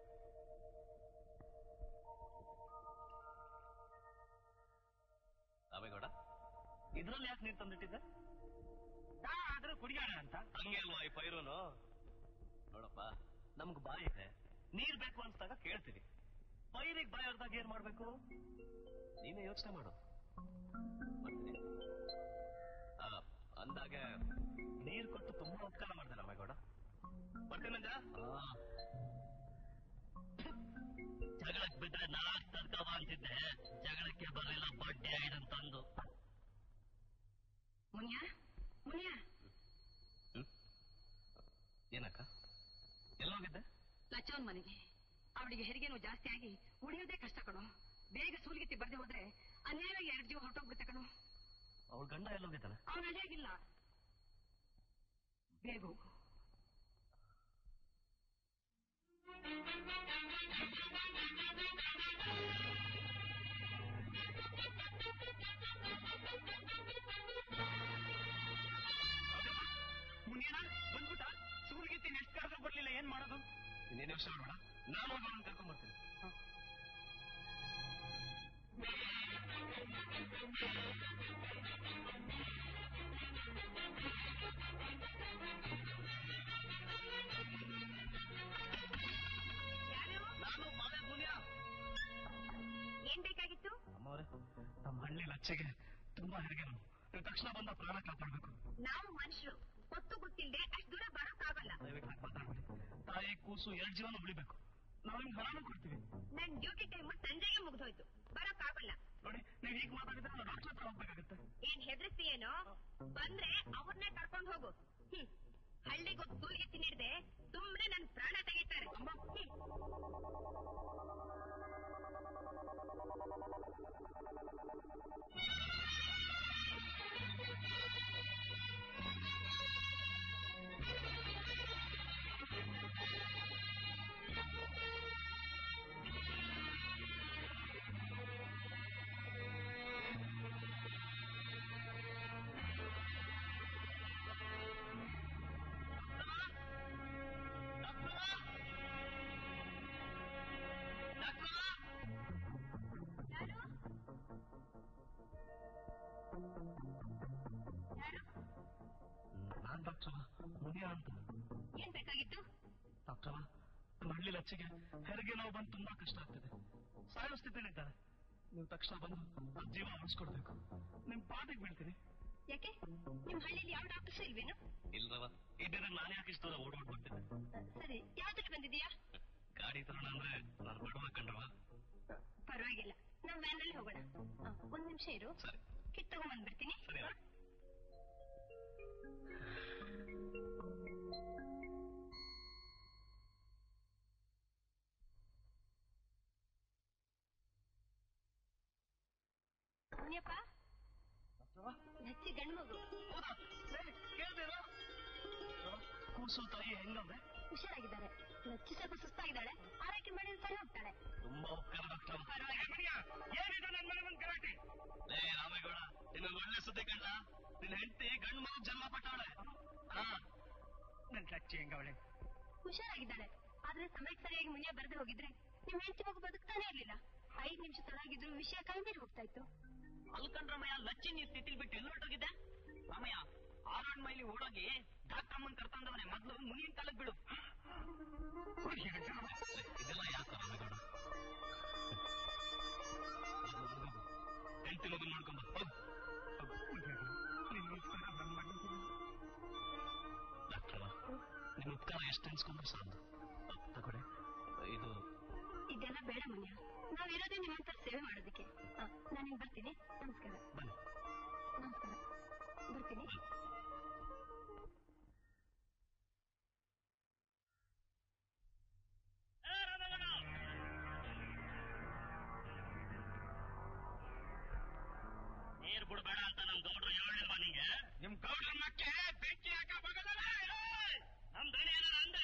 ರಾಮೇಗೌಡ, ಇದ್ರಲ್ಲಿ ಯಾಕೆ ನೀರ್ ತಂದಿಟ್ಟಿದ್ದೆ? ಆದ್ರೂ ಕುಡಿಯೋಣ ಅಂತ. ಹಂಗೆ ಅಲ್ವಾ ಈ ಪೈರುನು? ನೋಡಪ್ಪ, ನಮ್ಗ್ ಬಾಯಿ ಇದೆ, ನೀರ್ ಬೇಕು ಅನ್ಸ್ದಾಗ ಕೇಳ್ತೀವಿ. ಪೈರಿಗೆ ಬಾಯಿ ಹೊರದಾಗ ಏನ್ ಮಾಡ್ಬೇಕು ನೀನೇ ಯೋಚನೆ ಮಾಡು. ಅಂದಾಗೆ ನೀರ್ ಕೊಟ್ಟು ತುಂಬಾ ಉಪಕಾರ ಮಾಡಿದೆ ರಾಮೇಗೌಡ. ಬರ್ತೀನಂಜ. ಜಗಳಕ್ಕೆ ಬಿದ್ದರೆ ನಾಲ್ಕು ತರ್ಕವ ಅಂತಿದ್ದೆ, ಜಗಳಕ್ಕೆ ಬರಲಿಲ್ಲ ಬಡ್ಡಿ ಐದಂತಂದು. ಮುನಿಯ ಮುನಿಯ ಏನಕ್ಕ? ಹೋಗಿದ್ದೆ? ಲಚ್ಚವನ್ ಮನೆಗೆ. ಅವಳಿಗೆ ಹೆರಿಗೆನೂ ಜಾಸ್ತಿ ಆಗಿ ಉಳಿಯೋದೇ ಕಷ್ಟ ಕಣೋ. ಬೇಗ ಸೂಲ್ಗಿತ್ತಿ ಬರ್ದೆ ಹೋದ್ರೆ ಅನ್ಯಾಯವಾಗಿ 2 ಜೀವ ಹೊರಟೋಗ್ಬಿಡುತ್ತೆ ಕಣೋ. ಅವಳ ಗಂಡ ಎಲ್ಲೋಗಿದ್ದಾನೆ? ಅವನ ಅಳಿಯಾಗಿಲ್ಲ. ಬೇಗ ಹೋಗು. ಮುನಿಯಣ್ಣ ಬಂದ್ಬಿಟ್ಟ? ಸೂಲ್ಗಿತ್ತಿ ನೆಕ್ಸ್ಟ್ ಕರೆದ್ರು ಬರ್ಲಿಲ್ಲ, ಏನ್ ಮಾಡೋದು? ನೀನೇನು ಯೋಚನೆ ಮಾಡಬೇಡ, ನಾನು ಅವಳನ್ನು ಕರ್ಕೊಂಡ್ ಬರ್ತೀನಿ. ನಾನು ಮಾದೇ ಮುನಿಯ. ಏನ್ ಬೇಕಾಗಿತ್ತು? ಅಮ್ಮವ್ರೆ, ನಮ್ಮ ಹಳ್ಳಿ ಲಚ್ಚೆಗೆ ತುಂಬಾ ಹೆರಿಗೆ ನೋವು. ನೀವು ತಕ್ಷಣ ಬಂದ ಪ್ರಾಣ ಕಾಪಾಡ್ಬೇಕು. ನಾವು ಮನುಷ್ಯರು ಗೊತ್ತು ಗೊತ್ತಿಲ್ಲದೆ ಅಷ್ಟು ದೂರ ಬರೋಕ್ಕಾಗಲ್ಲ. ದಯವಿಟ್ಟು ಹಾಗೆ ಮಾತಾಡ್ಬೇಡಿ. ತಾಯಿ ಕೂಸು 2 ಜೀವನ ಉಳಿಬೇಕು. ನಾವು ನಿಮ್ಗೆ ಹಣನೂ ಕೊಡ್ತೀವಿ. ನನ್ ಡ್ಯೂಟಿ ಟೈಮ್ ಸಂಜೆಗೆ ಮುಗ್ದೋಯ್ತು, ಬರೋಕ್ಕಾಗಲ್ಲ. ನೋಡಿ, ನೀವು ಹೀಗೆ ಮಾತಾಡಿದ್ರೆ ನಾವು ಡಾಕ್ಟರ್ ಹತ್ರ ಹೋಗ್ಬೇಕಾಗತ್ತೆ. ಏನ್ ಹೆದರ್ಸ್ತೀಯೇನೋ? ಬಂದ್ರೆ ಅವ್ರನ್ನೇ ಕರ್ಕೊಂಡು ಹೋಗು. ಹಳ್ಳಿಗೊತ್ತು ಸೂಲ್ಗಿತ್ತಿ ನೀಡದೆ ಸುಮ್ನೆ ನನ್ ಪ್ರಾಣ ತೆಗಿತಾರೆ. ನಾನ್ ಡಾಕ್ಟರ್ ಮುನಿಯ ಅಂತ. ಏನ್ ಬೇಕಾಗಿತ್ತು? ಡಾಕ್ಟರ್, ನಮ್ಮ ಹಳ್ಳಿ ಲಚ್ಚಿಗೆ ಹೆರಿಗೆ ನೋವು ಬಂದು ತುಂಬಾ ಕಷ್ಟ ಆಗ್ತಿದೆ. ಸಾಯೋ ಸ್ಥಿತಿಲಿದ್ದಾರೆ. ನೀವು ತಕ್ಷಣ ಬಂದು ಆ ಜೀವ ಉಳಿಸ್ಕೊಡ್ಬೇಕು. ನಿಮ್ ಪಾಟಿಗೆ ಬೀಳ್ತೀನಿ. ಯಾಕೆ ನಿಮ್ ಹಳ್ಳಿಲಿ ಯಾವ ಡಾಕ್ಟರ್ಸ್ ಇಲ್ವೇನು? ಇಲ್ರವ, ಇದ್ದರೆ ನಾನು ಯಾಕೆ ಇಷ್ಟ ಓಡೋಡ್ ಬರ್ತಿದ್ದೆ. ಸರಿ, ಯಾವ್ದಕ್ಕೆ ಬಂದಿದೀಯಾ? ಗಾಡಿ ತರೋಣ ಅಂದ್ರೆ ನಾನು ಬಡವ ಕಂಡ್ರವ. ಪರವಾಗಿಲ್ಲ, ನಾವ್ ವ್ಯಾನಲ್ಲಿ ಹೋಗೋಣ. 1 ನಿಮಿಷ ಇರು, ಸರಿ ಕಿಟ್ ತಗೊಂಡ್ಬಂದ್ಬಿಡ್ತೀನಿ. ಸರಿ. ಮುನಿಯಪ್ಪ, ಲಚ್ಚಿ ಗಂಡು ಮಗು. ಕೂಸು ತಾಯಿ ಹೆಂಗವ್ರೆ? ಹುಷಾರಾಗಿದ್ದಾರೆ. ಲಚ್ಚಿ ಸ್ವಲ್ಪ ಸುಸ್ತಾಗಿದ್ದಾಳೆ, ಆರೈಕೆ ಮಾಡಿ ಸರಿ ಹೋಗ್ತಾಳೆ. ತುಂಬಾ ಉಪಕಾರ ಡಾಕ್ಟರ್. ಏನಿದೆ ನನ್ ಮನೆ ಬಂದ್ ಗಲಾಟೆ? ಲೇ ರಾಮೇಗೌಡ, ನಿನ್ನ ಒಳ್ಳೆ ಸುದ್ದಿ ಕಂಡ. ನಿನ್ನ ಹೆಂಡತಿ ಗಂಡು ಮಗು ಜನ್ಮ ಪಟ್ಟವಳೆ. ನನ್ ಲಚ್ಚಿ ಹೆಂಗವಳೆ? ಹುಷಾರಾಗಿದ್ದಾಳೆ, ಆದ್ರೆ ಸಮಯಕ್ಕೆ ಸರಿಯಾಗಿ ಮುನಿಯ ಬರೆದು ಹೋಗಿದ್ರೆ ನಿಮ್ ಹೆಂಡತಿ ಮಗು ಬದುಕ್ತಾನೆ ಇರ್ಲಿಲ್ಲ. 5 ನಿಮಿಷ ತಡಾಗಿದ್ರು ವಿಷಯ ಕೈಮೀರಿ ಹೋಗ್ತಾ ಇತ್ತು. ಅಲ್ಕಂಡ್ರಮಯ್ಯ, ಲಚ್ಚಿ ನೀ ಸ್ಥಿತಿಲ್ ಬಿಟ್ಟು ಎಲ್ಲ ಹೊರಟೋಗಿದ್ದೆ? ರಾಮಯ್ಯ, 6 ಮೈಲಿ ಓಡೋಗಿ ಡಾಕ್ಟಮ್ಮನ್ ಕರ್ತಂದವನೆ. ಮೊದ್ಲು ಮುನಿಯನ್ ಕಾಲಕ್ ಬಿಡು. ಇದೆಲ್ಲ ಯಾಕೆ ರಾಮೇಗೌಡ? ಹೆಂಡತಿ ಮಗು ಮಾಡ್ಕೊಂಡ ಡಾಕ್ಟರ್, ನಿಮ್ಮ ಉಪಕಾರ ಎಷ್ಟು ಅನ್ಸ್ಕೊಂಡ್ರು ಸಾಕು. ತಗೊಳ್ಳಿ, ಇದು ಇದೆಲ್ಲ ಬೇಡ ಮುನಿಯ, ನಾವಿರೋದೇ ನಿಮ್ಮಂತ ಸೇವೆ ಮಾಡೋದಕ್ಕೆ. ನಾನು ಬರ್ತೀನಿ. ನಮಸ್ಕಾರ. ಬನ್ನಿ. ನಮಸ್ಕಾರ, ಬರ್ತೀನಿ. ನೀರ್ ಬಿಡ್ಬೇಡ ಅಂತ ನಮ್ ಗೌಡ್ರು ಹೇಳಿಲ್ವಾ ನಿಂಗೆ? ನಿಮ್ ಗೌಡ್ರ ಮಕ್ಕೆ ಬೆಂಕಿ ಹಾಕ ಬಗಲ್ಲ. ನಮ್ ದಣಿ ಏನಾರ ಅಂದ್ರೆ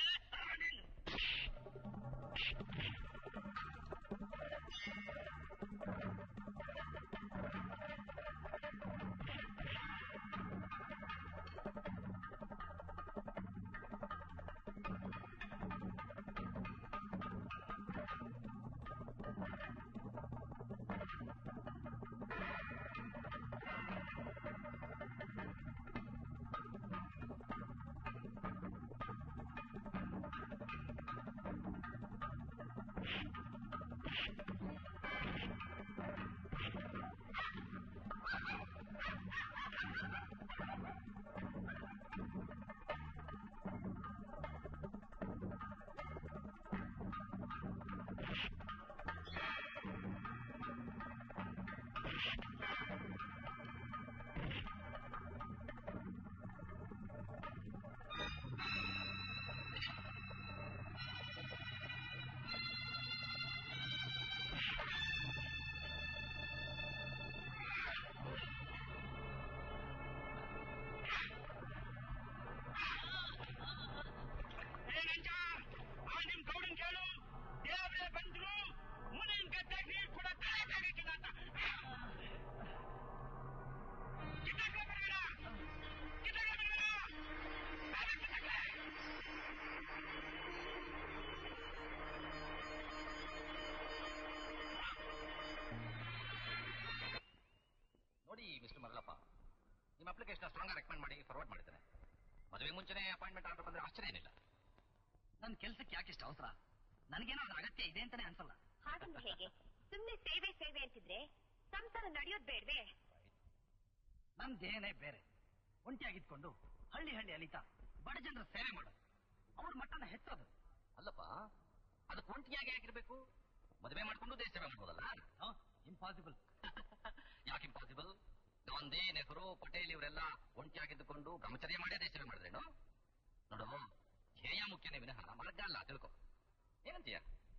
ಅಪ್ಲಿಕೇಶನ್ ಸ್ಟ್ರಾಂಗ್ ರೆಕಮೆಂಡ್ ಮಾಡಿ ಫಾರ್ವರ್ಡ್ ಮಾಡಿದ್ದೇನೆ. ಮದುವೆ ಮುಂಚೆನೇ ಅಪಾಯಿಂಟ್ಮೆಂಟ್ ಆರ್ಡರ್ ಬಂದ್ರೆ ಆಶ್ಚರ್ಯ ಏನಿಲ್ಲ. ನನ್ನ ಕೆಲಸಕ್ಕೆ ಯಾಕಿಷ್ಟು ಅವಸರ? ನನಗೇನೋ ಅದ್ರ ಅಗತ್ಯ ಇದೆ ಅಂತಾನೆ ಅನ್ಸಲ್ಲ. ಹಾಗಂದ್ರೆ ಹೇಗೆ? ಸುಮ್ಮನೆ ಸೇವೆ ಸೇವೆ ಅಂತಿದ್ರೆ ಸಂಸಾರ ನಡೆಯೋದು ಬೇಡವೇ? ನಮ್ದೇನೇ ಬೇರೆ. ಒಂಟಿಯಾಗಿದ್ಕೊಂಡು ಹಳ್ಳಿ ಹಳ್ಳಿ ಅಲಿತಾ ಬಡ ಜನರ ಸೇವೆ ಮಾಡೋದು, ಅವ್ರ ಮಟ್ಟನ ಹೆಚ್ಚೋದು. ಅಲ್ಲಪ್ಪ, ಅದಕ್ಕೆ ಒಂಟಿಯಾಗಿ ಆಗಿರ್ಬೇಕು. ಮದುವೆ ಮಾಡ್ಕೊಂಡು ದೇಶ ಸೇವೆ ಮಾಡ್ಬೋದಲ್ಲ? ಇಂಪಾಸಿಬಲ್. ಯಾಕೆ ಇಂಪಾಸಿಬಲ್? ಗಾಂಧಿ, ನೆಹರು, ಪಟೇಲ್ ಇವರೆಲ್ಲ ಒಂಟಿಯಾಗಿದ್ದುಕೊಂಡು ಬ್ರಹ್ಮಚರ್ಯ ಮಾಡೇ ದೇಶ ಸೇವೆ ಮಾಡಿದ್ರೇನು? ನೋಡು, ಧ್ಯೇಯ ಮುಖ್ಯನೇ ವಿನಃ ಮಾರ್ಗ ಅಲ್ಲ, ತಿಳ್ಕೊ. ಏನಂತೀಯ?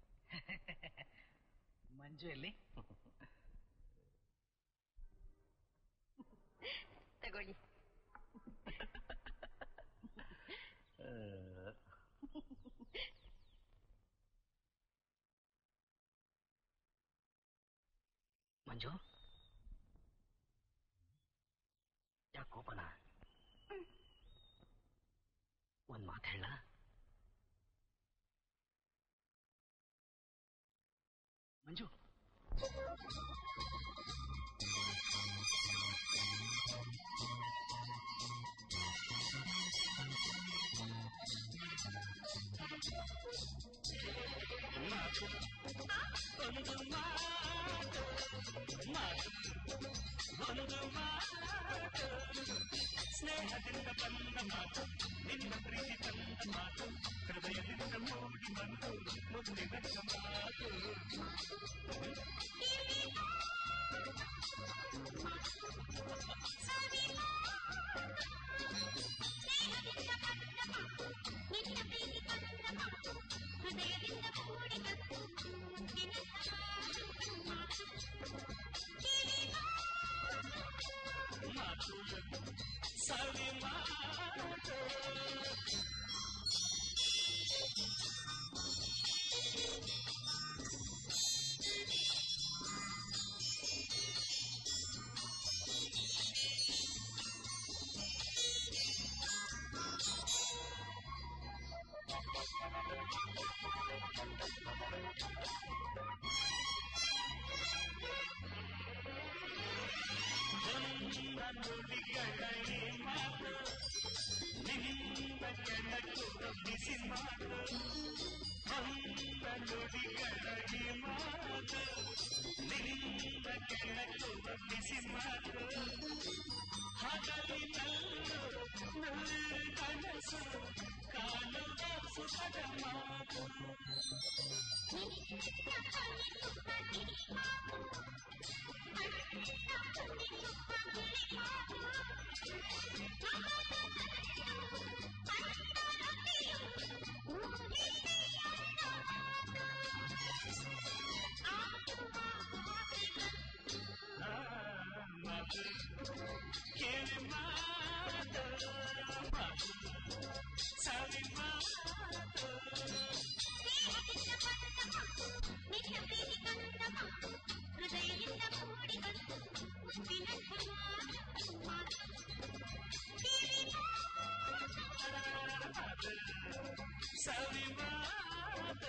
ಮಂಜು ಎಲ್ಲಿ? ತಗೊಳ್ಳಿ. ಮಂಜು, ಯಾಕೆ ಕೋಪನ? ಒಂದ್ ಮಾತು ಹೇಳ. ಮಂಜು, ಸ್ನೇಹದಿಂದ ಬಂದ ಮಾತು, ನಿನ್ನ ಪ್ರೀತಿ ತಂದ ಮಾತು, ಹೃದಯದಿಂದ ಮೂಡಿ ಬಂದು ಮುದ್ದಿನ ಮಾತು. ಸವಿ ಮಾತು. ನುಡಿಗಳ ಈ ಮಾತು, ನಿನ್ನ ಕೆಳಗುವ ಬಿಸಿ ಮಾತು. ಹೊಂದ ನುಡಿಗಳ ಈ ಮಾತು, ನಿನ್ನ ಕೆಳಗುವ ಬಿಸಿ ಮಾತು. ಹಗಲಿನಲ್ಲೂ ನೂರು ಕನಸು ಕಾಣುವ ಸುಖದ ಮಾತು. ಕೇಳಿ ಮಾತು, ಸವಿ ಮಾತು. ಹೃದಯದಿಂದ ಮೂಡಿ ಬಂದು ಮುದ್ದಿನ ಸವಿ ಮಾತು.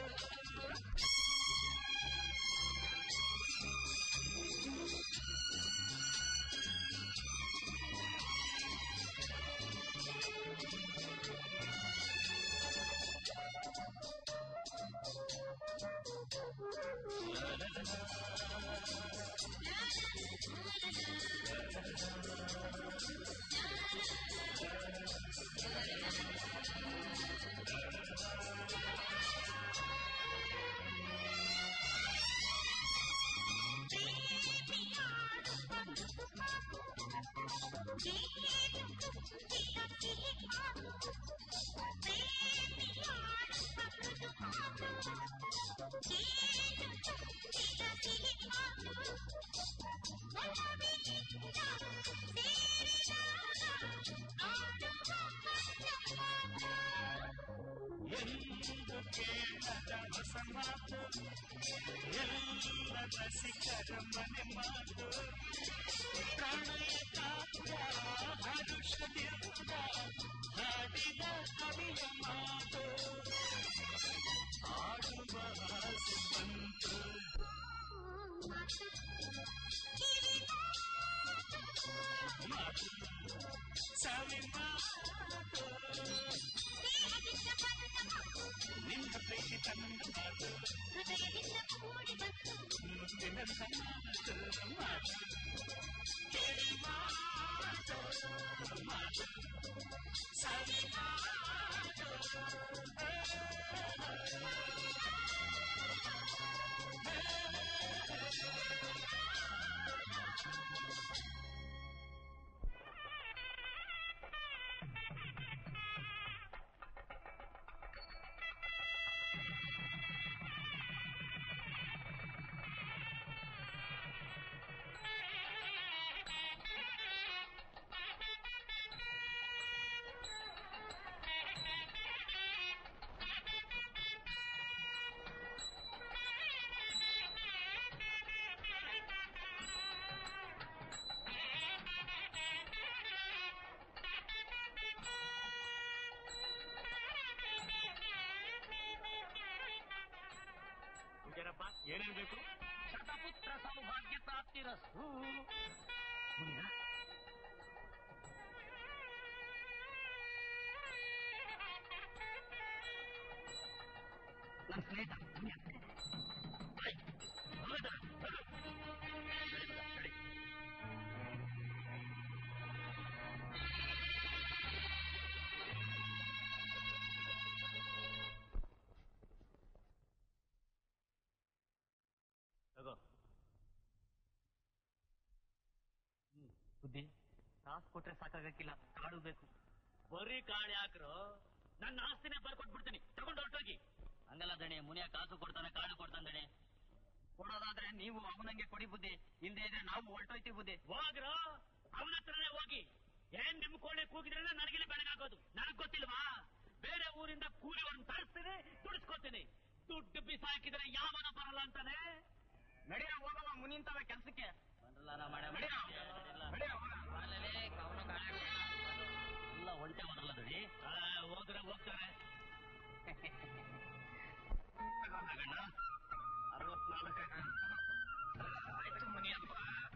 ಎಂದು ಕೇಳದ ಹೊಸ ಮಾತು, ಎಲ್ಲ ರಸಿಕರ ಮನೆ ಮಾತು. ಪ್ರಣಯ ಕಾವ್ಯ ಹರುಷದಿಂದ ಹಾಡಿದ ಕವಿಯ ಮಾತು. ಆಡುವ ಆಸೆ ಬಂತು ಮಾತು. ಏನೇನ್ ಬೇಕು? ಶತಪುತ್ರ ಸೌಭಾಗ್ಯ ಪ್ರಾಪ್ತಿರಸ್ತು. ಮುನಿಯ ನನ್ನ ಸ್ನೇಹಿತ ಮುನಿಯ ಬುದ್ಧಿ ಕಾಸು ಕೊಟ್ರೆ ಸಾಕಾಗಕ್ಕಿಲ್ಲ, ಕಾಡು ಬೇಕು. ಬರೀ ಕಾಳು ಯಾಕ್ರು? ನನ್ನ ಆಸ್ತಿನೇ ಬರ್ಕೊಟ್ಬಿಡ್ತೀನಿ, ತಗೊಂಡು ಹೊರಟೋಗಿ. ಹಂಗಲ್ಲ ದಣಿ, ಮುನಿಯ ಕಾಸು ಕೊಡ್ತಾನೆ, ಕಾಳು ಕೊಡ್ತಾನೆ ದಣಿ. ಕೊಡೋದಾದ್ರೆ ನೀವು ಅವನಂಗೆ ಕೊಡಿ ಬುದ್ಧಿ, ಇಲ್ದೇ ಇದ್ರೆ ನಾವು ಹೊರಟೋಯ್ತೀವಿ ಬುದ್ಧಿ. ಹೋಗ್ರ ಅವನ ಹತ್ರನೇ ಹೋಗಿ. ಏನ್ ನಿಮ್ ಕೋಣೆ ಕೂಗಿದ್ರೆ ನನಗಿಲ್ಲಿ ಬೆಳಗಾಗೋದು ನನಗ್ ಗೊತ್ತಿಲ್ವಾ? ಬೇರೆ ಊರಿಂದ ಕೂಲಿ ಒಂದು ತರಿಸ್ತೀನಿ, ದುಡಿಸ್ಕೊತೀನಿ. ದುಡ್ಡು ಬಿಸಾಕಿದ್ರೆ ಯಾವನ ಬರಲ್ಲ ಅಂತಾನೆ. ನಡೆಯ ಹೋಗಲ್ಲ ಮುನಿಂತವ ಕೆಲ್ಸಕ್ಕೆ. ಎಲ್ಲ ಹೊಂಟೆ ಬರಲ್ಲ ದಡಿ. ಹೋದ್ರೆ ಹೋಗ್ತಾರೆ. 64 ಆಯ್ತು ಮುನಿಯಪ್ಪ.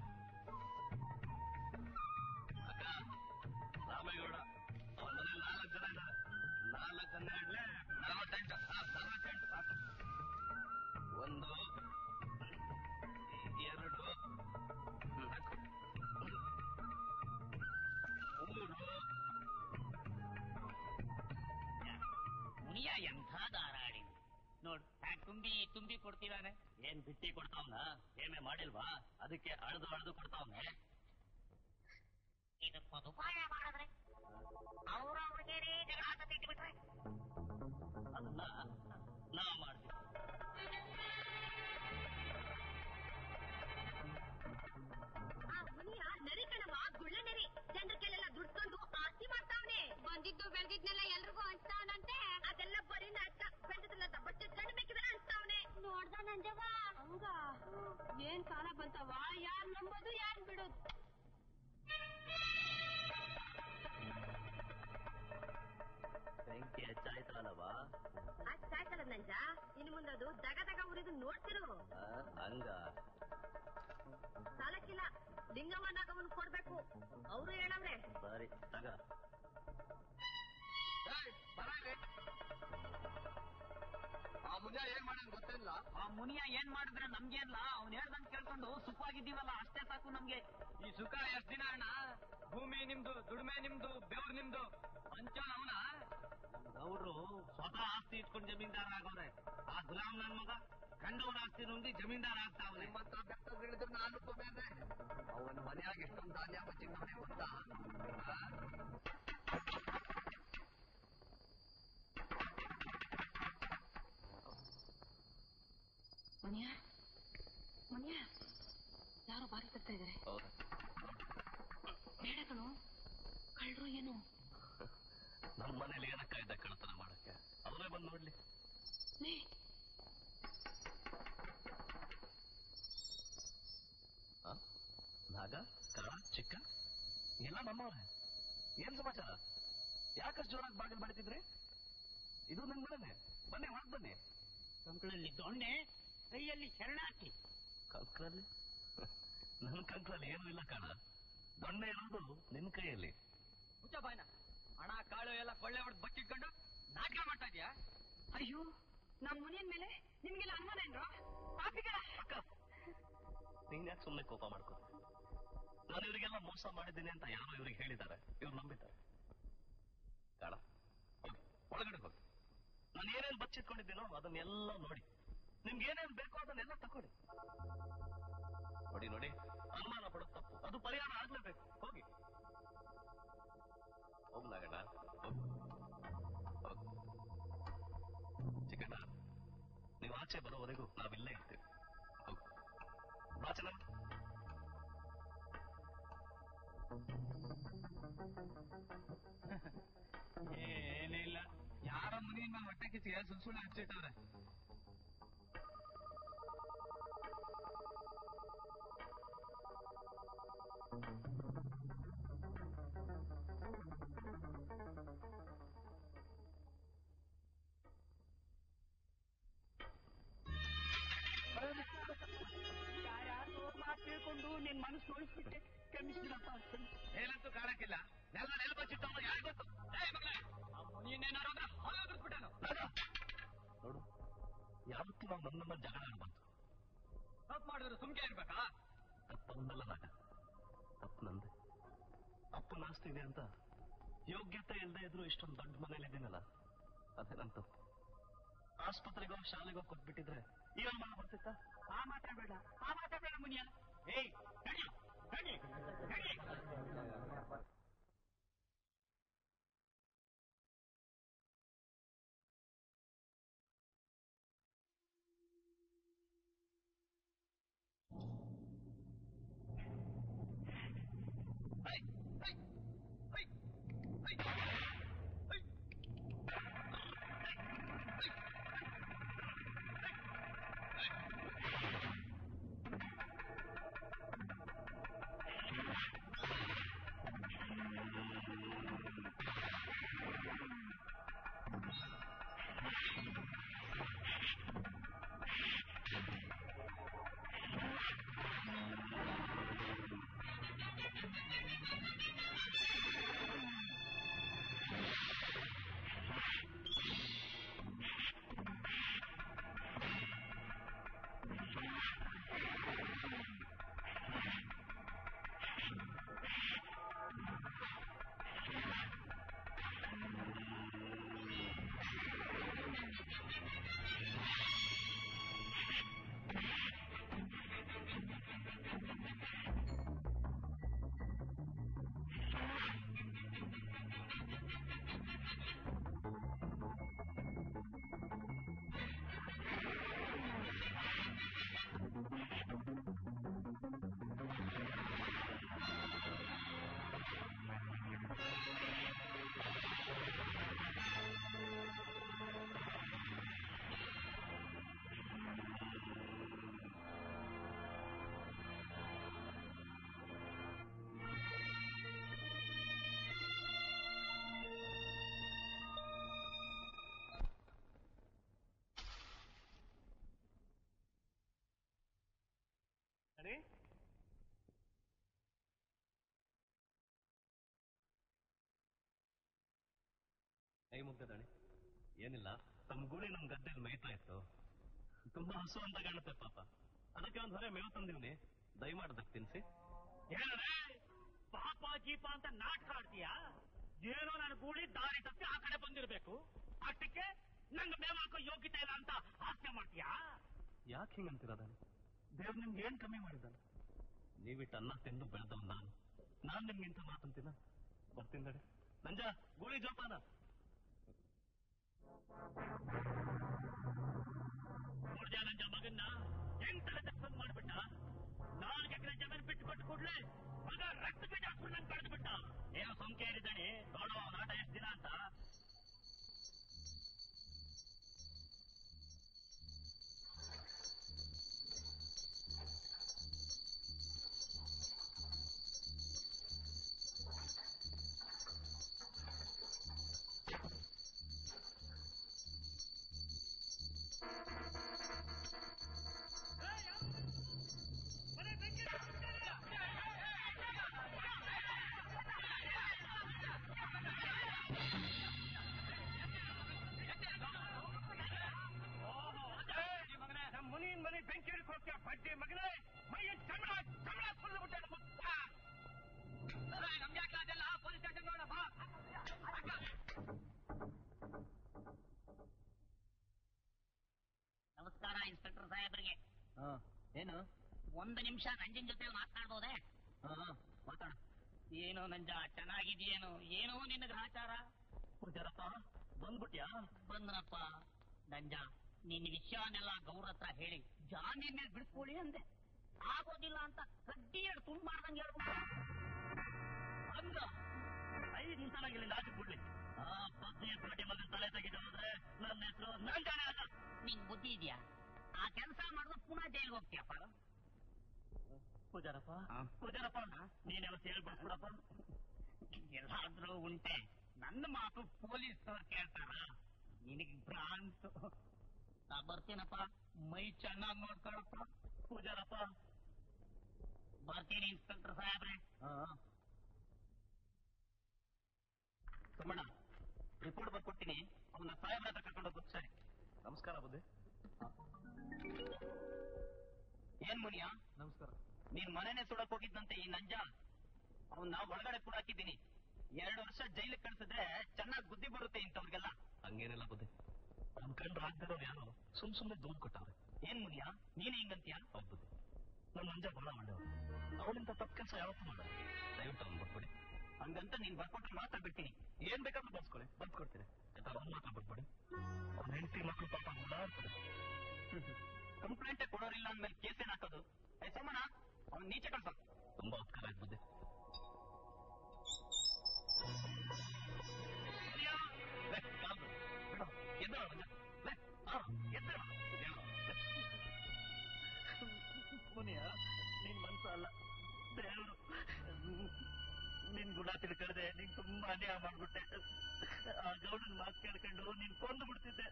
ಅಕ್ಕ ರಾಮೇಗೌಡ ಅವನ ಮನೇಲಿ 4 ಜನ ಇದ್ದಾರೆ. 4 ಜನ ಇಡ್ಲೆ 48. 48 ಸಾಕು. 1 2 ಮುನಿಯ ಎಂಥ ಧಾರಾಳಿ ನೋಡು, ತುಂಬಿ ಕೊಡ್ತೀವಾನೆ. ಏನ್ ಬಿಟ್ಟಿ ಕೊಡ್ತಾವ್ನ? ಏಮೆ ಮಾಡಿಲ್ವಾ? ಅದಕ್ಕೆ ಅಳ್ದು ಕೊಡ್ತಾವ್ನೆ. ಇದಕ್ಕೊಂದು ಉಪಾಯ ಮಾಡಿದ್ರೆ ಅವ್ರಿಗೆ ಜಗಳ ಬಿಟ್ಬಿಟ್ರೆ ಅದನ್ನ ನಾವು ಮಾಡ್ತೀವಿ. ಮುನಿಯ ನರಿ ಕಣವ, ಗುಳ್ಳ ನರಿ. ಜನರಿಗೆಲ್ಲ ದುಡ್ಕೊಂಡು ಆಸ್ತಿ ಮಾಡ್ತಾವ್ನೆ. ಬಂದಿದ್ದು ಬೆಳೆದಿದ್ನೆಲ್ಲ ಎಲ್ರಿಗೂ ಹಂಚ್ತಾವನಂತೆ. ಅದೆಲ್ಲ ಬರೀ ನಾಟಕ. ಬೆಳೆದಿದ್ದೆಲ್ಲ ದಬ್ಬಚ್ಚ ಗಂಡು ಬೇಕಿದ್ರೆ ಹಂಚ್ತಾವ್ನೆ. ನೋಡ್ದ ನಂಜವ್ವ? ಹಂಗ ಏನ್ ಕಾಲ ಬಂತವ? ಯಾರ್ ನಂಬೋದು ಯಾರ್ ಬಿಡೋದು? ಬೆಂಕಿ ಹೆಚ್ಚಾಯ್ತಲ್ಲವಾ? ಅಷ್ಟಾಯ್ತಲ್ಲ ನಂಜ. ಇನ್ನು ಮುಂದದು ದಗ ಉರಿದು ನೋಡ್ತಿರು. ಹಂಗ ಸಾಲಕ್ಕಿಲ್ಲ, ಲಿಂಗಮ್ಮ ನಾಗವನ್ ಕೊಡ್ಬೇಕು. ಅವರು ಹೇಳವ್ರೆ. ಸರಿ ತಗ. ಆ ಮುನಿಯ ಏನ್ ಮಾಡೋದು ಗೊತ್ತಿಲ್ಲ. ಆ ಮುನಿಯ ಏನ್ ಮಾಡಿದ್ರೆ ನಮ್ಗೇನ್ಲ? ಅವ್ನು ಹೇಳ್ದಂಗ್ ಕೇಳ್ಕೊಂಡು ಸುಖವಾಗಿದ್ದೀವಲ್ಲ, ಅಷ್ಟೇ ಸಾಕು ನಮ್ಗೆ. ಈ ಸುಖ ಎಷ್ಟ್ ದಿನ ಅಣ್ಣ? ಭೂಮಿ ನಿಮ್ದು, ದುಡಿಮೆ ನಿಮ್ದು, ಬೆವ್ರು ನಿಮ್ದು. ಅಂಚೋ ಅವನ ಅವರು ಸ್ವತಃ ಆಸ್ತಿ ಇಟ್ಕೊಂಡು ಜಮೀನ್ದಾರ ಆಗೋರೆ. ಆ ಗುಲಾಮ್ ನನ್ ಮಗ ಕಂಡವ್ರ ಆಸ್ತಿ ನುಂಗಿ ಜಮೀನ್ದಾರ ಆಗ್ತಾವ್ರೆ. ನಿಮ್ಮಂತ ಬೆಟ್ಟಗಳಿದ್ರು ನಾನು ಕೊಬೇನೆ. ಅವನ ಮನೆಯಾಗ ಎಷ್ಟೊಂದು ಧಾನ್ಯ ಬಚ್ಚಿಟ್ಟವನೇ ಗೊತ್ತಾ? ಮುನಿಯ ಯಾರೋ ಬಾರಿ ತರ್ತಾ ಇದಾರೆ. ಬೇಡ ಕಣೋ, ಕಳ್ರು ಏನು? ನಮ್ಮ ಮನೇಲಿ ಏನಕ್ಕ ಇದ್ದ ಕಳ್ತನ ಮಾಡಕ್ಕೆ? ಅವರೇ ಬಂದು ನೋಡ್ಲಿ. ನಾಗ ಕಳ ಚಿಕ್ಕ ಎಲ್ಲ ನಮ್ಮವ್ರೆ. ಏನ್ ಸಮಾಚಾರ? ಯಾಕಷ್ಟು ಜೋರಾಗಿ ಬಾಗಿಲು ಬಡಿತಿದ್ರಿ? ಇದು ನನ್ನ ಮನೆನೆ. ಬನ್ನಿ ಹೊರಗೆ ಬನ್ನಿ. ಕಂಕಳಲ್ಲಿ ದೊಣ್ಣೆ, ಕೈಯಲ್ಲಿ ಶರಣಾರ್ಥಿ. ಕಂಕಳಲ್ಲಿ? ನನ್ನ ಕಂಕಳಲ್ಲಿ ಏನೂ ಇಲ್ಲ ಕಾಣ. ದೊಣ್ಣೆ ಇರೋದು ನಿನ್ ಕೈಯಲ್ಲಿ. ಮುಚ್ಚ ಬಾಯ್ನ. ಹಣ ಕಾಳು ಎಲ್ಲ ಕೊಳ್ಳೆ ಹೊಡೆದು ಬಚ್ಚಿಟ್ಕೊಂಡು ನಾಟಕ ಮಾಡ್ತಾ ಇದ್ಯಾ? ಅಯ್ಯೋ, ನಮ್ ಮುನಿಯನ್ ಮೇಲೆ ನಿಮ್ಗೆಲ್ಲ ಅನುಮಾನ ಏನ್ರೋ? ಪಾಪಿಗಳ ಅಕ್ಕ, ನೀನ್ ಯಾಕೆ ಸುಮ್ಮನೆ ಕೋಪ ಮಾಡ್ಕೋ? ನಾನು ಇವರಿಗೆಲ್ಲ ಮೋಸ ಮಾಡಿದ್ದೀನಿ ಅಂತ ಯಾರೋ ಇವ್ರಿಗೆ ಹೇಳಿದ್ದಾರೆ. ಇವ್ರು ನಂಬಿದ್ದಾರೆ. ಕಾಣ, ಹೋಗಿ ಒಳಗಡೆ ಹೋಗಿ. ನಾನು ಏನೇನು ಬಚ್ಚಿಟ್ಕೊಂಡಿದ್ದೀನೋ ಅದನ್ನೆಲ್ಲ ನೋಡಿ. ನಿಮ್ಗೆ ಏನೇನು ಬೇಕೋ ಅದನ್ನೆಲ್ಲ ತಕೊಳ್ಳಿ. ನೋಡಿ ನೋಡಿ, ಅನುಮಾನ ಪಡೋದು ತಪ್ಪು. ಅದು ಪರಿಹಾರ ಆಗ್ಲೇಬೇಕು. ಹೋಗಿ ಹೋಗ್ಲಾಗಣ್ಣ. ಚಿಕ್ಕಣ್ಣ, ನೀವು ಆಚೆ ಬರೋವರೆಗೂ ನಾವಿಲ್ಲೇ ಇರ್ತೀವಿ. ಹೋಗು ವಾಚನ. ಏನಿಲ್ಲ, ಯಾರ ಮುನಿಯನ್ನ ಹೊಟ್ಟೆ ಕಿಸಿಗೆ ಸುಳ್ಳು ಹಚ್ಚಿಟ್ಟವ್ರೆ. ನಾನು ಸೋಲಿಸ್ಬಿಟ್ಟೆ ಕ್ಷಮಿಸ್ಬಿಡಪ್ಪ. ಮೇಲಂತೂ ಕಾಣಕ್ಕಿಲ್ಲ, ಎಲ್ಲ ನೆಲಬಚ್ಚಿಟ್ಟು ಯಾರು ಗೊತ್ತು. ನೀನೇನಾರು ಹಾಗಾಗ್ಬಿಟ್ಟನು ನೋಡು, ಯಾವತ್ತೂ ನಾವು ನಮ್ಮ ಜಗಳ ಆಡ್ಬಾರ್ದು. ತಪ್ಪು ಮಾಡಿದ್ರು ಸುಮ್ಕೆ ಇರ್ಬೇಕಾ? ತಪ್ಪೊಂದಲ್ಲ ನಾಗ, ತಪ್ಪು ನಂದೆ. ಅಪ್ಪನ ಆಸ್ತಿ ಇದೆ ಅಂತ ಯೋಗ್ಯತೆ ಇಲ್ಲದೆ ಇದ್ರು ಇಷ್ಟೊಂದು ದೊಡ್ಡ ಮನೇಲಿದ್ದೀನಲ್ಲ, ಅದೇ ನನ್ನ ತಪ್ಪು. ಆಸ್ಪತ್ರೆಗೋ ಶಾಲೆಗೋ ಕೊಟ್ಬಿಟ್ಟಿದ್ರೆ ಈ ಅನುಮಾನ ಬರ್ತಿತ್ತಾ? ಆ ಮಾತಾಡ್ಬೇಡ ಮುನಿಯ. ಏಯ್ ನಡಿ ನಡಿ ನಡಿ. ಅಣಿ, ಕೈ ಮುಗ್ದದಣಿ. ಏನಿಲ್ಲ, ತಮ್ಮ ಗೂಳಿ ನಮ್ ಗದ್ದೆಯಲ್ಲಿ ಮೇಯ್ತಾ ಇತ್ತು. ತುಂಬಾ ಹಸು ಅಂತ ಕಾಣುತ್ತೆ ಪಾಪ, ಅದಕ್ಕೆ ಒಂದ್ ಹೊರೆ ಮೇವು ತಂದಿವ್ನಿ, ದಯಮಾಡದಕ್ಕೆ ತಿನ್ಸಿ. ಏನರೇ ಪಾಪ ಜೀಪ ಅಂತ ನಾಟಕ ಆಡ್ತೀಯಾ? ಏನೋ ನನ್ನ ಗೂಳಿ ದಾರಿ ತಪ್ಪಿ ಆ ಕಡೆ ಬಂದಿರ್ಬೇಕು, ಅಷ್ಟಕ್ಕೆ ನಂಗೆ ಮೇವ್ ಹಾಕೋ ಯೋಗ್ಯತೆ ಇಲ್ಲ ಅಂತ ಹಾಸ್ಯ ಮಾಡ್ತೀಯಾ? ಯಾಕೆ ಹಿಂಗಂತಿರೋದಣಿ? ದೇವ್ರು ನಿಮ್ಗೆ ಏನ್ ಕಮ್ಮಿ ಮಾಡಿದ್ದಾನೆ? ನೀವಿಟ್ಟು ಅನ್ನ ತಿಂದು ಬೆಳೆದವ್ ನಾನ್ ನಿಮ್ಗಿಂತ ಮಾತಂತೀನ? ಬರ್ತೀನಿ ನಂಜ, ಗೂಳಿ ಜೋಪಾನ. ನೋಡ್ದ್ಯಾ ನಂಜ ಮಗನ್ನ ಹೆಂಗ್ ತಲೆ ತಪ್ಪಂಗ್ ಮಾಡ್ಬಿಟ್ಟ? 4 ಎಕರೆ ಜಮೀನು ಬಿಟ್ಟು ಕೊಟ್ಟು ಕೂಡ್ಲೆ ಮಗ ರಕ್ತ ಬೀಜ ಹಾಕ್ಬಿಟ್ಟು ಕಳೆದು ಬಿಟ್ಟ. ಏನೋ ಸೋಂಕೆ ಏರಿದ್ದಾನೆ, ನೋಡೋ ನಾಟ ಎಷ್ಟು ದಿನ ಅಂತ. ಮುನಿನ್ ಮನೆ ಬೆಂಕಿ ಹಿಡ್ಕೊಳ್ತೀಯ ಬಡ್ಡಿ ಮಗನೇ, ಮೈಯ ಚಮಡ ಫುಲ್ ಬಿಟ್ಟೆ. ನಮ್ಗೆ ಅದೆಲ್ಲ ಪೊಲೀಸ್ ಸ್ಟೇಷನ್ ನೋಡ ಬಾ. ನಮಸ್ಕಾರ ಇನ್ಸ್ಪೆಕ್ಟರ್ ಸಾಹೇಬ್ರಿಗೆ. ಏನು? 1 ನಿಮಿಷ ನಂಜನ್ ಜೊತೆ ಮಾತನಾಡ್ಬೋದೆ? ಮಾತಾಡ. ಏನೋ ನಂಜ, ಚೆನ್ನಾಗಿದೆಯೇನೋ? ಏನೋ ನಿನ್ನ ಗ್ರಹಚಾರ? ಪೂಜಾರಪ್ಪ ಬಂದ್ಬಿಟ್ಯಾ? ಬಂದ್ರಪ್ಪ. ನಂಜ, ನಿನ್ನ ವಿಷಯನೆಲ್ಲ ಗೌರ ಹತ್ರ ಹೇಳಿ ಜಾಮೀನ್ ಮೇಲೆ ಬಿಡಿಸ್ಕೊಳ್ಳಿ ಅಂದೆ. ಆಗೋದಿಲ್ಲ ಅಂತ ಕಡ್ಡಿ ಎರಡು ತುಂಡು ಮಾಡ್ದಂಗೆ ಹೇಳ್ಬಿಟ್ಟು ಹಂಗ 5 ನಿಮಿಷನಾಗಿ ಇಲ್ಲಿ ನಾಚಿ ಬಿಡ್ಲಿ. ಪತ್ನಿ ಪಟ್ಟಿ ಮಗನ ತಲೆ ತೆಗೆದು ಹೋದ್ರೆ ನನ್ನ ಹೆಸರು ನಂಜಾನೆ ಅಲ್ಲ. ನಿಂಗ್ ಬುದ್ಧಿ ಇದೆಯಾ? ಆ ಕೆಲಸ ಮಾಡಿದ್ರೆ ಪುನಃ ಜೈಲ್ಗೆ ಹೋಗ್ತೀಯಪ್ಪ. ಪೂಜಾರಪ್ಪ ನೀನೆಲ್ಲ ಹೇಳ್ಬಿಡ್ಬಿಡಪ್ಪ. ಎಲ್ಲಾದ್ರೂ ಉಂಟೆ, ನನ್ನ ಮಾತು ಪೊಲೀಸ್ ಕೇಳ್ತಾರ? ನಿನಗೆ ಭ್ರಾಂತು. ನಾ ಬರ್ತೀನಪ್ಪ, ಮೈ ಚೆನ್ನಾಗಿ ನೋಡ್ಕೊಳಪ್ಪ. ಪೂಜಾರಪ್ಪ ಬರ್ತೀನಿ ಇನ್ಸ್ಪೆಕ್ಟರ್ ಸಾಹೇಬ್ರೆ. ಸುಮ್ಮಣ್ಣ, ರಿಪೋರ್ಟ್ ಬರ್ಕೊಡ್ತೀನಿ, ಅವನ್ನ ಸಾಹೇಬ್ರ ಹತ್ರ ಕರ್ಕೊಂಡೋಗ್ಬೋದು. ಸರಿ. ನಮಸ್ಕಾರ ಬುದ್ಧಿ. ಏನ್ ಮುನಿಯ? ನಮಸ್ಕಾರ. ನೀನ್ ಮನೆನೇ ಸುಡಕ್ ಹೋಗಿದ್ದಂತೆ ಈ ನಂಜ, ಅವನ್ನ ಒಳಗಡೆ ಕೂಡ ಹಾಕಿದ್ದೀನಿ. 2 ವರ್ಷ ಜೈಲಿಗೆ ಕಳ್ಸಿದ್ರೆ ಚೆನ್ನಾಗಿ ಬುದ್ಧಿ ಬರುತ್ತೆ ಇಂಥವ್ರಿಗೆಲ್ಲ. ಹಂಗೇನಿಲ್ಲ ಬುದ್ಧಿ, ನಮ್ ಕಂಡ್ರು ಆಗ್ದಿರೋರು ಯಾರು ಸುಮ್ನೆ ದುಡ್ಡು ಕೊಟ್ಟವ್ರೆ. ಏನ್ ಮುನಿಯ, ನೀನ್ ಹಿಂಗಂತೀಯ? ಹೌದು ಬುದ್ಧಿ, ನಮ್ ನಂಜ ಬಹಳ ಒಳ್ಳೆಯವರು, ಅವನಿಂದ ತಪ್ಪು ಕೆಲಸ ಯಾವತ್ತೂ ಮಾಡ. ದಯವಿಟ್ಟು ಅವ್ನು ಬರ್ಕೊಡಿ. ಹಂಗಂತ ನೀನ್ ಬರ್ಕೊಟ್ರೆ ಮಾತಾಡ್ಬಿಡ್ತೀನಿ. ಏನ್ ಬೇಕಾದ್ರೂ ಬರ್ಸ್ಕೊಳ್ಳಿ, ಬರ್ಕೊಡ್ತೀನಿ. ಅವ್ನು ಮಾತ್ರ ಬರ್ಕೊಡಿ. ಅವ್ನ ಹೆಂಡತಿ ಮಕ್ಕಳು ಪಾಪ ಓಡಾಡ್ತಾರೆ. ಕಂಪ್ಲೇಂಟೇ ಕೊಡೋರಿಲ್ಲ ಅಂದ್ಮೇಲೆ ಕೇಸ್ ಏನ್ ಹಾಕೋದು? ಸೋಮಣ್ಣ, ಅವ್ನ್ ನೀಚೆ ಕಳ್ಸ. ತುಂಬಾ ಉತ್ಕಾರ ಆಯ್ತು ಬುದ್ಧಿ. ಮುನಿಯ, ನಿನ್ ಮನ್ಸ ಅಲ್ಲ, ದೇವರು ನಿನ್ ಗುಣ ತಿಳ್ಕಳ್ದೆ ನಿನ್ ತುಂಬಾ ಅನ್ಯಾಯ ಮಾಡ್ಬಿಟ್ಟೆ. ಆ ಗೌಡನ್ ಮಾತು ಕೇಳ್ಕೊಂಡು ನೀನ್ ಕೊಂದು ಬಿಡ್ತಿದ್ದೆ.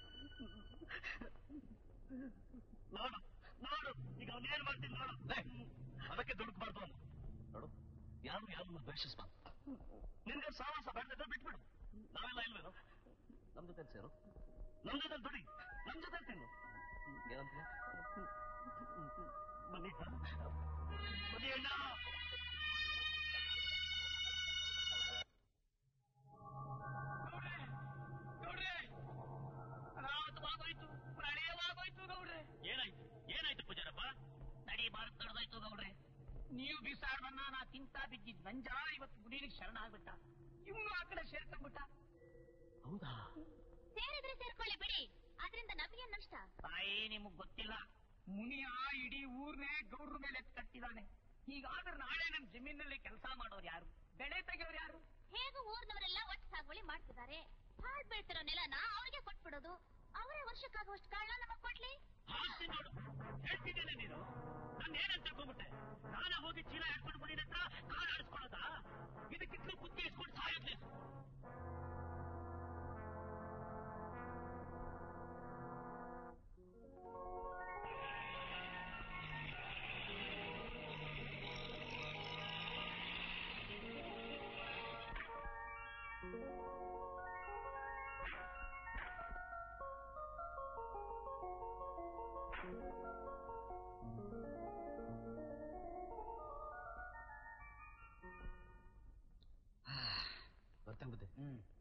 ನೋಡು ನೋಡು, ಈಗ ಅವನೇನ್ ಮಾಡ್ತೀನಿ ನೋಡು. ಅದಕ್ಕೆ ದುಡುಕ್ಬಾರ್ದು ಅವನು. ನೋಡು, ಯಾರು ಯಾರನ್ನು ದ್ವೇಷಿಸ್ಬಾರ್ದು. ನಿನ್ಗೆ ಸಾಹಸ ಬೇಡ, ಬಿಟ್ಬಿಡು. ನಾವೆಲ್ಲ ಇಲ್ವೇನು? ನಮ್ ಜೊತೆ ಸೇರು, ನಮ್ ಜೊತೆ ದುಡಿ, ನಮ್ ಜೊತೆ ತಿನ್ನು. ಏನಂತ ಬನ್ನಿ ಬನ್ನಿ ಅಣ್ಣ. ಏನಾಯ್ತು ಏನಾಯ್ತು ಪೂಜಾರಪ್ಪ? ನಡಿ ಬಾರತ್ ನಡೆದಾಯ್ತು ಗೌಡ್ರೆ. ನೀವು ಬಿಸಾಡನ್ನ ನಾ ತಿಂತ ಬಿದ್ದಿದ್ ನಂಜ ಇವತ್ತು ಗುಡಿಲಿಗೆ ಶರಣ ಆಗ್ಬಿಟ್ಟ. ಇವನು ಆ ಕಡೆ ಸೇರ್ಕೊಂಡ್ಬಿಟ್ಟ. ಹೌದಾ? ಸೇರಿದ್ರೆ ಸೇರ್ಕೊಳ್ಳಿ ಬಿಡಿ, ಆದ್ರಿಂದ ನಮಗೇನ್ ನಷ್ಟ? ತಾಯಿ ನಿಮಗ್ ಗೊತ್ತಿಲ್ಲ, ಮುನಿಯ ಇಡೀ ಊರ್ನೇ ಗೌಡ್ರ ಮೇಲೆ ಎತ್ ಕಟ್ಟಿದಾನೆ. ಹೀಗಾದ್ರೆ ನಾಳೆ ನಮ್ ಜಮೀನಲ್ಲಿ ಕೆಲಸ ಮಾಡೋರು ಯಾರು, ಬೆಳೆ ತೆಗೆಯೋರು ಯಾರು? ಹೇಗೂ ಊರ್ನವರೆಲ್ಲ ಒಟ್ಟು ಸಾಗುವಳಿ ಮಾಡ್ತಿದ್ದಾರೆ. ಹಾಳ್ ಬೀಳ್ತಿರೋ ನೆಲನ ಅವ್ರಿಗೆ ಕೊಟ್ಬಿಡೋದು. ಅವರೇ ವರ್ಷಕ್ಕಾಗುವಷ್ಟು ಕಾರಣ ನಮಗ್ ಕೊಡ್ಲಿ. ಆಸ್ತಿ ನೋಡು, ಹೇಳ್ತಿದ್ದೇನೆ ನೀನು. ನಾನು ಏನಂತ ತಿಳ್ಕೊಂಡ್ಬಿಟ್ಟೆ? ನಾನ ಹೋಗಿ ಚೀಲ ಹೇಳ್ಕೊಂಡು ಮನೆ ಹತ್ರ ಕಾರ್ ಆಡಿಸ್ಕೊಳ್ಳೋದಾ? ಇದಕ್ಕಿಂತಲೂ ಬುದ್ಧಿ ಇಸ್ಕೊಂಡು ಸಾಯೋದ್ಲಿ. ಬರ್ತೇನೆ ಬುದ್ಧಿ.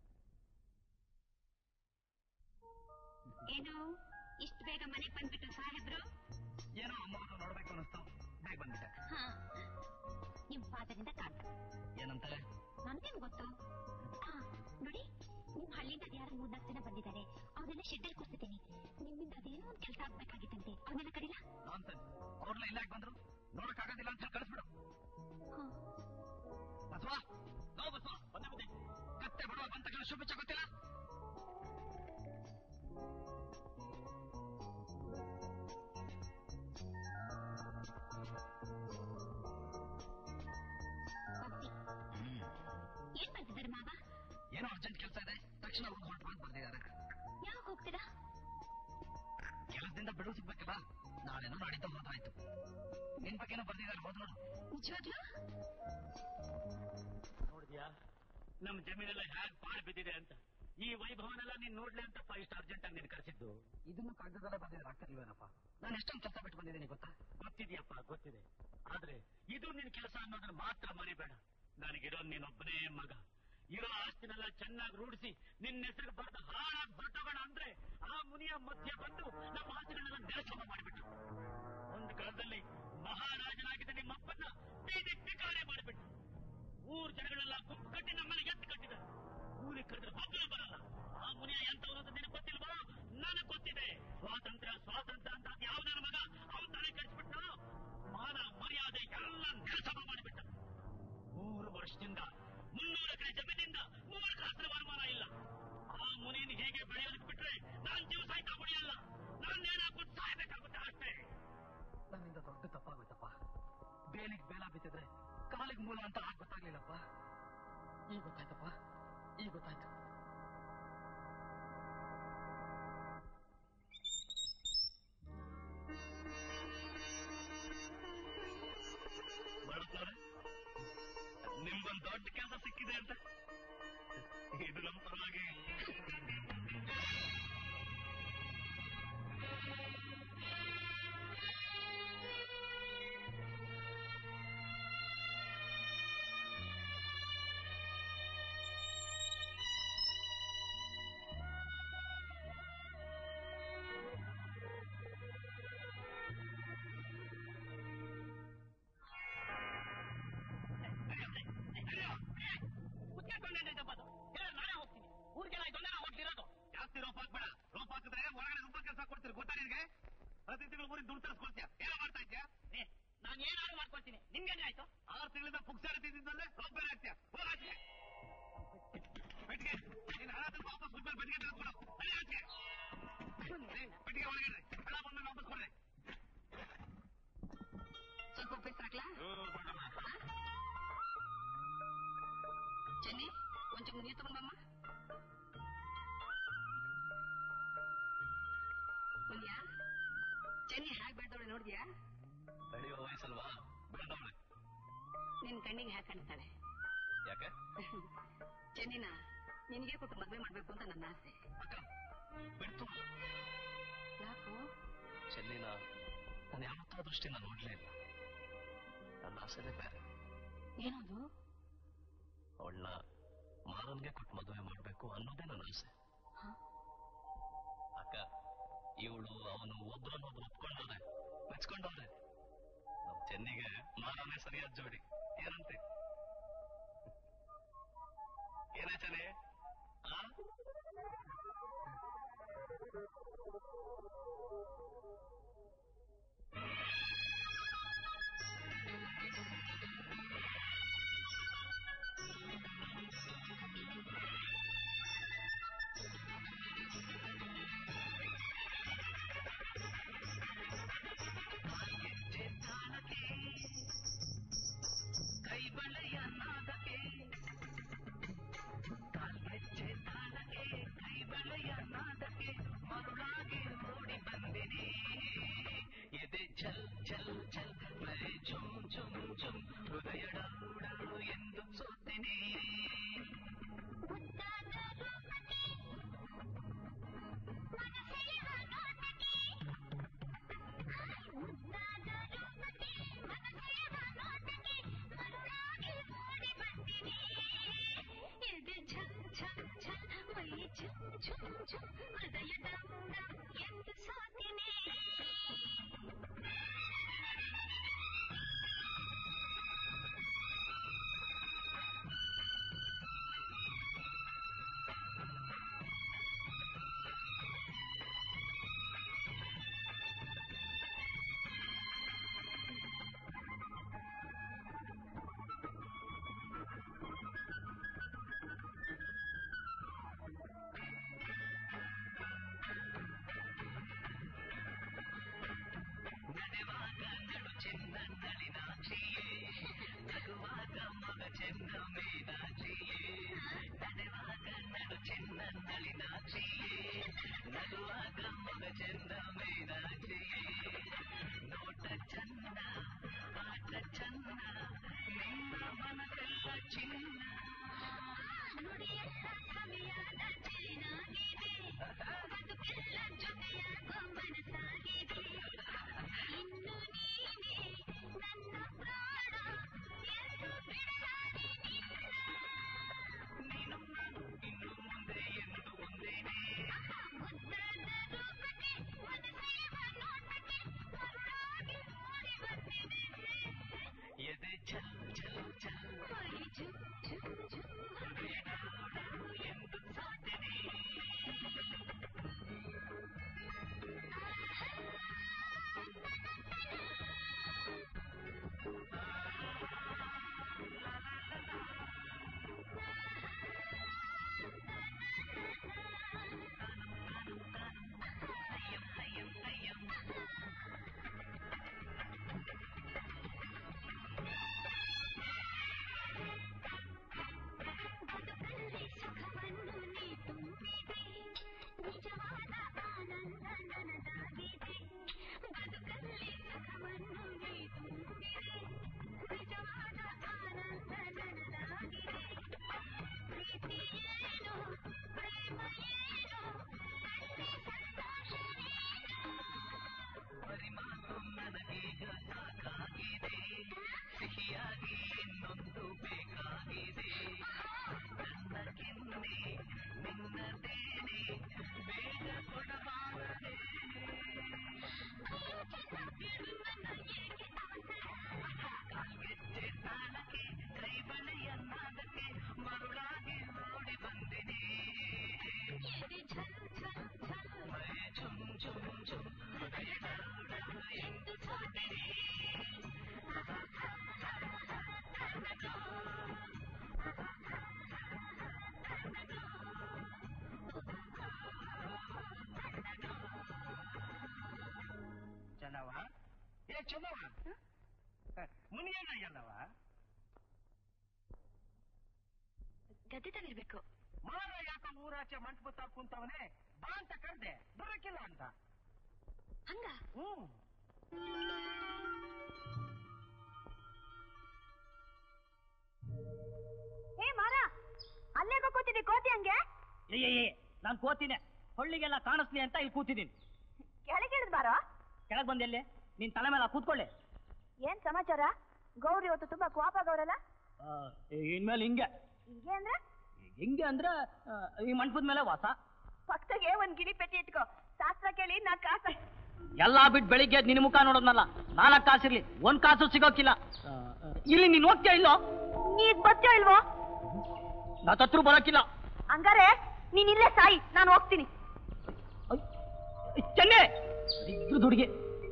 ಏನು ಇಷ್ಟು ಬೇಗ ಮನೆಗೆ ಬಂದ್ಬಿಟ್ಟು ಸಾಹೇಬ್ರು? ಏನೋ ಅಮ್ಮ ನೋಡ್ಬೇಕು ಅನ್ನಿಸ್ತು, ಬೇಗ ಬಂದ್ಬಿಟ್ಟೆ. ನಿಮ್ ಫಾದರಿಂದ ಕಾಣ್ತ. ಏನಂತಾರೆ? ನನ್ಗೇನ್ ಗೊತ್ತು? ನೋಡಿ, ನಿಮ್ ಹಳ್ಳಿಯಿಂದ ಯಾರು 3-4 ಜನ ಬಂದಿದ್ದಾರೆ. ಅವನ್ನೆಲ್ಲ ಶೆಡ್ಡಲ್ಲಿ ಕೂರ್ಸಿದ್ದೀನಿ. ನಿಮ್ಮಿಂದ ಅದೇನೋ ಒಂದು ಕೆಲಸ ಆಗ್ಬೇಕಾಗಿತ್ತಂತೆ, ಅವನ್ನೆಲ್ಲ ಕರೀಲ? ಅವ್ರಲ್ಲ ಇಲ್ಲ ಬಂದ್ರು, ನೋಡಕ್ ಆಗೋದಿಲ್ಲ ಅಂತ ಕಳಿಸ್ಬಿಡು. ಬಸವ, ನೋ ಬಸವ, ಬಂದೆ ಬಂದೆ. ಕತ್ತೆ ಬರುವ ಬಂತ ಶುಭ ಗೊತ್ತಿಲ್ಲ. ಏನ್ ಬರ್ತಿದ್ದಾರೆ ಮಾವ? ಏನೋ ಅರ್ಜೆಂಟ್ ಕೆಲಸ ಇದೆ, ತಕ್ಷಣ ಹೊರಟು ಅಂತ ಬಂದಿದ್ದಾರೆ. ಯಾವಾಗ ಹೋಗ್ತೀರಾ? ಕೆಲಸದಿಂದ ಬಿಡುವು ಸಿಗ್ಬೇಕಲ್ಲ, ನಾಳೆನೋ ನಾಡಿದ್ದು ಹೋದ್ರಾಯ್ತು. ನಿನ್ ಬಗ್ಗೆನೋ ಬರ್ದಿದ್ದಾರೆ, ಹೋದ್ ನೋಡು. ನಿಜವಾಗ್ಲೂ? ನೋಡಿದ್ಯಾ ನಮ್ ಜಮೀನೆಲ್ಲ ಹ್ಯಾಗ್ ಪಾಳು ಬಿದ್ದಿದೆ ಅಂತ? ಈ ವೈಭವನೆಲ್ಲ ನೀನ್ ನೋಡ್ಲಿ ಅಂತ ಇಷ್ಟು ಅರ್ಜೆಂಟ್ ಆಗಿ ನೀನ್ ಕರೆಸಿದ್ದು. ಇದನ್ನು ಕಾಗದದಲ್ಲೇ ಬಂದಿದ್ರೆ ಆಗ್ತಿಲ್ವೇನಪ್ಪ? ನಾನು ಎಷ್ಟೊಂದು ಕೆಲಸ ಬಿಟ್ಟು ಬಂದಿದ್ದೀನಿ ಗೊತ್ತಾ? ಗೊತ್ತಿದ್ಯಪ್ಪ, ಗೊತ್ತಿದೆ. ಆದ್ರೆ ಇದು ನಿನ್ ಕೆಲಸ ಅನ್ನೋದನ್ನ ಮಾತ್ರ ಮರಿಬೇಡ. ನನಗಿರೋ ನೀನೊಬ್ಬನೇ ಮಗ. ಇರೋ ಆಸ್ತಿನೆಲ್ಲ ಚೆನ್ನಾಗಿ ರೂಢಿಸಿ ನಿನ್ನ ಹೆಸರು ಬರೆದು ಹಾಳಾಗಿ ಹೊರಟೋಗೋಣ ಅಂದ್ರೆ ಆ ಮುನಿಯ ಮಧ್ಯೆ ಬಂದು ನಮ್ಮ ಆಸ್ತಿಗಳನ್ನೆಲ್ಲ ನೆಲಸಮ ಮಾಡಿಬಿಟ್ಟ. ಒಂದು ಕಾಲದಲ್ಲಿ ಮಹಾರಾಜನಾಗಿದ್ದ ನಿಮ್ಮಪ್ಪನ್ನ ಬೀದಿ ಭಿಕಾರಿ ಮಾಡಿಬಿಟ್ಟ. ಊರ್ ಜನಗಳೆಲ್ಲ ಗುಂಪು ಕಟ್ಟಿ ನಮ್ಮನೆ ಎತ್ತು ಕಟ್ಟಿದ್ದಾರೆ. ಊರಿಗೆ ಕರೆದ್ರೆ ಒಬ್ಬರು ಬರಲ್ಲ. ಆ ಮುನಿಯ ಎಂತವನು ಅಂತ ನಿನಗೆ ಗೊತ್ತಿಲ್ವಾ? ನನಗೆ ಗೊತ್ತಿದೆ. ಸ್ವಾತಂತ್ರ್ಯ ಸ್ವಾತಂತ್ರ್ಯ ಅಂತ ಯಾವ ನನ್ನ ಮಗ ಅವನ್ ತಲೆ ಕಳಿಸ್ಬಿಟ್ಟ. ಮಾನ ಮರ್ಯಾದೆ ಎಲ್ಲ ನೆಲಸಮ ಮಾಡಿಬಿಟ್ಟ. 3 ವರ್ಷದಿಂದ 300 ಎಕರೆ ಜಮೀನಿಂದ 3 ಕಾಸಿನ ವರಮಾನ ಇಲ್ಲ. ಆ ಮುನಿಯನ್ನು ಹೀಗೆ ಬೆಳೆಯೋದಕ್ಕೆ ಬಿಟ್ರೆ ನಾನ್ ಜೀವ ಸಹಿತ ಉಳಿಯಲ್ಲ. ನಾನೇನಾಗ್ಬಿಟ್ಟು ಸಾಯ್ಬೇಕಾಗುತ್ತೆ ಅಷ್ಟೇ. ನನ್ನಿಂದ ದೊಡ್ಡ ತಪ್ಪಾಗೋಯ್ತಪ್ಪ. ಬೇಲಿಗೆ ಬೇಲ ಬಿತ್ತಿದ್ರೆ ಕಾಲಿಗೆ ಮೂಲ ಅಂತ ಆಗ ಗೊತ್ತಾಗ್ಲಿಲ್ಲಪ್ಪ. ಈಗ ಗೊತ್ತಾಯ್ತಪ್ಪ, ಈಗ ಗೊತ್ತಾಯ್ತು. ಬಡ ಇದೆ ಅಂತ. ಇದು ನಮ್ಮ ಪರವಾಗಿ. ನಾನೇ ಹೋಗ್ತೀನಿ. ಊರಿಗೆಲ್ಲ ಇದೊಂದೇ ಹೋಗ್ತಿರೋದು. ಜಾಸ್ತಿ ರೋಪ್ ಹಾಕ್ಬೇಡ. ರೋಪ್ ಹಾಕಿದ್ರೆ ಹೊರಗಡೆ ತುಂಬಾ ಕೆಲಸ ಕೊಡ್ತೀರಿ, ಗೊತ್ತಾ ನಿನ್ಗೆ? ಪ್ರತಿ ತಿಂಗಳು ಊರಿಗೆ ದುಡ್ಡು ತರಿಸ್ಕೊಡ್ತೀಯ. ಏನೋ ಮಾಡ್ತಾ ಇದ್ಯಾ? ನಾನು ಏನಾದ್ರು ಮಾಡ್ಕೊಳ್ತೀನಿ. ನಿಮ್ಗೇನೆ ಆಯ್ತು? 6 ತಿಂಗಳಿಂದ ಪುಕ್ಸಾರಿ ತಿಂದಿದ್ದಲ್ಲೇ ರೋಪ್ ಬೇರೆ ಹಾಕ್ತೀಯ. ಹೋಗಾಚೆ ಬೆಟ್ಟಿಗೆ ನೀನು ಹಣ ತಂದು ವಾಪಸ್ ಕೊಟ್ಮೇಲೆ ಬೆಟ್ಟಿಗೆ ತಗೊಂಡು ಆಚೆ ಬೆಟ್ಟಿಗೆ ಒಳಗಡೆ ಹಣ ಬಂದ್ಮೇಲೆ ವಾಪಸ್ ಕೊಡ್ರಿ. ಸ್ವಲ್ಪ ಉಪ್ಪಿಟ್ಟು ಹಾಕ್ಲಾ? ಚೆನ್ನಿ ಒಂಚೂರು ನೀರು ತಗೊಂಡಮ್ಮ. ಮುನಿಯ ಚೆನ್ನಿ ಹಾಗೆ ಬೆಳೆದವಳೆ ನೋಡಿದ್ಯಾ? ಬೆಳೆಯುವ ವಯಸ್ಸಲ್ವಾ, ಬೆಳೆದವಳೆ. ನಿನ್ ಕಣ್ಣಿಗೆ ಹ್ಯಾಕ್ ಕಾಣ್ತಾಳೆ? ಯಾಕೆ? ಚೆನ್ನಿನ ನಿನಗೆ ಕೊಟ್ಟು ಮದುವೆ ಮಾಡ್ಬೇಕು ಅಂತ ನನ್ನ ಆಸೆ. ಅಕ್ಕ ಬಿಡ್ತು. ಯಾಕೋ? ಚೆನ್ನಿನ ನಾನು ಯಾವತ್ತೋ ದೃಷ್ಟಿನ ನೋಡ್ಲೇ ಇಲ್ಲ. ನನ್ನ ಆಸೆನೇ ಬೇರೆ. ಏನದು? ಅವಳನ್ನ ಮಾರನ್ಗೆ ಕೊಟ್ಟು ಮದುವೆ ಮಾಡ್ಬೇಕು ಅನ್ನೋದೇ ನನ್ನ ಆಸೆ. ಅಕ್ಕ ಇವಳು ಅವನು ಒಬ್ರನ್ನೊಬ್ರು ಒಪ್ಕೊಂಡವ್ರೆ, ಮೆಚ್ಕೊಂಡವ್ರೆ. ನಮ್ ಚೆನ್ನಿಗೆ ಮಾರನೇ ಸರಿಯಾದ ಜೋಡಿ. ಏನಂತೆ? ಏನೇ ಚೆನ್ನಿ? ಕೈ ಬಳೆಯ ನಾದಕ್ಕೆ, ಕಾಲ್ಗೆಜ್ಜೆ ತಾಳಕ್ಕೆ, ಕೈ ಬಳೆಯ ನಾದಕ್ಕೆ ಮರುಳಾಗಿ ಓಡಿ ಬಂದಿನಿ. ಎದೆ ಛಲ್ ಛಲ್ ಛಲ್ ಮೈ ಝುಮ್ ಝುಮ್ ಝುಮ್, ಹೃದಯ ಡೌಡೌ ಎಂದು ಸೋತಿನಿ. ಹೃದಯ ಎಂದು ಸೋತಿನಿ. ನಡೆವಾಗ ನಡು ಚೆನ್ನ ನಳಿನಾಕ್ಷಿಯೇ, ನಗುವಾಗ ಮಗ ಚೆನ್ನ ಮೀನಾಕ್ಷಿಯೇ. ನಡೆವಾಗ ನಡು ಚೆನ್ನ ನಳಿನಾಕ್ಷಿಯೇ, ನಗುವಾಗ ಮಗ ಚೆನ್ನ ಮೀನಾಕ್ಷಿಯೇ. ನೋಟ ಚಂದ, ಆಟ ಚಂದ, ನಿನ್ನ ಮನಸ್ಸೆಲ್ಲ ಚಿನ್ನ. ನುಡಿಯೆಲ್ಲ ಸವಿಯಾದ ಚಿನ್ನಾಗಿದೆ, ಬದುಕೆಲ್ಲ ಜೊತೆಯಾಗೋ ಮನಸ್ಸಾಗಿದೆ. ಇನ್ನು ನೀನೇ ನನ್ನ ಪ್ರಾಣ, ಎಂದು ಬಿಡಲಾರೆ ನಿನ್ನ. ನೀನು ನಾನು ಇನ್ನು ಮುಂದೆ ಎಂದು ಒಂದೇನೆ. ಮುದ್ದಾದ ರೂಪಕ್ಕೆ, ಮನಸ್ಸೇವ ನೋಟಕ್ಕೆ ಮರುಳಾಗಿ ಓಡಿ ಬಂದಿದೆ. ಎದೆ ಛಲ್ ಛಲ್ ಛಲ್, ಮೈ ಝುಮ್ ಝುಮ್ ಝುಮ್, ಹೃದಯ ಡೌಡೌ ಎಂದು ಸೋತಿನಿ. ಬದುಕಲ್ಲಿ ಸುಖವನ್ನು ನೀ ತುಂಬಿದೆ, ನಿಜವಾದ ಆನಂದ ನನದಾಗಿದೆ. ಬದುಕಲ್ಲಿ ಸುಖವನ್ನು ನೀ ತುಂಬಿದೆ, ನಿಜವಾದ ಆನಂದ ನನದಾಗಿದೆ. ಚೆನ್ನವ ಏ ಚೆನ್ನವ ಮುನಿಯಣ್ಣ ಎಲ್ಲವ ಗದ್ದೆದಲ್ಲಿರ್ಬೇಕು. ಮಾರ ಯಾಕೋ ಊರಾಚೆ ಮಂಟಪ ಕುಂತವನೇ ಬಾ ಅಂತ ಕರ್ದೆ ಬರಕ್ಕಿಲ್ಲ ಅಂತ. ಹಂಗ ಏ ಮಾರ ಅಲ್ಲೇ ಕೂತಿದ್ದೆ ಕೋತಿ ಹಂಗೆ. ನಾನು ಕೋತಿನೇ ಹೊಳ್ಳಿಗೆಲ್ಲ ಕಾಣಿಸ್ಲಿ ಅಂತ ಇಲ್ಲಿ ಕೂತಿದ್ದೀನಿ. ಕೆಳಗೆ ಇಳಿದ್ ಬಾರೋ. ಕೆಳಗ್ ಬಂದೆಲ್ಲಿ ನಿನ್ ತಲೆ ಮೇಲೆ ಕೂತ್ಕೊಳ್ಳಿ. ಏನ್ ಸಮಾಚಾರ? ಗೌರಿ ಇವತ್ತು ತುಂಬಾ ಕೋಪ ಆಗವ್ರಲ್ಲ. ಇನ್ಮೇಲೆ ಹಿಂಗೆ ಹಿಂಗೆ ಹಿಂಗೆ ಅಂದ್ರೆ ಈ ಮಂಟಪದ ಮೇಲೆ ವಾಸ. ಪಕ್ಕದಾಗೆ ಒಂದ್ ಗಿಡಿ ಪೆಟ್ಟಿ ಇಟ್ಕೋ, ಶಾಸ್ತ್ರ ಕೇಳಿ ನಾ ಕಾಸ. ಎಲ್ಲಾ ಬಿಟ್ಟು ಬೆಳಿಗ್ಗೆ ನಿನ್ ಮುಖ ನೋಡೋದ್ನಲ್ಲ, 4 ಕಾಸಿರ್ಲಿ 1 ಕಾಸು ಸಿಗೋಕಿಲ್ಲ. ಇಲ್ಲಿ ನೀನ್ ಹೋಗ್ತೀಯ ಇಲ್ಲೋ? ನೀನ್ ಬರ್ತೀಯೋ ಇಲ್ವೋ? ನಾ ತತ್ರು ಬರೋಕಿಲ್ಲ. ಹಂಗಾರೆ ನೀನ್ ಇಲ್ಲೇ ಸಾಯಿ, ನಾನು ಹೋಗ್ತೀನಿ. ಚೆನ್ನೆ ಇದ್ರು ದುಡ್ಗೆ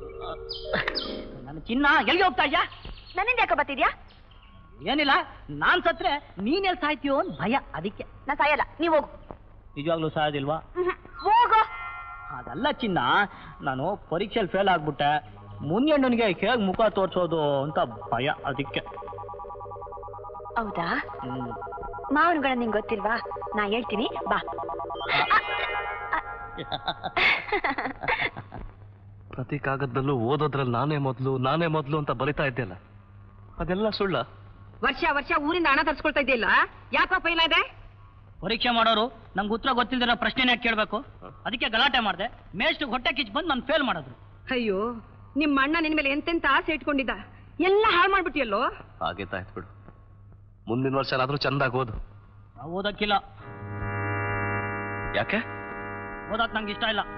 ನನ್ನ ಚಿನ್ನ ಎಲ್ಲಿ ಹೋಗ್ತಾ ಇದ್ಯಾ? ನನ್ನಿಂದ ಯಾಕೆ ಬರ್ತಿದ್ಯಾ? ಏನಿಲ್ಲ, ನಾನ್ ಸತ್ರೆ ನೀನ್ ಎಲ್ಲಿ ಸಾಯ್ತೀಯೋ ಅಂತ ಭಯ, ಅದಕ್ಕೆ. ನಾ ಸಾಯಲ್ಲ, ನೀವ್ ಹೋಗು. ನಿಜವಾಗ್ಲೂ ಸಾಯೋದಿಲ್ವಾ? ಹೋಗು. ಅದಲ್ಲ ಚಿನ್ನ, ನಾನು ಪರೀಕ್ಷೆಯಲ್ಲಿ ಫೇಲ್ ಆಗ್ಬಿಟ್ಟೆ, ಮುನಿಯಣ್ಣನಿಗೆ ಹೇಗ್ ಮುಖ ತೋರ್ಸೋದು ಅಂತ ಭಯ, ಅದಕ್ಕೆ. ಹೌದಾ? ಮಾವನ್ಗಳ ನಿಂಗೆ ಗೊತ್ತಿಲ್ವಾ? ನಾ ಹೇಳ್ತೀನಿ, ಬಾ. ಪ್ರತಿ ಕಾಗದದಲ್ಲೂ ಓದೋದ್ರಲ್ಲಿ ನಾನೇ ಮೊದಲು ಅಂತ ಬರಿತಾ ಇದ್ದೆಲ್ಲ, ಅದೆಲ್ಲ ಸುಳ್ಳ? ವರ್ಷ ವರ್ಷ ಊರಿಂದ ಹಣ ತರ್ಸ್ಕೊಳ್ತಾ ಇದೆಯಲ್ಲ, ಯಾಕೋ ಫೈಲ್ ಇದೆ? ಪರೀಕ್ಷೆ ಮಾಡೋರು ನಂಗೆ ಉತ್ತರ ಗೊತ್ತಿಲ್ದಿರೋ ಪ್ರಶ್ನೆನೇ ಕೇಳ್ಬೇಕು, ಅದಕ್ಕೆ ಗಲಾಟೆ ಮಾಡಿದೆ. ಮೇಷ್ಟ್ರಿಗೆ ಹೊಟ್ಟೆ ಕಿಚ್ಚು ಬಂದು ನಾನು ಫೇಲ್ ಮಾಡಿದ್ರು. ಅಯ್ಯೋ, ನಿಮ್ಮ ಅಣ್ಣ ನಿನ್ ಮೇಲೆ ಎಂತೆಂತ ಆಸೆ ಇಟ್ಕೊಂಡಿದ್ದ, ಎಲ್ಲ ಹಾಳು ಮಾಡ್ಬಿಟ್ಟಿಯಲ್ಲೋ. ಹಾಗೆ ತಾಯ್ತು ಬಿಡು, ಮುಂದಿನ ವರ್ಷ ಏನಾದ್ರೂ ಚಂದಾಗಿ ಓದು. ನಾವು ಓದಕ್ಕಿಲ್ಲ. ಯಾಕೆ? ಓದಕ್ ನಂಗೆ ಇಷ್ಟ ಇಲ್ಲ.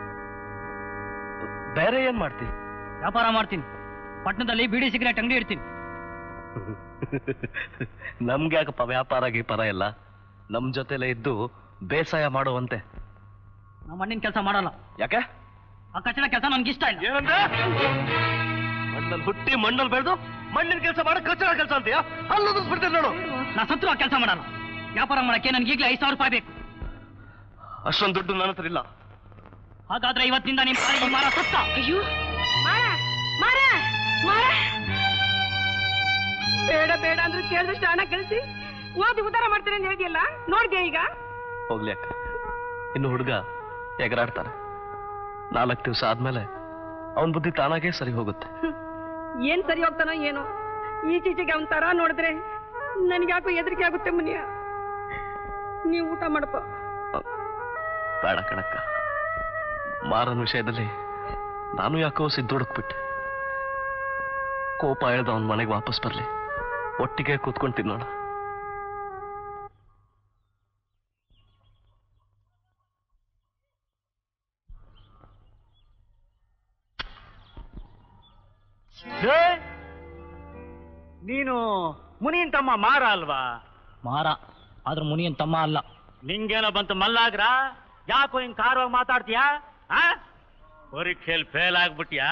ಬೇರೆ ಏನ್ ಮಾಡ್ತಿ? ವ್ಯಾಪಾರ ಮಾಡ್ತೀನಿ. ಪಟ್ಟಣದಲ್ಲಿ ಬೀಡಿ ಸಿಗರೇಟ್ ಅಂಗಡಿ ಇಡ್ತೀನಿ. ನಮ್ಗೆ ಯಾಕಪ್ಪ ವ್ಯಾಪಾರ ಗೀಪಾರ ಎಲ್ಲ? ನಮ್ ಜೊತೆಲೆ ಇದ್ದು ಬೇಸಾಯ ಮಾಡುವಂತೆ. ನಮ್ಮ ಮಣ್ಣಿನ ಕೆಲಸ ಮಾಡಲ್ಲ. ಯಾಕೆ? ಆ ಕಚ್ಚಡ ಕೆಲಸ ನನ್ಗೆ ಇಷ್ಟ ಇಲ್ಲ. ಏನಂದ್ರೆ ಮಣ್ಣಲ್ಲಿ ಹುಟ್ಟಿ ಮಣ್ಣಲ್ಲಿ ಬೆಳೆದು ಮಣ್ಣಿನ ಕೆಲಸ ಮಾಡೋ ಕಚ್ಚಡ ಕೆಲಸ ಅಂತೀಯಾ? ಅಲ್ಲೋದು ಬಿಡ್ತೇನೆ ನೋಡು. ನಾ ಸತ್ರು ಆ ಕೆಲಸ ಮಾಡಲ್ಲ. ವ್ಯಾಪಾರ ಮಾಡಕ್ಕೆ ನನ್ಗೆ ಈಗಲೇ 5,000 ರೂಪಾಯಿ ಬೇಕು. ಅಷ್ಟೊಂದು ದುಡ್ಡು ನನ್ನ ಹತ್ರ ಇಲ್ಲ. ಹಾಗಾದ್ರೆ ಇವತ್ತಿನಿಂದ ನಿಮ್ ಈ ಮಾರ ಸತ್ತ. ಅಯ್ಯೋ, ಮಾರ ಬೇಡ ಬೇಡ ಅಂದ್ರೆ ಕೇಳಿದಷ್ಟು ಹಣ ಕಳಿಸಿ ಓದಿ ಉದ್ಧಾರ ಮಾಡ್ತೇನೆ ಅಂತ ಹೇಳಿದ್ಯಲ್ಲ, ನೋಡ್ದೆ ಈಗ? ಹೋಗ್ಲಿ ಅಕ್ಕ, ಇನ್ನು ಹುಡುಗ ಎಗರಾಡ್ತಾನೆ. 4 ದಿವಸ ಆದ್ಮೇಲೆ ಅವನ್ ಬುದ್ಧಿ ತಾನಾಗೇ ಸರಿ ಹೋಗುತ್ತೆ. ಏನ್ ಸರಿ ಹೋಗ್ತಾನೋ ಏನೋ, ಈಚೀಚೆಗೆ ಅವನ್ ತರ ನೋಡಿದ್ರೆ ನನ್ಗ್ಯಾಕೋ ಹೆದರಿಕೆ ಆಗುತ್ತೆ. ಮುನಿಯ, ನೀವು ಊಟ ಮಾಡಪ್ಪ. ಬೇಡ ಕಣಕ್ಕ, ಮಾರನ ವಿಷಯದಲ್ಲಿ ನಾನು ಯಾಕೋ ಸಿದ್ದುಡುಕ್ಬಿಟ್ಟೆ. ಕೋಪ ಎಳ್ದ ಅವನ್ ಮನೆಗೆ ವಾಪಸ್ ಬರ್ಲಿ, ಒಟ್ಟಿಗೆ ಕೂತ್ಕೊಂಡು ತಿನ್ನೋಣ. ನೀನು ಮುನಿಯನ್ ತಮ್ಮ ಮಾರ ಅಲ್ವಾ? ಮಾರ ಆದ್ರೂ ಮುನಿಯನ್ ತಮ್ಮ ಅಲ್ಲ. ನಿಂಗೇನೋ ಬಂತು ಮಲ್ಲಾಗ್ರ, ಯಾಕೋ ಹಿಂಗ್ ಕಾರವಾಗಿ ಮಾತಾಡ್ತೀಯಾ? ಪರೀಕ್ಷೆಯಲ್ಲಿ ಫೇಲ್ ಆಗ್ಬಿಟ್ಯಾ?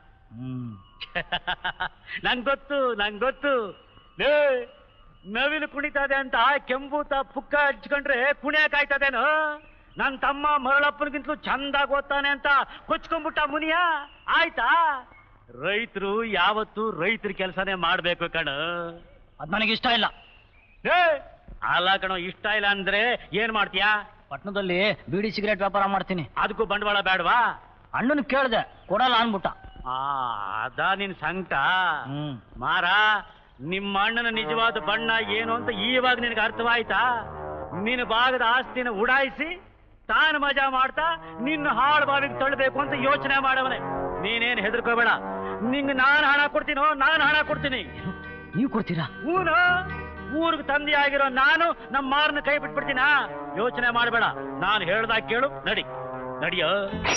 ನಂಗ್ ಗೊತ್ತು. ನವಿಲು ಕುಣಿತದೆ ಅಂತ ಕೆಂಬೂತ ಪುಕ್ಕ ಹಚ್ಕೊಂಡ್ರೆ ಕುಣಿಯಕ್ ಆಯ್ತದೇನು? ನನ್ ತಮ್ಮ ಮರಳಪ್ಪನಿಗಿಂತಲೂ ಚಂದಾಗ್ ಓದ್ತಾನೆ ಅಂತ ಕೊಚ್ಕೊಂಡ್ಬಿಟ್ಟ ಮುನಿಯ. ಆಯ್ತಾ? ರೈತರು ಯಾವತ್ತು ರೈತರ ಕೆಲಸನೇ ಮಾಡ್ಬೇಕು ಕಣ. ಅದ್ ನನಗಿಷ್ಟ ಇಲ್ಲ. ಅಲ್ಲ ಕಣೋ, ಇಷ್ಟ ಇಲ್ಲ ಅಂದ್ರೆ ಏನ್ ಮಾಡ್ತೀಯಾ? ಪಟ್ಟಣದಲ್ಲಿ ಬೀಡಿ ಸಿಗರೇಟ್ ವ್ಯಾಪಾರ ಮಾಡ್ತೀನಿ. ಅದಕ್ಕೂ ಬಂಡವಾಳ ಬೇಡವಾ? ಅಣ್ಣನ ಕೇಳ್ದೆ, ಕೊಡಲ್ಲ ಅನ್ಬಿಟ್ಟ. ಅದ ನಿನ್ ಸಂಕಟ. ಮಾರ, ನಿಮ್ಮ ಅಣ್ಣನ ನಿಜವಾದ ಬಣ್ಣ ಏನು ಅಂತ ಈವಾಗ ನಿನಗೆ ಅರ್ಥವಾಯ್ತಾ? ನಿನ್ನ ಭಾಗದ ಆಸ್ತಿನ ಉಡಾಯಿಸಿ ತಾನು ಮಜಾ ಮಾಡ್ತಾ ನಿನ್ನ ಹಾಳು ಬಾವಿಗೆ ತಳ್ಳಬೇಕು ಅಂತ ಯೋಚನೆ ಮಾಡವನೆ. ನೀನೇನು ಹೆದರ್ಕೋಬೇಡ, ನಿಂಗೆ ನಾನು ಹಣ ಕೊಡ್ತೀನೋ, ನಾನು ಹಣ ಕೊಡ್ತೀನಿ. ನೀವು ಕೊಡ್ತೀರಾ? ಊನು ಊರಿಗೆ ತಂದೆ ಆಗಿರೋ ನಾನು ನಮ್ಮ ಮಾರನ್ನ ಕೈ ಬಿಟ್ಬಿಡ್ತೀನ. ಯೋಚನೆ ಮಾಡಬೇಡ, ನಾನು ಹೇಳ್ದಾಗ ಕೇಳು. ನಡಿಯೋ.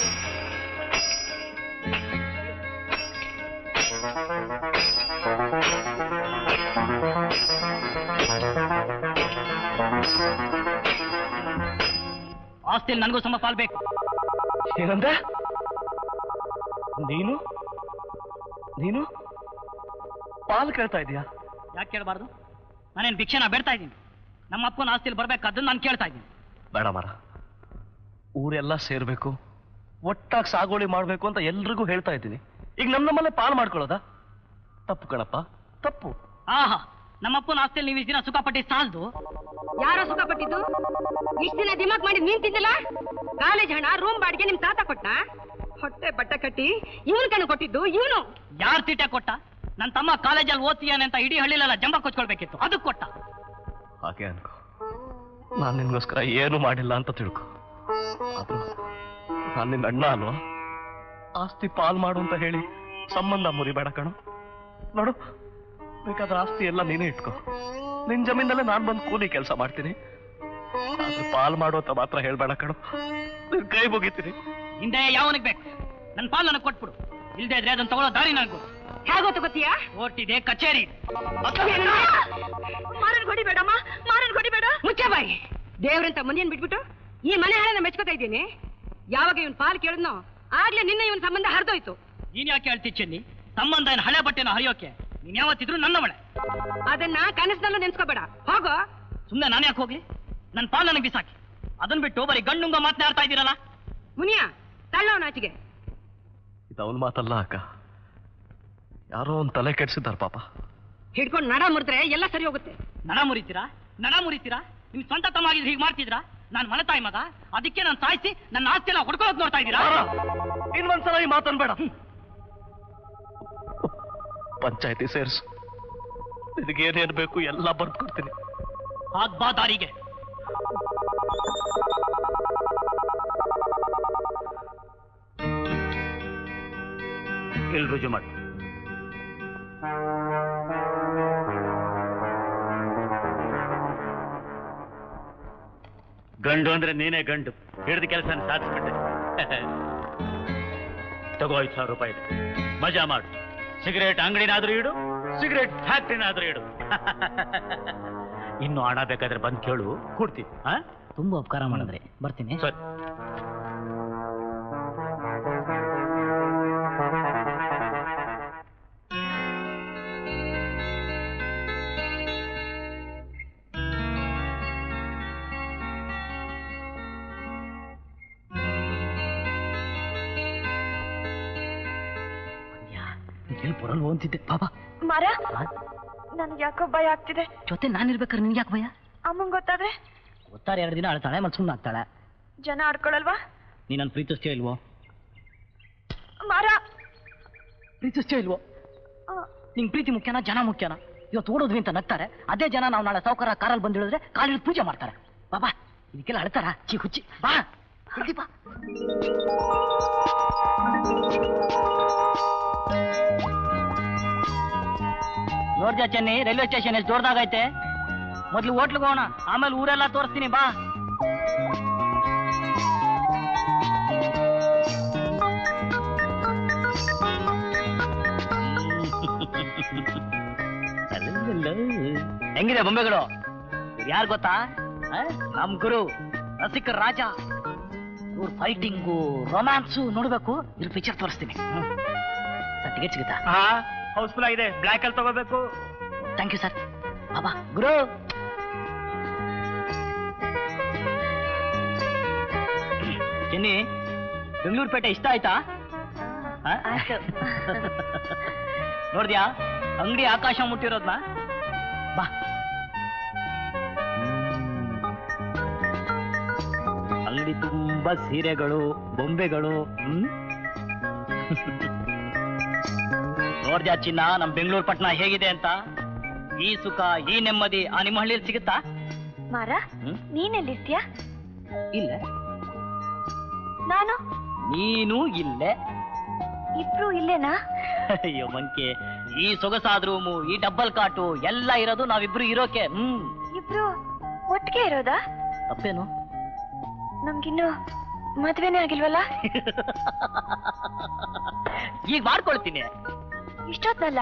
ಆಸ್ತಿಯಲ್ಲಿ ನನಗೂ ಸಮ ಪಾಲ್ಬೇಕು. ಏನಂದ್ರೆ ನೀನು ಪಾಲ್ ಕೇಳ್ತಾ ಇದೀಯಾ? ಯಾಕೆ ಕೇಳಬಾರ್ದು? ನಾನೇನು ಭಿಕ್ಷೆನ ಬೇಡ್ತಾ ಇದ್ದೀನಿ? ನಮ್ಮ ಅಪ್ಪನ ಆಸ್ತಿಯಲ್ಲಿ ಬರ್ಬೇಕಾದ್ದನ್ನು ನಾನು ಕೇಳ್ತಾ ಇದ್ದೀನಿ. ಬೇಡ ಮರ, ಊರೆಲ್ಲ ಸೇರ್ಬೇಕು, ಒಟ್ಟಾಗಿ ಸಾಗೋಳಿ ಮಾಡ್ಬೇಕು ಅಂತ ಎಲ್ರಿಗೂ ಹೇಳ್ತಾ ಇದ್ದೀನಿ. ಈಗ ನಮ್ಮಲ್ಲೇ ಪಾಲ್ ಮಾಡ್ಕೊಳ್ಳೋದಾ? ತಪ್ಪು ಕಣಪ್ಪ, ತಪ್ಪು. ಆಹಾ, ನಮ್ಮಪ್ಪನ ಆಸ್ತಿಯಲ್ಲಿ ನೀವು ಇಷ್ಟು ದಿನ ಸುಖ ಪಟ್ಟಿ ಸಾಲದು. ಯಾರೋ ಸುಖ ಪಟ್ಟಿದ್ದು? ಇಷ್ಟು ದಿನ ದಿಮಾಕ್ ಮಾಡಿ ನೀನ್ ತಿಂದಿಲ್ಲ? ಕಾಲೇಜ್ ಹಣ, ರೂಮ್ ಬಾಡಿಗೆ ನಿಮ್ ತಾತ ಕೊಟ್ಟ? ಹೊಟ್ಟೆ ಬಟ್ಟ ಕಟ್ಟಿ ಇವನ್ ಕಣ್ಣು ಕೊಟ್ಟಿದ್ದು ಇವನು. ಯಾರು ತೀಟೆ ಕೊಟ್ಟ? ನನ್ನ ತಮ್ಮ ಕಾಲೇಜಲ್ಲಿ ಓದ್ತೀಯಾನೆ ಅಂತ ಇಡೀ ಹಳ್ಳಿಲೆಲ್ಲ ಜಂಬ ಕೊಚ್ಕೊಳ್ಬೇಕಿತ್ತು, ಅದಕ್ಕೆ ಕೊಟ್ಟ. ಹಾಗೆ ಅನ್ಕೋ, ನಾನು ನಿನ್ಗೋಸ್ಕರ ಏನು ಮಾಡಿಲ್ಲ ಅಂತ ತಿಳ್ಕೊ. ಆದ್ರೂ ನಾನು ನಿನ್ನ ಅಣ್ಣ ಅಲ್ವಾ? ಆಸ್ತಿ ಪಾಲ್ ಮಾಡು ಅಂತ ಹೇಳಿ ಸಂಬಂಧ ಮುರಿಬೇಡ ಕಣು. ನೋಡು, ಬೇಕಾದ್ರೆ ಆಸ್ತಿ ಎಲ್ಲ ನೀನೇ ಇಟ್ಕೋ. ನಿನ್ ಜಮೀನಲ್ಲೇ ನಾನು ಬಂದು ಕೂಲಿ ಕೆಲಸ ಮಾಡ್ತೀನಿ. ಆದ್ರೆ ಪಾಲ್ ಮಾಡು ಅಂತ ಮಾತ್ರ ಹೇಳ್ಬೇಡ ಕಣು, ನಿನ್ ಕೈ ಮುಗಿತೀನಿ. ಹಿಂದೆ ಯಾವನಿಗೆ ಬೇಕು? ನನ್ನ ಪಾಲ್ ನನಗೆ ಕೊಟ್ಬಿಡು, ಇಲ್ದೇ ಇದ್ರೆ ಅದನ್ನ ತಗೊಳ್ಳೋ ದಾರಿ ನನಗೂ. ಹೇಗೋ ತಗೋತೀಯಾ? ಓಟಿದೆ, ಕಚೇರಿ. ಮಾರನ್ ಹೊಡಿಬೇಡಮ್ಮ, ಮಾರನ್ ಹೊಡಿಬೇಡ. ಮುಚ್ಚ ಬಾಯಿ. ದೇವ್ರಂತ ಮನೆಯನ್ ಬಿಟ್ಬಿಟ್ಟು ಈ ಮನೆ ಹಣನ ಮೆಚ್ಕೋತಾ ಇದ್ದೀನಿ. ಯಾವಾಗ ಇವನ್ ಪಾಲ್ ಕೇಳಿದ್ನೋ ಆಗ್ಲೇ ನಿನ್ನ ಇವನ್ ಸಂಬಂಧ ಹರಿದೋಯ್ತು. ನೀನ್ ಯಾಕೆ ಹೇಳ್ತಿ ಚೆನ್ನಿ? ಸಂಬಂಧ ಏನು ಹಳೆ ಬಟ್ಟೆನ ಹರಿಯೋಕೆ? ನೀನ್ ಯಾವತ್ತಿದ್ರು ನನ್ನ ಮಳೆ. ಅದನ್ನ ಕನಸಿನಲ್ಲೂ ನೆನ್ಸ್ಕೋಬೇಡ. ಹೋಗೋ. ಸುಮ್ನೆ ನಾನು ಯಾಕೆ ಹೋಗ್ಲಿ? ನನ್ನ ಪಾಲ್ ನನಗೆ ಬಿಸಾಕಿ, ಅದನ್ ಬಿಟ್ಟು ಬರೀ ಗಂಡುಂಗ ಮಾತನಾಡ್ತಾ ಇದ್ದೀರಲ್ಲ. ಮುನಿಯ ತಳ್ಳವನ ಆಚೆಗೆ. ಇದು ಅವನ ಮಾತಲ್ಲ ಅಕ್ಕ, ಯಾರೋ ಒಂದು ತಲೆ ಕೆಡ್ಸಿದ್ದಾರೆ ಪಾಪ. ಹಿಡ್ಕೊಂಡು ನಡ ಮುರಿದ್ರೆ ಎಲ್ಲ ಸರಿ ಹೋಗುತ್ತೆ. ನಡ ಮುರಿತೀರಾ? ನಿಮ್ ಸ್ವಂತ ತಮ್ಮ ಆಗಿದ್ರೆ ಹೀಗೆ ಮಾಡ್ತಿದ್ರಾ? ನಾನು ಮನೆ ತಾಯಿ ಮಗ, ಅದಕ್ಕೆ ನಾನು ಸಾಯಿಸಿ ನನ್ನ ಆಸ್ತಿ ಎಲ್ಲ ಹೊಡ್ಕೊಳ್ಳೋದು ನೋಡ್ತಾ ಇದ್ದೀರಾ? ಇನ್ನೊಂದ್ಸಲ ಈ ಮಾತನ್ಬೇಡ. ಪಂಚಾಯತಿ ಸೇರಿಸು, ನಿನಗೇನೇನ್ ಬೇಕು ಎಲ್ಲ ಬರ್ದು ಕೊಡ್ತೀನಿ. ಬಾ ದಾರಿಗೆ. ಇಲ್ಲಿ ರುಜು ಮಾಡಿ. ಗಂಡು ಅಂದ್ರೆ ನೀನೇ ಗಂಡು, ಹಿಡಿದ ಕೆಲಸ ಸಾಧಿಸ್ಬಿಟ್ಟೆ. ತಗೋ 5,000 ರೂಪಾಯಿ, ಮಜಾ ಮಾಡು. ಸಿಗರೇಟ್ ಅಂಗಡಿನಾದ್ರೂ ಇಡು, ಸಿಗರೇಟ್ ಫ್ಯಾಕ್ಟ್ರಿನಾದ್ರೂ ಇಡು. ಇನ್ನು ಹಣ ಬೇಕಾದ್ರೆ ಬಂದು ಕೇಳು, ಕೊಡ್ತೀನಿ. ತುಂಬಾ ಉಪಕಾರ ಮಾಡಿದ್ರೆ ಬರ್ತೀನಿ. ಸರಿ. ಬರಲ್ವ ಅಂತಿದ್ದೆ ಬಾಬಾ. ಮರ ನನ್ಗೆ ಯಾಕೋ ಭಯ ಆಗ್ತಿದೆ. ಜೊತೆ ನಾನಿರ್ಬೇಕಾದ್ರೆ ನಿನ್ಗೆ ಯಾಕೆ ಭಯ? ಅಮ್ಮಂಗ್ ಗೊತ್ತಾದ್ರೆ? ಗೊತ್ತಾರೆ 2 ದಿನ ಅಳ್ತಾಳೆ, ಮತ್ತೆ ಸುಮ್ಮನೆ ಆಗ್ತಾಳೆ. ಜನ ಆಡ್ಕೊಳಲ್ವಾ? ನೀ ನನ್ನ ಪ್ರೀತಿಸ್ತೀಯ ಇಲ್ವೋ? ಮರ ಪ್ರೀತಿಸ್ತೀಯ ಇಲ್ವೋ? ನಿಂಗೆ ಪ್ರೀತಿ ಮುಖ್ಯನಾ ಜನ ಮುಖ್ಯನಾ? ಇವತ್ತು ಓಡೋದ್ವಿ ಅಂತ ನಗ್ತಾರೆ, ಅದೇ ಜನ ನಾವು ನಾಳೆ ಸಾವುಕಾರ ಕಾರಲ್ಲಿ ಬಂದು ಹೇಳಿದ್ರೆ ಕಾಲಿಗೆ ಪೂಜೆ ಮಾಡ್ತಾರೆ. ಬಾಬಾ ಇದಕ್ಕೆಲ್ಲ ಅಳ್ತಾರ? ಚಿ ಹುಚ್ಚಿ ಬಾ ಬಾ. ನೋಡ್ದ್ಯಾ ಚೆನ್ನಿ, ರೈಲ್ವೆ ಸ್ಟೇಷನ್ ಎಷ್ಟು ದೊಡ್ಡದಾಗೈತೆ. ಮೊದ್ಲು ಹೋಟ್ಲಿಗೆ ಹೋಗೋಣ, ಆಮೇಲೆ ಊರೆಲ್ಲ ತೋರಿಸ್ತೀನಿ ಬಾ. ಹೆಂಗಿದೆ ಬೊಂಬೆಗಳು? ಯಾರು ಗೊತ್ತಾ? ನಮ್ ಗುರು ರಸಿಕ ರಾಜ. ಇವ್ರು ಫೈಟಿಂಗು ರೊಮ್ಯಾನ್ಸು ನೋಡ್ಬೇಕು, ಇವ್ರು ಪಿಕ್ಚರ್ ತೋರಿಸ್ತೀನಿ. ಟಿಕೆಟ್ ಸಿಗುತ್ತಾ? ಹೌಸ್ಫುಲ್ ಆಗಿದೆ, ಬ್ಲ್ಯಾಕ್ ಅಲ್ಲಿ ತಗೋಬೇಕು. Thank you sir. ಬಾಬಾ ಗುರು. ಚೆನ್ನಿ, ಬೆಂಗಳೂರು ಪೇಟೆ ಇಷ್ಟ ಆಯ್ತಾ? ನೋಡ್ದ್ಯಾ ಅಂಗಡಿ ಆಕಾಶ ಮುಟ್ಟಿರೋದ್ನ? ಬಾ. ಅಂಗಡಿ ತುಂಬಾ ಸೀರೆಗಳು, ಬೊಂಬೆಗಳು. ನೋಡ್ದ್ಯಾ ಚಿನ್ನ, ನಮ್ ಬೆಂಗಳೂರು ಪಟ್ಟಣ ಹೇಗಿದೆ ಅಂತ? ಈ ಸುಖ, ಈ ನೆಮ್ಮದಿ ಆ ನಿಮ್ಮ ಹಳ್ಳಿಯಲ್ಲಿ ಸಿಗುತ್ತಾ? ಮಾರ ನೀನೆಲ್ಲಿರ್ತೀಯ? ಇಲ್ಲ. ನಾನು? ನೀನು ಇಲ್ಲೇ. ಇಬ್ರು ಇಲ್ಲೇನಾ? ಅಯ್ಯೋ ಮಂಕೆ, ಈ ಸೊಗಸಾದ ರೂಮು, ಈ ಡಬ್ಬಲ್ ಕಾಟು ಎಲ್ಲ ಇರೋದು ನಾವಿಬ್ರು ಇರೋಕೆ. ಇಬ್ರು ಒಟ್ಟಿಗೆ ಇರೋದಾ? ತಪ್ಪೇನು? ನಮ್ಗಿನ್ನು ಮದ್ವೆನೇ ಆಗಿಲ್ವಲ್ಲ? ಈಗ ಮಾಡ್ಕೊಳ್ತೀನಿ. ಇಷ್ಟೊತ್ತಲ್ಲ?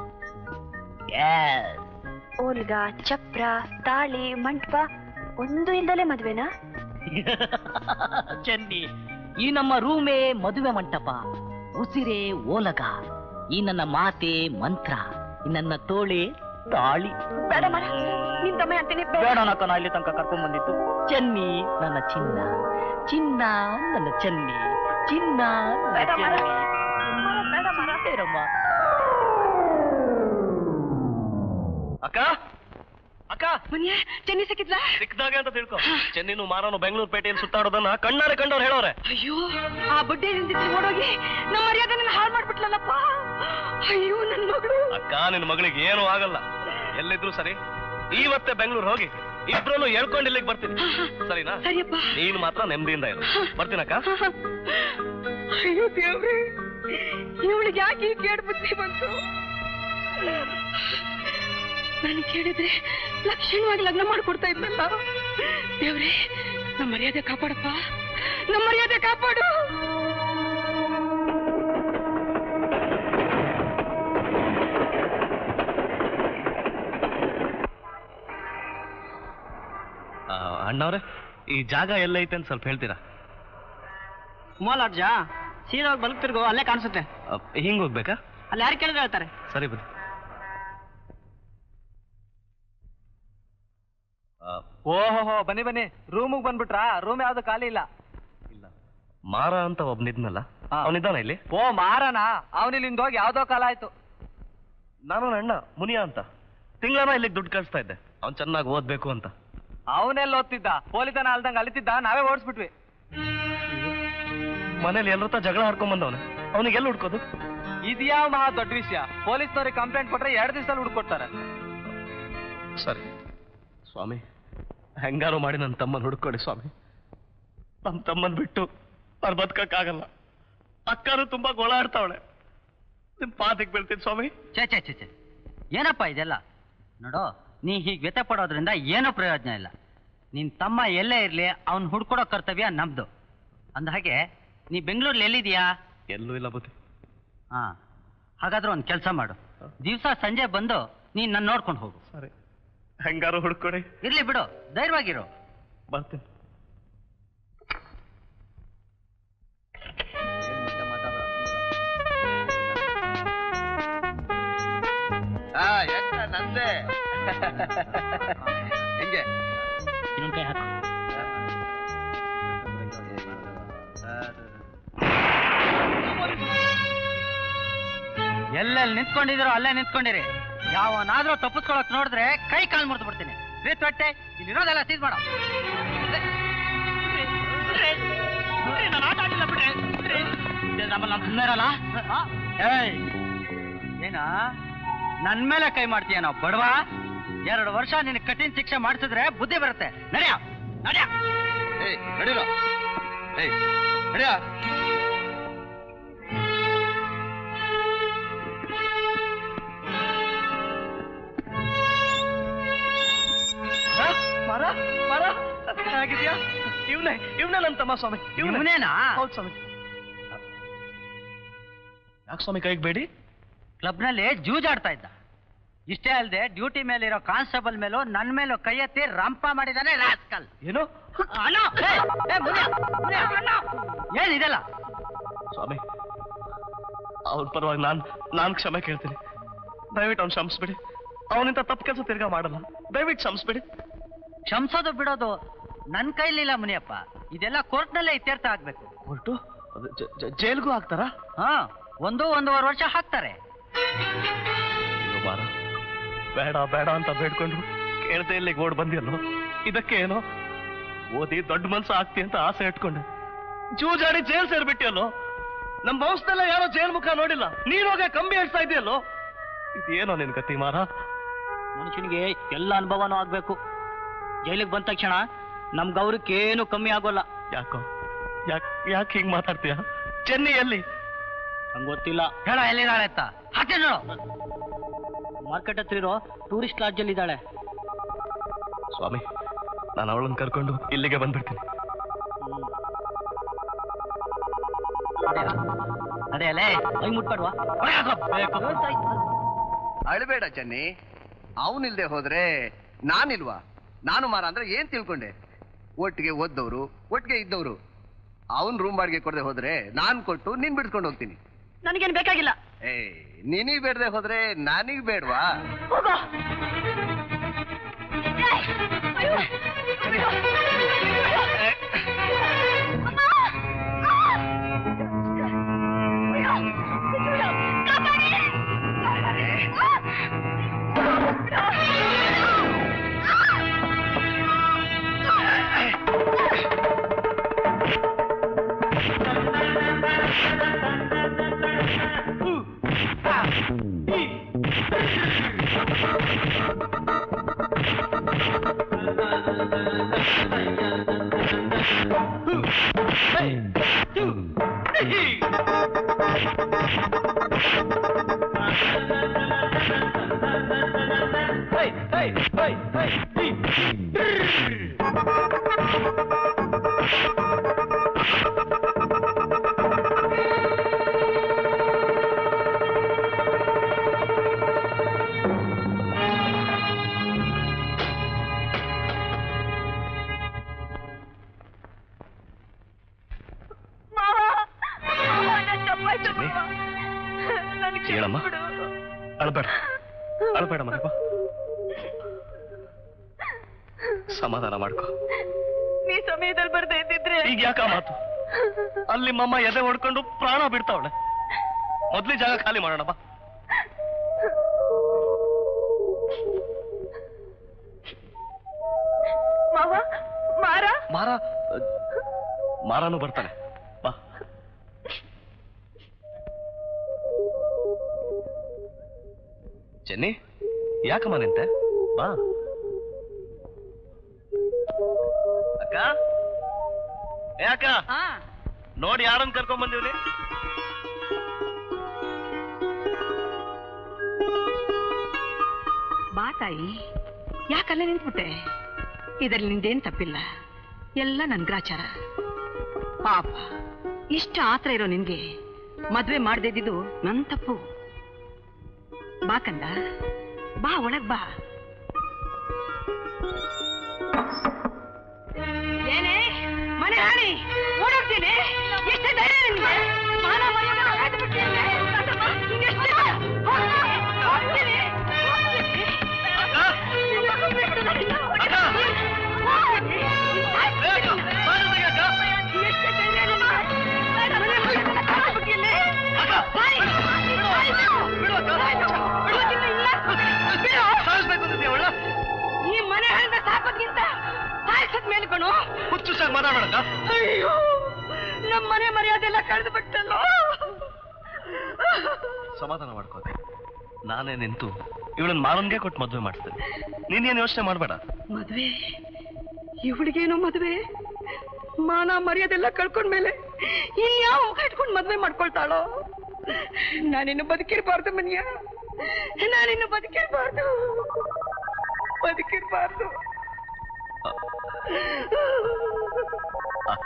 ಓಲ್ಗ, ಚಪ್ರ, ತಾಳಿ, ಮಂಟಪ ಒಂದು ಇಲ್ದಲೇ ಮದ್ವೆನಾ? ಚೆನ್ನಿ, ಈ ನಮ್ಮ ರೂಮೇ ಮದುವೆ ಮಂಟಪ, ಉಸಿರೇ ಓಲಗ, ಈ ನನ್ನ ಮಾತೆ ಮಂತ್ರ, ಈ ನನ್ನ ತೋಳೆ ತಾಳಿ. ಬೇಡ ಮರ, ನಿಮ್ ತಮ್ಮ ಅಂತೀನಿ. ಬೇಡ ನಕ್ಕ, ನಾ ಇಲ್ಲಿ ತನಕ ಕರ್ಕೊಂಡ್ ಬಂದಿತ್ತು. ಚೆನ್ನಿ ನನ್ನ ಚಿನ್ನ, ಚಿನ್ನ ನನ್ನ ಚೆನ್ನಿ, ಚಿನ್ನ ನನ್ನ ಚೆನ್ನಿ. ಬೇಡಮ್ಮ. ಅಕ್ಕ ಅಕ್ಕ, ಮುನಿಯ ಚೆನ್ನಿ ಸಿಕ್ಕಿದ್ಲಾ? ಸಿಕ್ಕಿದಾಗೆ ಅಂತ ತಿಳ್ಕೊ. ಚೆನ್ನಿನು ಮಾರನು ಬೆಂಗಳೂರು ಪೇಟೆಯಲ್ಲಿ ಸುತ್ತಾಡೋದನ್ನ ಕಣ್ಣಾರೆ ಕಂಡವ್ರು ಹೇಳೋರೆ. ಅಯ್ಯೋ, ಆ ಬಡ್ಡೆ ಓಡೋಗಿ ನಮ್ಮ ಮರ್ಯಾದೆ ಹಾಳು ಮಾಡ್ಬಿಟ್ಲಲ್ಲಪ್ಪ. ಅಯ್ಯೋ ನನ್ ಮಗಳು. ಅಕ್ಕ, ನಿನ್ ಮಗಳಿಗೆ ಏನೂ ಆಗಲ್ಲ. ಎಲ್ಲಿದ್ರು ಸರಿ, ಇವತ್ತೇ ಬೆಂಗಳೂರು ಹೋಗಿ ಇಬ್ರು ಹೇಳ್ಕೊಂಡು ಇಲ್ಲಿಗೆ ಬರ್ತೀನಿ, ಸರಿನಾ? ಸರಿಯಪ್ಪ. ನೀನು ಮಾತ್ರ ನೆಮ್ಮದಿಯಿಂದ ಇರು. ಬರ್ತೀನಕ್ಕ. ಅಯ್ಯೋ ದೇವ್ರೆ, ಇವಳಿಗೆ ಯಾಕೆ ಈ ಕೇಡ್ ಬುದ್ಧಿ ಬಂತು? ನಾನು ಕೇಳಿದ್ರೆ ಲಕ್ಷಣವಾಗಿ ಲಗ್ನ ಮಾಡ್ಕೊಡ್ತಾ ಇದ್ನಲ್ಲ. ದೇವ್ರೆ, ನಮ್ಮ ಮರ್ಯಾದೆ ಕಾಪಾಡಪ್ಪ, ನಮ್ಮ ಮರ್ಯಾದೆ ಕಾಪಾಡು. ಅಣ್ಣವ್ರೆ, ಈ ಜಾಗ ಎಲ್ಲೈತೆ ಅಂತ ಸ್ವಲ್ಪ ಹೇಳ್ತೀರಾ? ಕುಮಾಲಾಡ್ಜ ಸೀದಾ ಬಲ್ಕ್ ತಿರ್ಗೋ, ಅಲ್ಲೇ ಕಾಣಿಸುತ್ತೆ. ಹಿಂಗ್ ಹೋಗ್ಬೇಕಾ? ಅಲ್ಲಿ ಯಾರು ಕೇಳಿದ್ರೆ ಹೇಳ್ತಾರೆ. ಸರಿ ಬನ್ನಿ. ಓಹೋ, ಬನ್ನಿ ಬನ್ನಿ. ರೂಮಿಗೆ ಬಂದ್ಬಿಟ್ರಾ? ರೂಮ್ ಯಾವ್ದು ಖಾಲಿ ಇಲ್ಲ. ಇಲ್ಲ, ಮಾರ ಅಂತ ಒಬ್ನಿದ್ನಲ್ಲ, ಅವನಿದ್ದಾನ ಇಲ್ಲಿ? ಓ, ಮಾರನಾ? ಅವನಿಲ್ಲಿಂದ ಹೋಗಿ ಯಾವ್ದೋ ಕಾಲ ಆಯ್ತು. ನಾನು ಅಣ್ಣ ಮುನಿಯ ಅಂತ ತಿಂಗಳನ ಇಲ್ಲಿಗೆ ದುಡ್ಡು ಕಳಿಸ್ತಾ ಇದ್ದೆ, ಅವ್ನು ಚೆನ್ನಾಗಿ ಓದ್ಬೇಕು ಅಂತ. ಅವನೆಲ್ಲ ಓದ್ತಿದ್ದ, ಪೊಲೀಸನ ಅಲ್ದಂಗ ಅಲಿತಿದ್ದ, ನಾವೇ ಓಡಿಸ್ಬಿಟ್ವಿ. ಮನೇಲಿ ಎಲ್ಲರ ಜಗಳ ಆಡ್ಕೊಂಡ್ ಬಂದವನೆ, ಅವನಿಗೆ ಎಲ್ಲಿ ಹುಡ್ಕೋದು? ಇದ್ಯಾವ ಮಹಾ ದೊಡ್ಡ ವಿಷಯ. ಪೊಲೀಸ್ನವ್ರಿಗೆ ಕಂಪ್ಲೇಂಟ್ ಕೊಟ್ರೆ 2 ದಿವಸದಲ್ಲಿ ಹುಡ್ಕೊಡ್ತಾರೆ. ಸರಿ ಸ್ವಾಮಿ, ಹೆಂಗಾರು ಮಾಡಿ ನನ್ನ ತಮ್ಮನ ಹುಡ್ಕೊಡಿ ಸ್ವಾಮಿ. ನಮ್ಮ ತಮ್ಮನ್ ಬಿಟ್ಟು ಅವ್ರು ಬದುಕಕ್ಕಾಗಲ್ಲ. ಅಕ್ಕರು ತುಂಬಾ ಗೋಳಾಡ್ತಾವಳೆ. ನಿಮ್ ಪಾದಕ್ಕೆ ಬೀಳ್ತೀನಿ ಸ್ವಾಮಿ. ಛೇ ಛೇ ಛೇ ಛೇ, ಏನಪ್ಪ ಇದೆಲ್ಲ? ನೋಡು, ನೀ ಹೀಗೆ ವ್ಯತೆ ಪಡೋದ್ರಿಂದ ಏನೂ ಪ್ರಯೋಜನ ಇಲ್ಲ. ನಿನ್ ತಮ್ಮ ಎಲ್ಲೇ ಇರ್ಲಿ, ಅವ್ನ್ ಹುಡ್ಕೊಡೋ ಕರ್ತವ್ಯ ನಮ್ದು. ಅಂದ ಹಾಗೆ ನೀ ಬೆಂಗಳೂರಲ್ಲಿ ಎಲ್ಲಿದೀಯಾ? ಎಲ್ಲೂ ಇಲ್ಲ ಬುದ್ಧಿ. ಹಾ, ಹಾಗಾದ್ರೆ ಒಂದ್ ಕೆಲಸ ಮಾಡು, ದಿವಸ ಸಂಜೆ ಬಂದು ನೀನ್ ನನ್ನ ನೋಡ್ಕೊಂಡು ಹೋಗು. ಸರಿ, ಹೆಂಗಾರು ಹುಡ್ಕೊಡಿ. ಇರ್ಲಿ ಬಿಡು, ಧೈರ್ಯವಾಗಿರು. ಬರ್ತೀನಿ. ನಂದೆ ಹೆಂಗೆ? ಇನ್ನೊಂದ್ ಕೈ ಹಾಕು. ಎಲ್ಲೆಲ್ಲಿ ನಿಂತ್ಕೊಂಡಿದಿರೋ ಅಲ್ಲೇ ನಿಂತ್ಕೊಂಡಿರಿ. ಯಾವನಾದ್ರೂ ತಪ್ಪಿಸ್ಕೊಳಕ್ ನೋಡಿದ್ರೆ ಕೈ ಕಾಲು ಮುರಿದು ಬಿಡ್ತೀನಿ. ತೊಟ್ಟೆ ಇಲ್ಲಿರೋದೆಲ್ಲ ಸೀಸ್ ಮಾಡ. ನಾನು ಆಟ ಆಡಿಲ್ಲ ಬಿಡ್ರಿ. ನಮ್ಮಲ್ಲಿ ನಾನು ಸುಮ್ಮನೆ ಇರಲ್ಲ. ಏನ ನನ್ ಮೇಲೆ ಕೈ ಮಾಡ್ತೀಯ? ನಾವು ಬಡವ. 2 ವರ್ಷ ನಿನ್ ಕಠಿಣ ಶಿಕ್ಷೆ ಮಾಡಿಸಿದ್ರೆ ಬುದ್ಧಿ ಬರುತ್ತೆ. ನಡ್ಯಾ ನಡ್ಯಾ. ನಡಿಲ್ಲ. ನಡಿಯ. ಮರ ಮರ ಆಗಿದ್ಯಾ? ಇವನೇ ನನ್ನ ತಮ್ಮ ಸ್ವಾಮಿ. ಇವನೇನಾ? ಹೌದು ಸ್ವಾಮಿ. ಯಾಕೆ ಸ್ವಾಮಿ ಕೈಗೆ ಬೇಡಿ? ಕ್ಲಬ್ನಲ್ಲಿ ಜೂಜಾಡ್ತಾ ಇದ್ದ. ಇಷ್ಟೇ ಅಲ್ಲದೆ ಡ್ಯೂಟಿ ಮೇಲಿರೋ ಕಾನ್ಸ್ಟೇಬಲ್ ಮೇಲೂ ನನ್ನ ಮೇಲೂ ಕೈ ಎತ್ತಿ ರಂಪ ಮಾಡಿದಾನೆ ರಾಸ್ಕಲ್. ಏನು? ಏನಿದೆಲ್ಲ? ಸ್ವಾಮಿ, ಅವ್ರ ಪರವಾಗಿ ನಾನು ಕ್ಷಮೆ ಕೇಳ್ತೀನಿ. ದಯವಿಟ್ಟು ಅವ್ನು ಕ್ಷಮಿಸ್ಬಿಡಿ. ಅವನಿಂದ ತಪ್ಪು ಕೆಲಸ ತಿರ್ಗಾ ಮಾಡಲ್ಲ. ದಯವಿಟ್ಟು ಕ್ಷಮಿಸ್ಬಿಡಿ. ಕ್ಷಮಿಸೋದು ಬಿಡೋದು ನನ್ನ ಕೈಲಿಲ್ಲ ಮುನಿಯಪ್ಪ. ಇದೆಲ್ಲ ಕೋರ್ಟ್ನಲ್ಲೇ ಇತ್ಯರ್ಥ ಆಗ್ಬೇಕು. ಹೊರಟು ಜೈಲ್ಗೂ ಹಾಕ್ತಾರಾ? ಹಾ, 1-1.5 ವರ್ಷ ಹಾಕ್ತಾರೆ. ಬೇಡ ಬೇಡ ಅಂತ ಬೇಡ್ಕೊಂಡು ಕೇಳ್ದೆ ಇಲ್ಲಿಗೆ ಓಡ್ ಬಂದಿಯಲ್ಲೋ, ಇದಕ್ಕೆ ಏನೋ ಓದಿ ದೊಡ್ಡ ಮನ್ಸು ಆಗ್ತಿ ಅಂತ ಆಸೆ ಇಟ್ಕೊಂಡೆ. ಜೂಜಾಡಿ ಜೈಲ್ ಸೇರ್ಬಿಟ್ಟಿಯಲ್ಲೋ. ನಮ್ಮ ವಂಶದಲ್ಲ ಯಾರೋ ಜೈಲ್ ಮುಖ ನೋಡಿಲ್ಲ. ನೀನೋಗ ಕಂಬಿ ಹೇಳ್ತಾ ಇದೆಯಲ್ಲೋ. ಇದೇನೋ ನಿನ್ ಗತಿ ಮಾರ? ಮನುಷ್ಯನಿಗೆ ಎಲ್ಲ ಅನುಭವನೂ ಆಗ್ಬೇಕು. ಜೈಲಿಗೆ ಬಂದ ತಕ್ಷಣ ನಮ್ ಗೌರಕ್ಕೇನು ಕಮ್ಮಿ ಆಗೋಲ್ಲ. ಯಾಕೋ ಯಾಕೆ ಹಿಂಗ್ ಮಾತಾಡ್ತೀಯ? ಚೆನ್ನೈ ಎಲ್ಲಿ? ನಂಗೆ ಗೊತ್ತಿಲ್ಲ. ಹೇಳ ಎಲ್ಲಿದ್ದಾಳೆ ಅಂತ ಹಾಕಿ ಮಾರ್ಕೆಟ್ ಹತ್ರ ಇರೋ ಟೂರಿಸ್ಟ್ ಲಾಡ್ಜ್ ಅಲ್ಲಿ ಇದ್ದಾಳೆ. ಸ್ವಾಮಿ, ನಾನು ಅವಳನ್ನ ಕರ್ಕೊಂಡು ಇಲ್ಲಿಗೆ ಬಂದ್ಬಿಡ್ತೀನಿ. ಅದೇಲೇ ಕೈ ಮುಟ್ಬೇಡ್ವಾ? ಅಳಬೇಡ ಚೆನ್ನಿ, ಅವನಿಲ್ದೆ ಹೋದ್ರೆ ನಾನಿಲ್ವಾ? ನಾನು ಮಾರ ಅಂದ್ರೆ ಏನ್ ತಿಳ್ಕೊಂಡೆ? ಒಟ್ಟಿಗೆ ಓದ್ದವ್ರು, ಒಟ್ಟಿಗೆ ಇದ್ದವ್ರು. ಅವನ್ ರೂಮ್ ಬಾಡಿಗೆ ಕೊಡದೆ ಹೋದ್ರೆ ನಾನ್ ಕೊಟ್ಟು ನೀನ್ ಬಿಡ್ಸ್ಕೊಂಡು ಹೋಗ್ತೀನಿ. ನನಗೇನು ಬೇಕಾಗಿಲ್ಲ. ಏ, ನಿನಗ್ ಬೇಡದೆ ಹೋದ್ರೆ ನನಗ್ ಬೇಡ್ವಾ? ಹೋಗೋ. ಹೇಳಮ್ಮ, ಅಳ್ಬೇಡ ಅಳ್ಬೇಡ ಮನೆಪ್ಪ, ಸಮಾಧಾನ ಮಾಡ್ಕೊ. ನೀ ಸಮಯದಲ್ಲಿ ಬರ್ದೇ ಇದ್ದಿದ್ರೆ ಈಗ ಯಾಕ ಮಾತು? ಅಲ್ಲಿ ಮಮ್ಮ ಎದೆ ಹೊಡ್ಕೊಂಡು ಪ್ರಾಣ ಬಿಡ್ತಾವಳೆ. ಮೊದ್ಲಿ ಜಾಗ ಖಾಲಿ ಮಾಡೋಣ ಬಾ. ಮಾರಾನು ಬರ್ತಾನೆ ಬಾ. ಚೆನ್ನಿ, ಯಾಕಮ್ಮ ನಿಂತೆ? ಬಾ ಅಕ್ಕ. ಯಾಕ ನೋಡಿ ಯಾರನ್ನ ಕರ್ಕೊಂಡ್ ಬಂದಿವ್ರಿ? ಬಾ ತಾಯಿ, ಯಾಕಲ್ಲೇ ನಿಂತ್ಬಿಟ್ಟೆ? ಇದರಲ್ಲಿ ನಿಂದೇನ್ ತಪ್ಪಿಲ್ಲ, ಎಲ್ಲ ನನ್ ಗ್ರಾಚಾರ. ಪಾಪ, ಇಷ್ಟ ಆತ್ರ ಇರೋ ನಿನ್ಗೆ ಮದ್ವೆ ಮಾಡದೇ ಇದ್ದಿದ್ದು ನನ್ ತಪ್ಪು. ಬಾ ಕಂದ, ಬಾ ಒಳಗ್ ಬಾ. ಏನೇ ಮನೆ ರಾಣಿ, ಓಡೋಗ್ತೀನಿ. ಎಷ್ಟು ಧೈರ್ಯ ನಿನ್ಗೆ? ಮಾನ ಮರ್ಯಾದೆ ಕಳ್ದು ಬಿಟ್ಟಿಯಲ್ಲೇ? ಇನ್ನೆಷ್ಟು ದಿನ? ಹೋಗ್ತೀನಿ. ಈ ಮನೆ ಹಳ್ಳ ಸಾಕೋದ್ಗಿಂತ ಸಾಯಿಸೋದ್ ಮೇಲ್ಕೊಣು. ಹುಚ್ಚು ಸಾಕು ಮಾತಾಡೋಣ. ಅಯ್ಯೋ, ನಮ್ಮ ಮನೆ ಮರ್ಯಾದೆ ಎಲ್ಲ ಕಳೆದು ಬಿಟ್ಟಲ್ಲ. ಸಮಾಧಾನ ಮಾಡ್ಕೋತೆ. ನಾನೇ ನಿಂತು ಇವಳನ್ನ ಮಾರನ್ಗೆ ಕೊಟ್ಟು ಮದ್ವೆ ಮಾಡ್ತೇನೆ. ನೀನೇನು ಯೋಚನೆ ಮಾಡ್ಬೇಡ. ಮದ್ವೆ? ಇವಳಿಗೇನು ಮದ್ವೆ? ಮಾನ ಮರ್ಯಾದೆಲ್ಲ ಕಳ್ಕೊಂಡ್ಮೇಲೆ ಇನ್ಯಾವ ಮುಖ ಇಟ್ಕೊಂಡು ಮದ್ವೆ ಮಾಡ್ಕೊಳ್ತಾಳೋ? ನಾನಿನ್ನು ಬದುಕಿರ್ಬಾರ್ದು ಮನಿಯ, ನಾನಿನ್ನು ಬದುಕಿರ್ಬಾರ್ದು. ಅಕ್ಕ,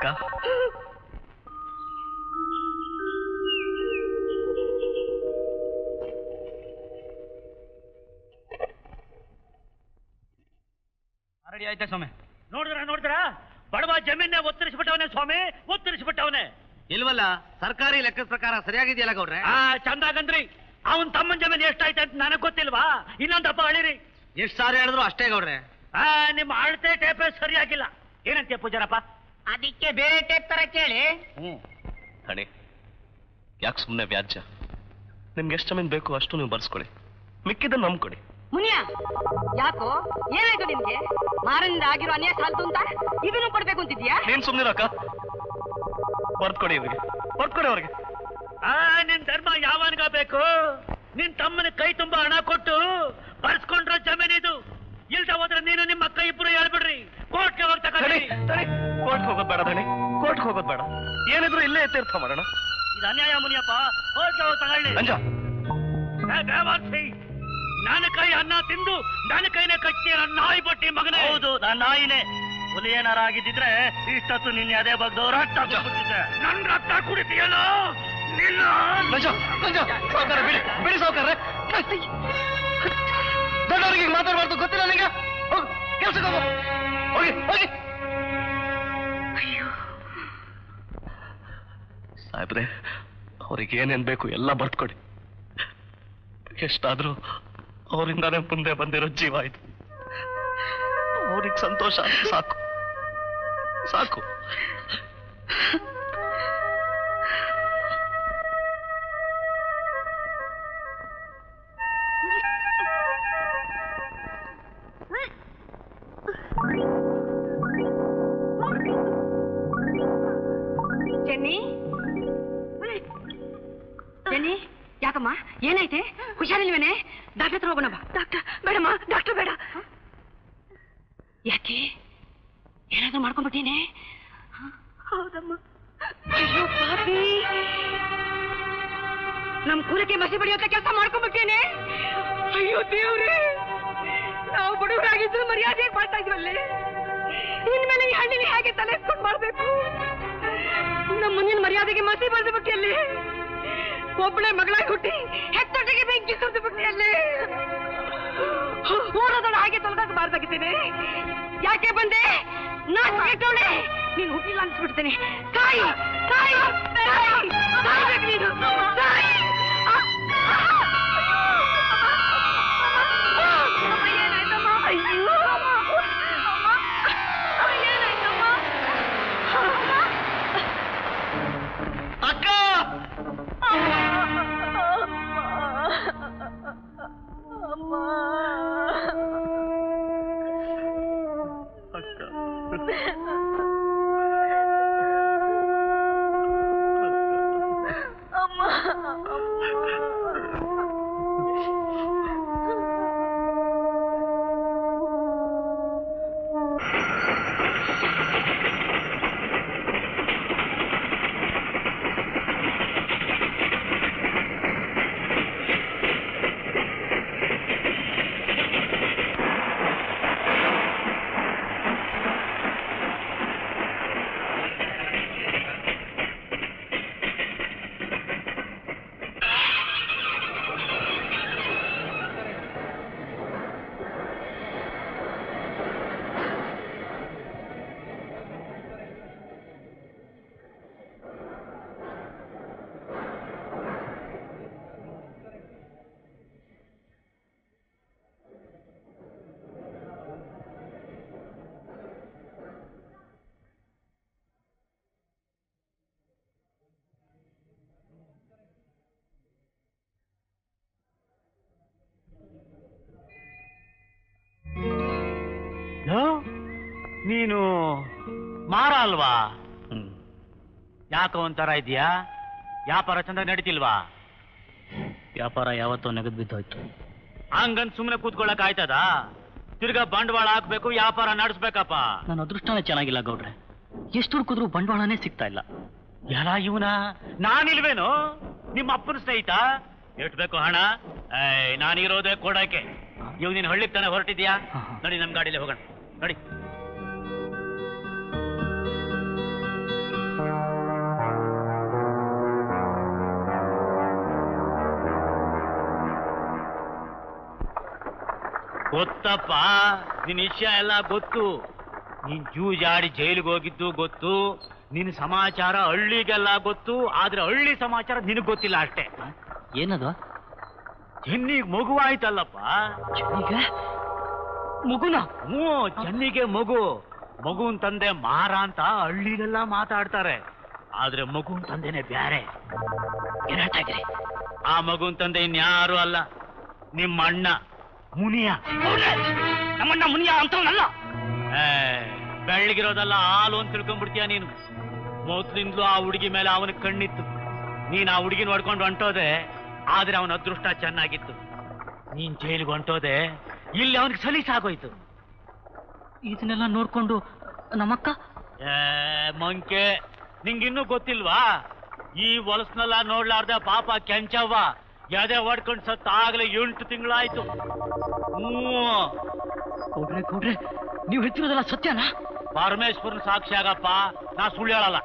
ರೆಡಿ ಆಯ್ತಾ ಸ್ವಾಮಿ? ನೋಡಿದ್ರ ಬಡವ ಜಮೀನೇ ಒತ್ತರಿಸ್ಬಿಟ್ಟವನೇ ಸ್ವಾಮಿ, ಒತ್ತರಿಸ್ಬಿಟ್ಟವನೇ. ಇಲ್ವಲ್ಲ, ಸರ್ಕಾರಿ ಲೆಕ್ಕದ ಪ್ರಕಾರ ಸರಿಯಾಗಿದೆಯಲ್ಲ ಗೌಡ್ರೆ? ಚಂದಾಗಂದ್ರಿ, ಅವನ್ ತಮ್ಮನ್ ಜಮೀನ್ ಎಷ್ಟಾಯ್ತು ಅಂತ ನನಗ್ ಗೊತ್ತಿಲ್ವಾ? ಇನ್ನೊಂದಪ್ಪ ಅಳಿರಿ. ಎಷ್ಟ್ ಸಾರಿ ಹೇಳಿದ್ರು ಅಷ್ಟೇ ಗೌಡ್ರೆ. ನಿಮ್ಮ ಅಳತೆ ಟೇಪೇ ಸರಿಯಾಗಿಲ್ಲ. ಏನಂತೀಯ ಪೂಜಾರಪ್ಪ? ಅದಕ್ಕೆ ಬೇರೆ ಟೇಪ್ ತರ ಕೇಳಿ. ಹಣೆ, ಯಾಕೆ ಸುಮ್ಮನೆ ವ್ಯಾಜ್ಯ? ನಿಮ್ಗೆ ಎಷ್ಟು ಜಮೀನ್ ಬೇಕು ಅಷ್ಟು ನೀವು ಬರ್ಸ್ಕೊಡಿ, ಮಿಕ್ಕಿದ್ದನ್ನು ನಂಬ್ಕೊಡಿ. ಮುನಿಯ, ಯಾಕೋ ಏನಾಯ್ತು ನಿಮ್ಗೆ? ಮಾರನಿಂದ ಆಗಿರೋ ಅನ್ಯಾಯ ಸಾಲ್ತು ಅಂತ ಇದನ್ನು ಕೊಡ್ಬೇಕು ಅಂತಿದ್ಯಾ? ನೀನ್ ಸುಮ್ಮನಿರಕ್ಕ, ಬರ್ದ್ಕೊಡಿ ಇವ್ರಿಗೆ, ಬರ್ದ್ಕೊಡಿ ಅವ್ರಿಗೆ. ನಿನ್ ಧರ್ಮ ಯಾವನ್ಗ ಬೇಕು? ನಿನ್ ತಮ್ಮನ ಕೈ ತುಂಬಾ ಹಣ ಕೊಟ್ಟು ಬರ್ಸ್ಕೊಂಡ್ರ ಜಮೀನಿದು. ಇಲ್ದ ಹೋದ್ರೆ ನೀನು ನಿಮ್ಮ ಅಕ್ಕ ಇಬ್ರು ಹೇಳ್ಬಿಡ್ರಿ ಕೋರ್ಟ್ಗೆ ಹೋಗಿ ತಗೊಳ್ಳಿ. ಕೋರ್ಟ್ ಹೋಗೋದ್ ಬೇಡ ದಣಿ, ಕೋರ್ಟ್ ಹೋಗೋದ್ ಬೇಡ. ಏನಿದ್ರು ಇಲ್ಲೇ ತೀರ್ಥ ಮಾಡೋಣ. ಇದು ಅನ್ಯಾಯ ಮುನಿಯಪ್ಪ, ಕೋರ್ಟ್ಗೆ ಹೋಗಿ ತಗೊಳ್ಳಿ. ಅಂಜ ನನ್ನ ಕೈ ಅನ್ನ ತಿಂದು ನನ್ನ ಕೈನೇ ಕಟ್ಟಿ ನಾಯಿ ಬಟ್ಟಿ ಮಗನೇ. ಹೌದು, ನಾನು ನಾಯಿನೇ. ಹುಲಿ ಏನಾರ ಆಗಿದ್ದಿದ್ರೆ ಇಷ್ಟೊತ್ತು ನಿನ್ನೆ ಅದೇ ಬಗ್ಗೆ ರಕ್ತ ಕುಡಿತಿದ್ದೆ. ನನ್ ರಕ್ತ ಕುಡಿತೀಯಲ್ಲ ನಿನ್ನ. ಸಾವುಕಾರ ಬಿಡಿ, ಬಿಡಿ ಸಾವುಕಾರ. ದೊಡ್ಡವರಿಗೆ ಮಾತಾಡಬಾರ್ದು, ಗೊತ್ತಿಲ್ಲ ನನಗೆ. ಹೋಗು, ಕೆಲ್ಸಕ್ಕೆ ಹೋಗು, ಹೋಗಿ ಹೋಗಿ. ಸಾಹೇಬ್ರೆ, ಅವ್ರಿಗೆ ಏನೇನ್ ಬೇಕು ಎಲ್ಲ ಬರ್ತ್ಕೊಡಿ. ಎಷ್ಟಾದ್ರೂ ಅವರಿಂದಾನೇ ಮುಂದೆ ಬಂದಿರೋ ಜೀವ ಇದು. ಅವ್ರಿಗೆ ಸಂತೋಷ ಸಾಕು ಸಾಕು. ಚೆನ್ನಿ, ಚೆನ್ನಿ, ಯಾಕಮ್ಮ ಏನಾಯ್ತೆ? ಹುಷಾರಿಲ್ವೇನೆ? ಡಾಕ್ಟರ್ ಹತ್ರ ಹೋಗೋಣ ಬಾ. ಡಾಕ್ಟರ್ ಬೇಡಮ್ಮ, ಡಾಕ್ಟರ್ ಬೇಡ. ಯಾಕೆ, ಏನಾದ್ರೂ ಮಾಡ್ಕೊಂಡ್ಬಿಟ್ಟೀನೆ? ಹೌದಮ್ಮ. ಅಯ್ಯೋ ಪಾಪಿ, ನಮ್ ಕೂಲಕ್ಕೆ ಮಸಿ ಬಡಿಯೋಕೆ ಕೆಲಸ ಮಾಡ್ಕೊಂಡ್ಬಿಟ್ಟೇನೆ. ಅಯ್ಯೋ ದೇವ್ರೆ, ನಾವು ಬಡವರಾಗಿದ್ದು ಮರ್ಯಾದೆ ಮಾಡ್ತಾ ಇದ್ವಲ್ಲೇ, ಇನ್ಮೇಲೆ ಈ ಹಳ್ಳಿನ ಹೇಗೆ ತಲೆ ಎತ್ಕೊಂಡು ಮಾಡ್ಬೇಕು? ನಮ್ಮ ಮುಂದಿನ ಮರ್ಯಾದೆಗೆ ಮಸಿ ಬರೆದು ಬಿಟ್ಟಿಯಲ್ಲಿ, ಒಬ್ಬಳೆ ಮಗಳಾಗಿ ಹುಟ್ಟಿ ಹೆತ್ತೊಟ್ಟಿಗೆ ಬೆಂಕಿ ಸುರಿದು ಬಿಟ್ಟಿಯಲ್ಲಿ, ಊರದೊಳ ಹಾಗೆ ತೊಲಗಬಾರ್ದಾಗಿದ್ದೇನೆ. ಯಾಕೆ ಬಂದೆ? ನಾನು ಕೆಟ್ಟೋಳೆ, ನೀನು ಹುಟ್ಟಿಲ್ಲ ಅನ್ಸ್ಬಿಡ್ತೇನೆ. ತಾಯಿ ತಾಯಿ ತಾಯಿ ತಾಯ್ಬೇಕು ನೀನು, ತಾಯಿ. ಏನಾಯ್ತಮ್ಮ? ಅಯ್ಯೋ ಏನಾಯ್ತಮ್ಮ? ಅಕ್ಕ, ನೀನು ಮಾರ ಅಲ್ವಾ? ಯಾಕೋ ಒಂಥರ ಇದೆಯಾ? ವ್ಯಾಪಾರ ಚಂದ ನಡೀತಿಲ್ವಾ? ವ್ಯಾಪಾರ ಯಾವತ್ತೋ ನೆಗದ್ ಬಿದ್ದೋಯ್ತು. ಹಂಗಂತ ಸುಮ್ಮನೆ ಕೂತ್ಕೊಳ್ಳಕ್ ಆಯ್ತದ? ತಿರ್ಗಾ ಬಂಡವಾಳ ಹಾಕ್ಬೇಕು, ವ್ಯಾಪಾರ ನಡೆಸ್ಬೇಕಪ್ಪ. ನನ್ನ ಅದೃಷ್ಟನೇ ಚೆನ್ನಾಗಿಲ್ಲ ಗೌಡ್ರೆ, ಎಷ್ಟು ಹುಡುಕಿದ್ರು ಬಂಡವಾಳನೇ ಸಿಗ್ತಾ ಇಲ್ಲ. ಯಾರ ಇವನ? ನಾನಿಲ್ವೇನು? ನಿಮ್ಮ ಅಪ್ಪನ ಸ್ನೇಹಿತ? ಎಷ್ಟು ಬೇಕು ಹಣ? ನಾನಿರೋದೇ ಕೊಡಕ್ಕೆ. ಇವ್ ನೀನ್ ಹಳ್ಳಿಗೆ ತಾನೆ ಹೊರಟಿದ್ಯಾ? ನೋಡಿ, ನಮ್ ಗಾಡಿಲೇ ಹೋಗೋಣ, ನೋಡಿ. ಗೊತ್ತಪ್ಪ, ನಿನ್ ವಿಷಯ ಎಲ್ಲ ಗೊತ್ತು. ನೀನ್ ಜೂಜಾಡಿ ಜೈಲಿಗೆ ಹೋಗಿದ್ದು ಗೊತ್ತು. ನಿನ್ ಸಮಾಚಾರ ಹಳ್ಳಿಗೆಲ್ಲ ಗೊತ್ತು. ಆದ್ರೆ ಹಳ್ಳಿ ಸಮಾಚಾರ ನಿನಗ್ ಗೊತ್ತಿಲ್ಲ ಅಷ್ಟೇ. ಏನದು? ಚೆನ್ನಿಗೆ ಮಗುವಾಯ್ತಲ್ಲಪ್ಪ. ಮಗುನ? ಚೆನ್ನಿಗೆ ಮಗು. ಮಗುನ್ ತಂದೆ ಮಾರ ಅಂತ ಹಳ್ಳಿಗೆಲ್ಲ ಮಾತಾಡ್ತಾರೆ. ಆದ್ರೆ ಮಗುನ್ ತಂದೆನೆ ಬ್ಯಾರೆ. ಏನ್ ಹೇಳ್ತಾ ಇದ್ರಿ? ಆ ಮಗುನ್ ತಂದೆ ಇನ್ಯಾರು ಅಲ್ಲ, ನಿಮ್ಮ ಅಣ್ಣ ಮುನಿಯ. ನಮ್ಮಣ್ಣ ಮುನಿಯ ಅಂತವನಲ್ಲ. ಬೆಳ್ಳಗಿರೋದಲ್ಲ, ಹಾಲು ಅಂತ ತಿಳ್ಕೊಂಡ್ಬಿಡ್ತೀಯ ನೀನು. ಮೊದ್ಲಿಂದಲೂ ಆ ಹುಡುಗಿ ಮೇಲೆ ಅವನ ಕಣ್ಣಿತ್ತು. ನೀನ್ ಆ ಹುಡುಗಿನ ಹೊಡ್ಕೊಂಡು ಹೊಂಟೋದೆ, ಆದ್ರೆ ಅವನ ಅದೃಷ್ಟ ಚೆನ್ನಾಗಿತ್ತು. ನೀನ್ ಜೈಲಿಗೆ ಹೊಂಟೋದೆ, ಇಲ್ಲಿ ಅವನಿಗೆ ಸಲೀಸಾಗೋಯ್ತು. ಇದನ್ನೆಲ್ಲ ನೋಡ್ಕೊಂಡು ನಮ್ಮಕ್ಕ ಮಂಕೆ ನಿಂಗಿನ್ನೂ ಗೊತ್ತಿಲ್ವಾ? ಈ ಹೊಲಸ್ನೆಲ್ಲ ನೋಡ್ಲಾರ್ದೆ ಪಾಪ ಕೆಂಚವ್ವ ಎದೆ ಹೊಡ್ಕೊಂಡು ಸತ್ತ ಆಗ್ಲೇ 8 ತಿಂಗಳಾಯ್ತು. ಕೊಡ್ರೆ ನೀವು ಹೇಳ್ತಿರೋದೆಲ್ಲ ಸತ್ಯನಾ? ಪರಮೇಶ್ವರನ್ ಸಾಕ್ಷಿ ಆಗಪ್ಪ, ನಾ ಸುಳ್ಳು ಹೇಳಲ್ಲ.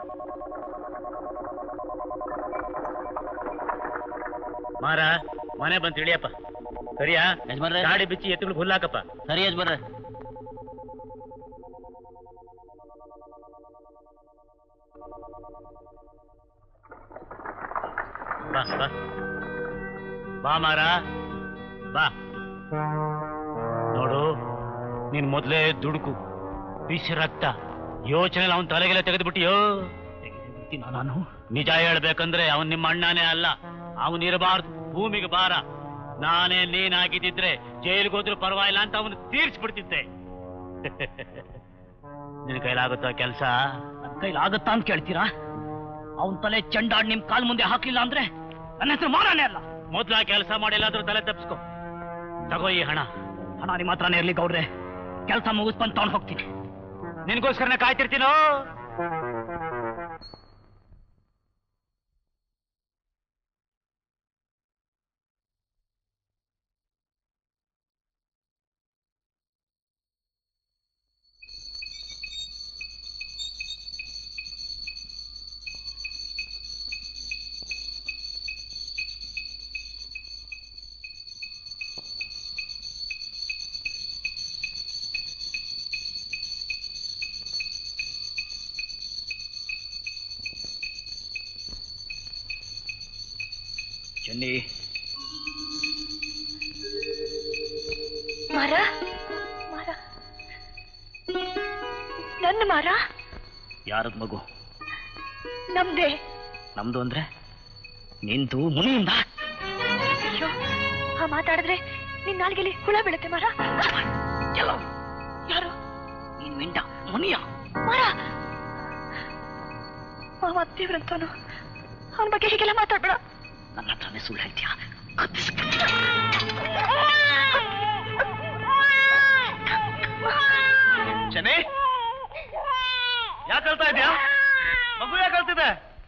ಮಾರ ಮನೆ ಬಂತು ಇಳಿಯಪ್ಪ. ಸರಿಯಾ ಯಜಮಾನ್ರೆ? ಗಾಡಿ ಬಿಚ್ಚಿ ಎತ್ತುಗಳು ಹುಲ್ಲಾಕಪ್ಪ. ಸರಿ ಯಜಮಾನ್ರೆ. ಬಾ ಬಾ ಬಾ ಮಾರ ಬಾ. ನೋಡು, ನೀನ್ ಮೊದ್ಲೇ ದುಡುಕು, ಬಿಸಿ ರಕ್ತ, ಯೋಚನೆ ಅವನ್ ತಲೆಗೆಲ್ಲ ತೆಗೆದುಬಿಟ್ಟಿಯೋ. ನಾನು ನಿಜ ಹೇಳ್ಬೇಕಂದ್ರೆ ಅವನ್ ನಿಮ್ಮ ಅಣ್ಣನೇ ಅಲ್ಲ, ಅವನಿರಬಾರ್ದು, ಭೂಮಿಗೆ ಭಾರ. ನಾನೇ ನೀನಾಗಿದ್ದಿದ್ರೆ ಜೈಲಿಗೆ ಹೋದ್ರು ಪರವಾಗಿಲ್ಲ ಅಂತ ಅವನು ತೀರ್ಸ್ಬಿಡ್ತಿದ್ದೆ. ನಿನ್ ಕೈಲಾಗುತ್ತ ಕೆಲಸ? ನನ್ನ ಕೈಲಾಗುತ್ತಾ ಅಂತ ಕೇಳ್ತೀರಾ? ಅವನ್ ತಲೆ ಚಂಡಾಡ್ ನಿಮ್ ಕಾಲ್ ಮುಂದೆ ಹಾಕ್ಲಿಲ್ಲ ಅಂದ್ರೆ ನನ್ನ ಹೆಸರು ಮಾರಾನೇ ಅಲ್ಲ. ಮೊದ್ಲ ಕೆಲಸ ಮಾಡಿ ಎಲ್ಲಾದ್ರೂ ತಲೆ ತಪ್ಪಿಸ್ಕೊ. ತಗೋ ಈ ಹಣ. ಹಣ ನಿಮ್ಮ ಹತ್ರನೇ ಇರ್ಲಿ ಗೌಡ್ರೆ, ಕೆಲಸ ಮುಗಿಸ್ಬಂದು ತಗೊಂಡು ಹೋಗ್ತೀನಿ. ನಿನ್ಗೋಸ್ಕರನೇ ಕಾಯ್ತಿರ್ತೀನೋ. ಚೆನ್ನಿ, ಮಾರ ಮಾರ ನನ್ನ ಮಾರ. ಯಾರದ್ ಮಗು? ನಮ್ದೇ. ನಮ್ದು ಅಂದ್ರೆ ನಿಂದು ಮುನಿಯಿಂದ? ಅಯ್ಯೋ, ಆ ಮಾತಾಡಿದ್ರೆ ನಿನ್ ನಾಲ್ಗೆಲಿ ಹುಳ ಬೀಳುತ್ತೆ ಮಾರ. ಯಾರು? ನೀನ್ ಮಿಂಡ ಮುನಿಯ ಮಾರ. ಮಾವ ದೇವ್ರಂತವನು, ಅವನ ಬಗ್ಗೆ ಹೀಗೆಲ್ಲ ಮಾತಾಡ್ಬೇಡ. ನನ್ನ ಹತ್ರನೇ ಸುಳ್ಳು ಹೇಳ್ತೀಯ? ಚೆನ್ನಿ, ಯಾಕೆ ಅಳ್ತಾ ಇದೆಯಾ? ಮಗು ಯಾಕೆ ಅಳ್ತಿದೆ?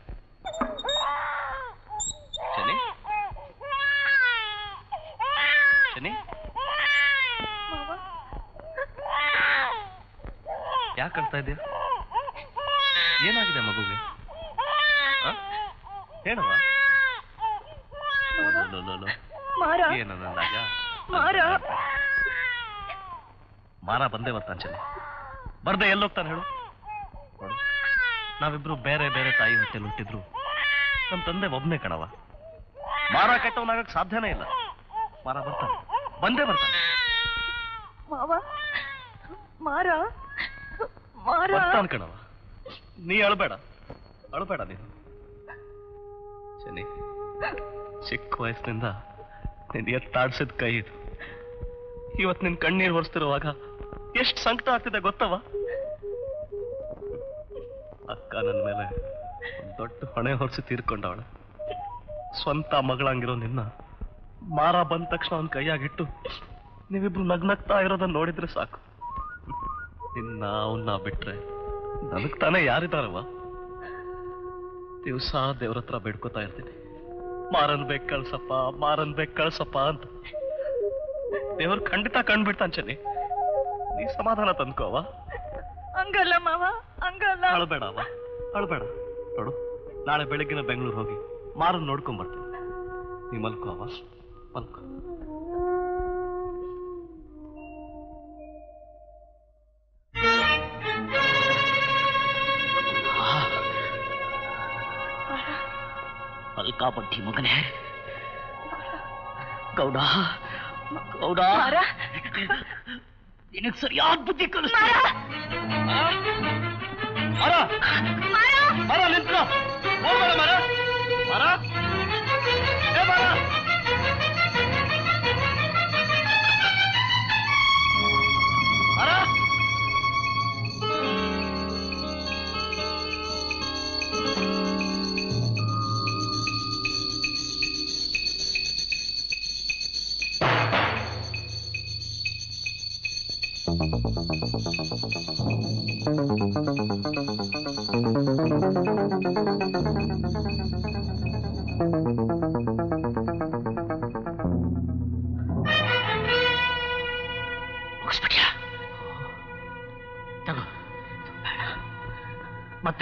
ಚೆನ್ನಿ, ಚೆನ್ನಿ, ಯಾಕೆ ಅಳ್ತಾ ಇದೆಯಾ? ಏನಾಗಿದೆ ಮಗುಗೆ? ಹೇಳುವ. ಮಾರ ಬಂದೇ ಬರ್ತಾನೆ ಚೆನ್ನಿ. ಬರ್ದೆ ಎಲ್ಲೋಗ್ತಾನೆ ಹೇಳು? ನೋಡು, ನಾವಿಬ್ರು ಬೇರೆ ಬೇರೆ ತಾಯಿ ಹೊಟ್ಟೆಲ್ ಹುಟ್ಟಿದ್ರು ನಮ್ ತಂದೆ ಒಬ್ನೇ ಕಣವ. ಮಾರ ಕೆಟ್ಟವನಾಗಕ್ ಸಾಧ್ಯನೇ ಇಲ್ಲ. ಮಾರ ಬರ್ತಾನೆ, ಬಂದೇ ಬರ್ತಾನೆ. ಬರ್ತಾನೆ ಕಣವ. ನೀ ಅಳಬೇಡ, ಅಳಬೇಡ ನೀನು. ಚೆನ್ನಿ, ಚಿಕ್ಕ ವಯಸ್ಸಿನಿಂದ ನೀನ್ ಎತ್ತಾಡ್ಸಿದ ಕೈ ಇದು. ಇವತ್ ನಿನ್ ಕಣ್ಣೀರ್ ಹೊರಿಸ್ತಿರುವಾಗ ಎಷ್ಟು ಸಂಕಟ ಆಗ್ತಿದೆ ಗೊತ್ತವ? ಅಕ್ಕ ನನ್ನ ಮೇಲೆ ದೊಡ್ಡ ಹೊಣೆ ಹೊರಿಸಿ ತೀರ್ಕೊಂಡವಳ. ಸ್ವಂತ ಮಗಳಂಗಿರೋ ನಿನ್ನ ಮಾರ ಬಂದ ತಕ್ಷಣ ಅವನ್ ಕೈಯಾಗಿಟ್ಟು ನೀವಿಬ್ರು ನಗ್ನಗ್ತಾ ಇರೋದನ್ನ ನೋಡಿದ್ರೆ ಸಾಕು. ನಿನ್ನ ಅವನ್ನ ಬಿಟ್ರೆ ನನಗ್ ತಾನೇ ಯಾರಿದಾರವ? ದಿವಸ ದೇವ್ರ ಹತ್ರ ಬೇಡ್ಕೋತಾ ಇರ್ತೀನಿ, ಮಾರನ್ ಬೇಕ್ ಕಳ್ಸಪ್ಪ, ಮಾರನ್ ಬೇಕ್ ಕಳ್ಸಪ್ಪ ಅಂತ. ದೇವ್ರು ಖಂಡಿತ ಕಂಡ್ಬಿಡ್ತಾನೆ ಚೆನ್ನಿ. ನೀ ಸಮಾಧಾನ ತಂದ್ಕೋವ. ಹಂಗಲ್ಲ ಮಾವ, ಹಂಗಲ್ಲ. ಅಳಬೇಡವ, ಅಳಬೇಡ. ನೋಡು, ನಾಳೆ ಬೆಳಗ್ಗಿನ ಬೆಂಗಳೂರು ಹೋಗಿ ಮಾರನ್ ನೋಡ್ಕೊಂಡ್ ಬರ್ತೀನಿ. ನೀ ಮಲ್ಕೋ ಅವ, ಮಲ್ಕೋ. ಅಲ್ಕಾಪಟ್ಟಿ ಮಗನೇ ಗೌಡ, ಗೌಡ, ನಿನಗ್ ಸರಿಯಾದ ಬುದ್ಧಿ ಕಲಿಸ್ತೀನಿ. ಮರ ನಿಂತ್ಕೋ, ಹೋಗ್ಬೇಡ ಮರ. ಮರ, ಏ ಮರ. ಮರ,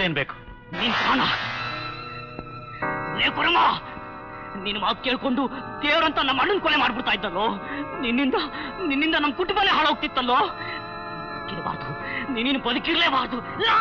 ಮತ್ತೇನ್ ಬೇಕು? ನೀನ್ ಪ್ರಾಣ ಲೇಪುರಮ್ಮ, ನಿನ್ನ ಮಾತು ಕೇಳ್ಕೊಂಡು ದೇವರಂತ ನಮ್ಮ ಅಣ್ಣನ ಕೊಲೆ ಮಾಡ್ಬಿಡ್ತಾ ಇದ್ದಲ್ಲೋ. ನಿನ್ನಿಂದ ನಮ್ಮ ಕುಟುಂಬನೇ ಹಾಳಾಗ್ತಿತ್ತಲ್ಲೋ. ಬದುಕಿರಬಾರ್ದು, ನೀನು ಬದುಕಿರ್ಲೇಬಾರ್ದು.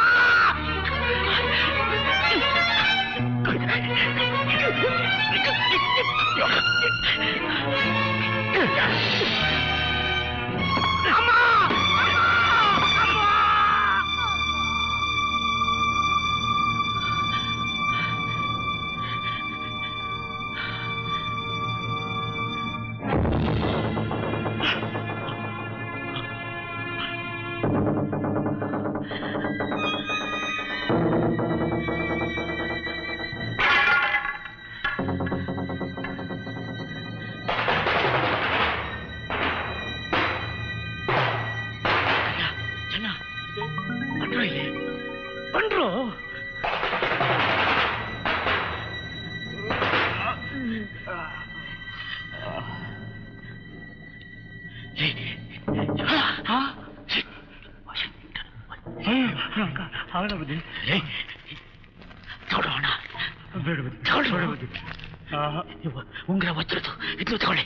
ಉಂಗ್ರ ವಜ್ರದ್ದು ಇದು ತಗೊಳ್ಳಿ.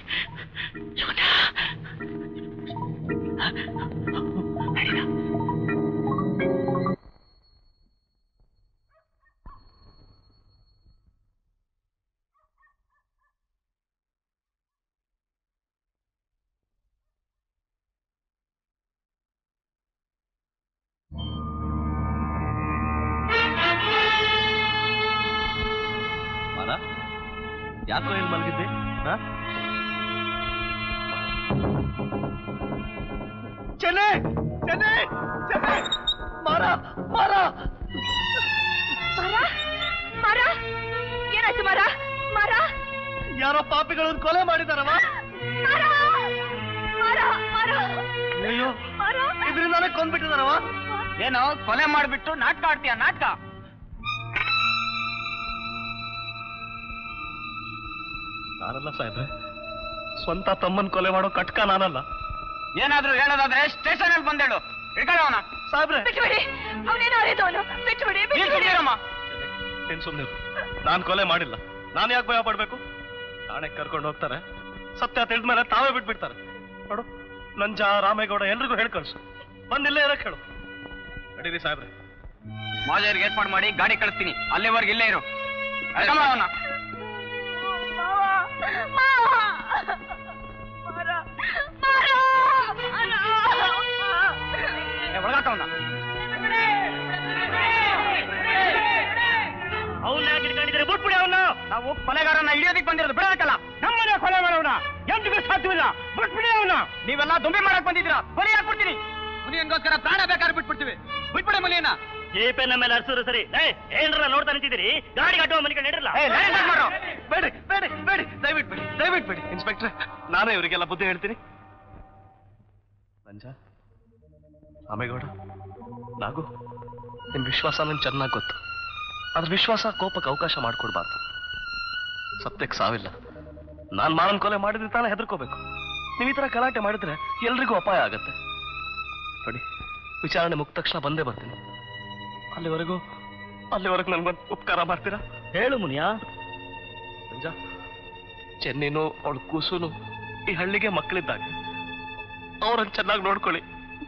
ಯಾಕೋ ಇಲ್ಲಿ ಮಲಗಿದ್ದೆ? ಚೆನ್ನೆ ಚೆನ್ನೆ ಚೆನ್ನೆ ಮಾರ ಮಾರ ಮರ ಏನಾಯ್ತು? ಮರ ಮರ ಯಾರೋ ಪಾಪಿಗಳನ್ನು ಕೊಲೆ ಮಾಡಿದಾರವ. ಅಯ್ಯೋ, ಇದರಿಂದಾನೇ ಕೊಂದ್ಬಿಟ್ಟಿದಾರವ. ಏನೋ ಕೊಲೆ ಮಾಡ್ಬಿಟ್ಟು ನಾಟಕ ಆಡ್ತೀಯ? ನಾಟಕ ನಾನಲ್ಲ ಸಾಹೇಬ್ರೆ, ಸ್ವಂತ ತಮ್ಮನ್ ಕೊಲೆ ಮಾಡೋ ಕಟ್ಕ ನಾನಲ್ಲ. ಏನಾದ್ರೂ ಹೇಳೋದಾದ್ರೆ ಸ್ಟೇಷನ್ ಅಲ್ಲಿ ಬಂದೇಳು. ಹಿಡ್ಕೊಳ್ಳ ಅವನ. ಸಾಹೇಬ್ರೆ ಬಿಟ್ಬಿಡಿ, ಅವನೇನೋ ಅರಿದವನು. ಬಿಟ್ಬಿಡಿ. ಏನ್ ಸುಮ್ನೆ, ನಾನ್ ಕೊಲೆ ಮಾಡಿಲ್ಲ. ನಾನು ಯಾಕೆ ಭಯ ಪಡ್ಬೇಕು? ನಾಳೆ ಕರ್ಕೊಂಡು ಹೋಗ್ತಾರೆ, ಸತ್ಯ ತಿಳಿದ್ಮೇಲೆ ತಾವೇ ಬಿಟ್ಬಿಡ್ತಾರೆ. ನೋಡು, ನಂಜ ರಾಮೇಗೌಡ ಎಲ್ರಿಗೂ ಹೇಳಿ ಕಳ್ಸು, ಬಂದಿಲ್ಲೇ ಇರಕ್ ಹೇಳು. ನಡೀರಿ ಸಾಹೇಬ್ರೆ. ಮಾಜರಿಗೆ ಏರ್ಪಾಡು ಮಾಡಿ ಗಾಡಿ ಕಳಿಸ್ತೀನಿ. ಅಲ್ಲಿವರೆಗೆ ಇಲ್ಲೇ ಇರು. ಅವನ ಒಳಗಾಕವನ್ನ. ಅವನ್ನ ಹಿಡ್ಕೊಂಡಿದ್ರೆ ಬಿಟ್ಬಿಡಿ. ಅವನ್ನ ನಾವು ಕೊಲೆಗಾರನ ಹಿಡಿಯೋದಕ್ಕೆ ಬಂದಿರೋದು, ಬಿಡೋದಕ್ಕಲ್ಲ. ನಮ್ಮನೆ ಕೊಲೆ ಮಾಡೋಣ ಎಂದಿಗೂ ಸಾಧ್ಯವಿಲ್ಲ. ಬಿಟ್ಬಿಡಿ ಅವನ್ನ. ನೀವೆಲ್ಲ ದುಂಬಿ ಮಾಡಕ್ ಬಂದಿದ್ದೀರಾ? ಕೊಲೆ ಹಾಕ್ಬಿಡ್ತೀನಿ. ಮುನಿಯನ್ಗೋಸ್ಕರ ಪ್ರಾಣ ಬೇಕಾದ್ರೆ ಬಿಟ್ಬಿಡ್ತೀವಿ. ಬಿಟ್ಬಿಡಿ ಮುನಿಯನ್ನ. ಜೇಪನ್ನ ಮೇಲೆ ಹರಿಸೋರು ಸರಿ. ಏನ್ರ ನೋಡ್ತಾ ನಿಂತಿದ್ದೀರಿ? ಗಾಡಿ ಅಡ್ಡ ಮನೆ ಕಡೆ ಇರಲ್ಲ. ಬೇಡಿ ಬೇಡಿ ಬೇಡಿ, ದಯವಿಟ್ಟು ಬೇಡಿ, ದಯವಿಟ್ಟು ಬೇಡಿ. ಇನ್ಸ್ಪೆಕ್ಟ್ರೆ, ನಾನೇ ಇವರಿಗೆಲ್ಲ ಬುದ್ಧಿ ಹೇಳ್ತೀನಿ. ನಂಜ, ರಾಮೇಗೌಡ, ನಾಗು, ನಿಮ್ ವಿಶ್ವಾಸ ನನ್ ಚೆನ್ನಾಗಿ ಗೊತ್ತು. ಅದ್ರ ವಿಶ್ವಾಸ ಕೋಪಕ್ಕೆ ಅವಕಾಶ ಮಾಡ್ಕೊಡ್ಬಾರ್ದು. ಸತ್ಯಕ್ಕೆ ಸಾವಿಲ್ಲ. ನಾನ್ ಮಾರನ್ ಕೊಲೆ ಮಾಡಿದ್ರೆ ತಾನೇ ಹೆದರ್ಕೋಬೇಕು. ನೀವು ಈ ತರ ಗಲಾಟೆ ಮಾಡಿದ್ರೆ ಎಲ್ರಿಗೂ ಅಪಾಯ ಆಗತ್ತೆ. ನೋಡಿ, ವಿಚಾರಣೆ ಮುಗಿದ ತಕ್ಷಣ ಬಂದೇ ಬರ್ತೀನಿ. ಅಲ್ಲಿವರೆಗೂ ನನ್ಗೊಂದು ಉಪಕಾರ ಮಾಡ್ತೀರಾ? ಹೇಳು ಮುನಿಯ. ನಿಜ, ಚೆನ್ನಿನೂ ಅವಳು ಕೂಸುನು ಈ ಹಳ್ಳಿಗೆ ಮಕ್ಕಳಿದ್ದಾಗ. ಅವ್ರನ್ನ ಚೆನ್ನಾಗಿ ನೋಡ್ಕೊಳ್ಳಿ.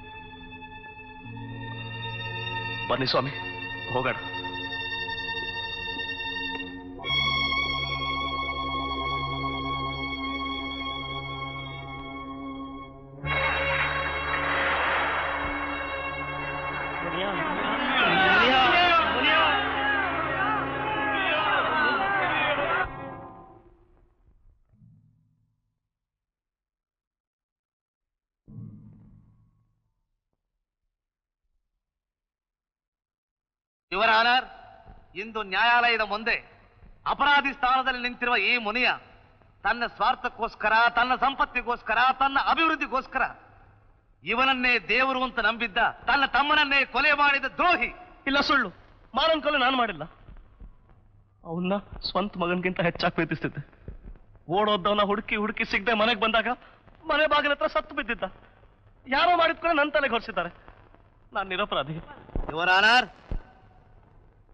ಬನ್ನಿ ಸ್ವಾಮಿ, ಹೋಗೋಣ. ಯುವರ್ ಆನರ್, ಇಂದು ನ್ಯಾಯಾಲಯದ ಮುಂದೆ ಅಪರಾಧಿ ಸ್ಥಾನದಲ್ಲಿ ನಿಂತಿರುವ ಈ ಮುನಿಯ ತನ್ನ ಸ್ವಾರ್ಥಕ್ಕೋಸ್ಕರ, ತನ್ನ ಸಂಪತ್ತಿಗೋಸ್ಕರ, ತನ್ನ ಅಭಿವೃದ್ಧಿಗೋಸ್ಕರ ಇವನನ್ನೇ ದೇವರು ಅಂತ ನಂಬಿದ್ದ ತನ್ನ ತಮ್ಮನನ್ನೇ ಕೊಲೆ ಮಾಡಿದ ದ್ರೋಹಿ. ಇಲ್ಲ, ಸುಳ್ಳು. ಮಾರನ್ ಕೊಲೆ ನಾನು ಮಾಡಿಲ್ಲ. ಅವನ್ನ ಸ್ವಂತ ಮಗನ್ಗಿಂತ ಹೆಚ್ಚಾಗಿ ಪ್ರೀತಿಸ್ತಿದ್ದೆ. ಓಡೋದ್ದವನ್ನ ಹುಡುಕಿ ಸಿಗದೆ ಮನೆಗೆ ಬಂದಾಗ ಮನೆ ಬಾಗಿಲ ಹತ್ರ ಸತ್ತು ಬಿದ್ದಿದ್ದ. ಯಾರೋ ಮಾಡಿದ್ಕೊಂಡು ನನ್ನ ತಲೆಗೆ ಹೊರಿಸಿದ್ದಾರೆ. ನಾನು ನಿರಪರಾಧಿ. ಯುವರ್ ಆನರ್,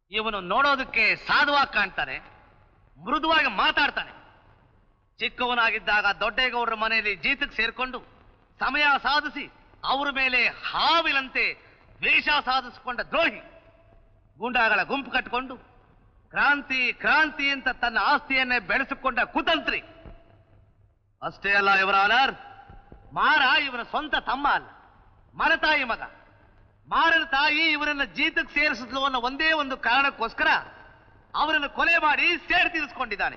ಇವನು ನೋಡೋದಕ್ಕೆ ಸಾಧುವಾಗಿ ಕಾಣ್ತಾನೆ, ಮೃದುವಾಗಿ ಮಾತಾಡ್ತಾನೆ. ಚಿಕ್ಕವನಾಗಿದ್ದಾಗ ದೊಡ್ಡೇಗೌಡರ ಮನೆಯಲ್ಲಿ ಜೀತಕ್ಕೆ ಸೇರ್ಕೊಂಡು ಸಮಯ ಸಾಧಿಸಿ ಅವರ ಮೇಲೆ ಹಾವಿನಂತೆ ದ್ವೇಷ ಸಾಧಿಸಿಕೊಂಡ ದ್ರೋಹಿ. ಗೂಂಡಾಗಳ ಗುಂಪು ಕಟ್ಟಿಕೊಂಡು ಕ್ರಾಂತಿ ಕ್ರಾಂತಿ ಅಂತ ತನ್ನ ಆಸ್ತಿಯನ್ನೇ ಬೆಳೆಸಿಕೊಂಡ ಕುತಂತ್ರಿ. ಅಷ್ಟೇ ಅಲ್ಲ ಇವರ ಆನರ್, ಮಾರ ಇವನ ಸ್ವಂತ ತಮ್ಮ ಅಲ್ಲ, ಮರತಾಯಿ ಮಗ. ಮಾರನ ತಾಯಿ ಇವರನ್ನ ಜೀತಕ್ಕೆ ಸೇರಿಸಿದ್ಲು ಅನ್ನೋ ಒಂದೇ ಒಂದು ಕಾರಣಕ್ಕೋಸ್ಕರ ಅವರನ್ನು ಕೊಲೆ ಮಾಡಿ ಸೇಡು ತೀರಿಸಿಕೊಂಡಿದ್ದಾನೆ.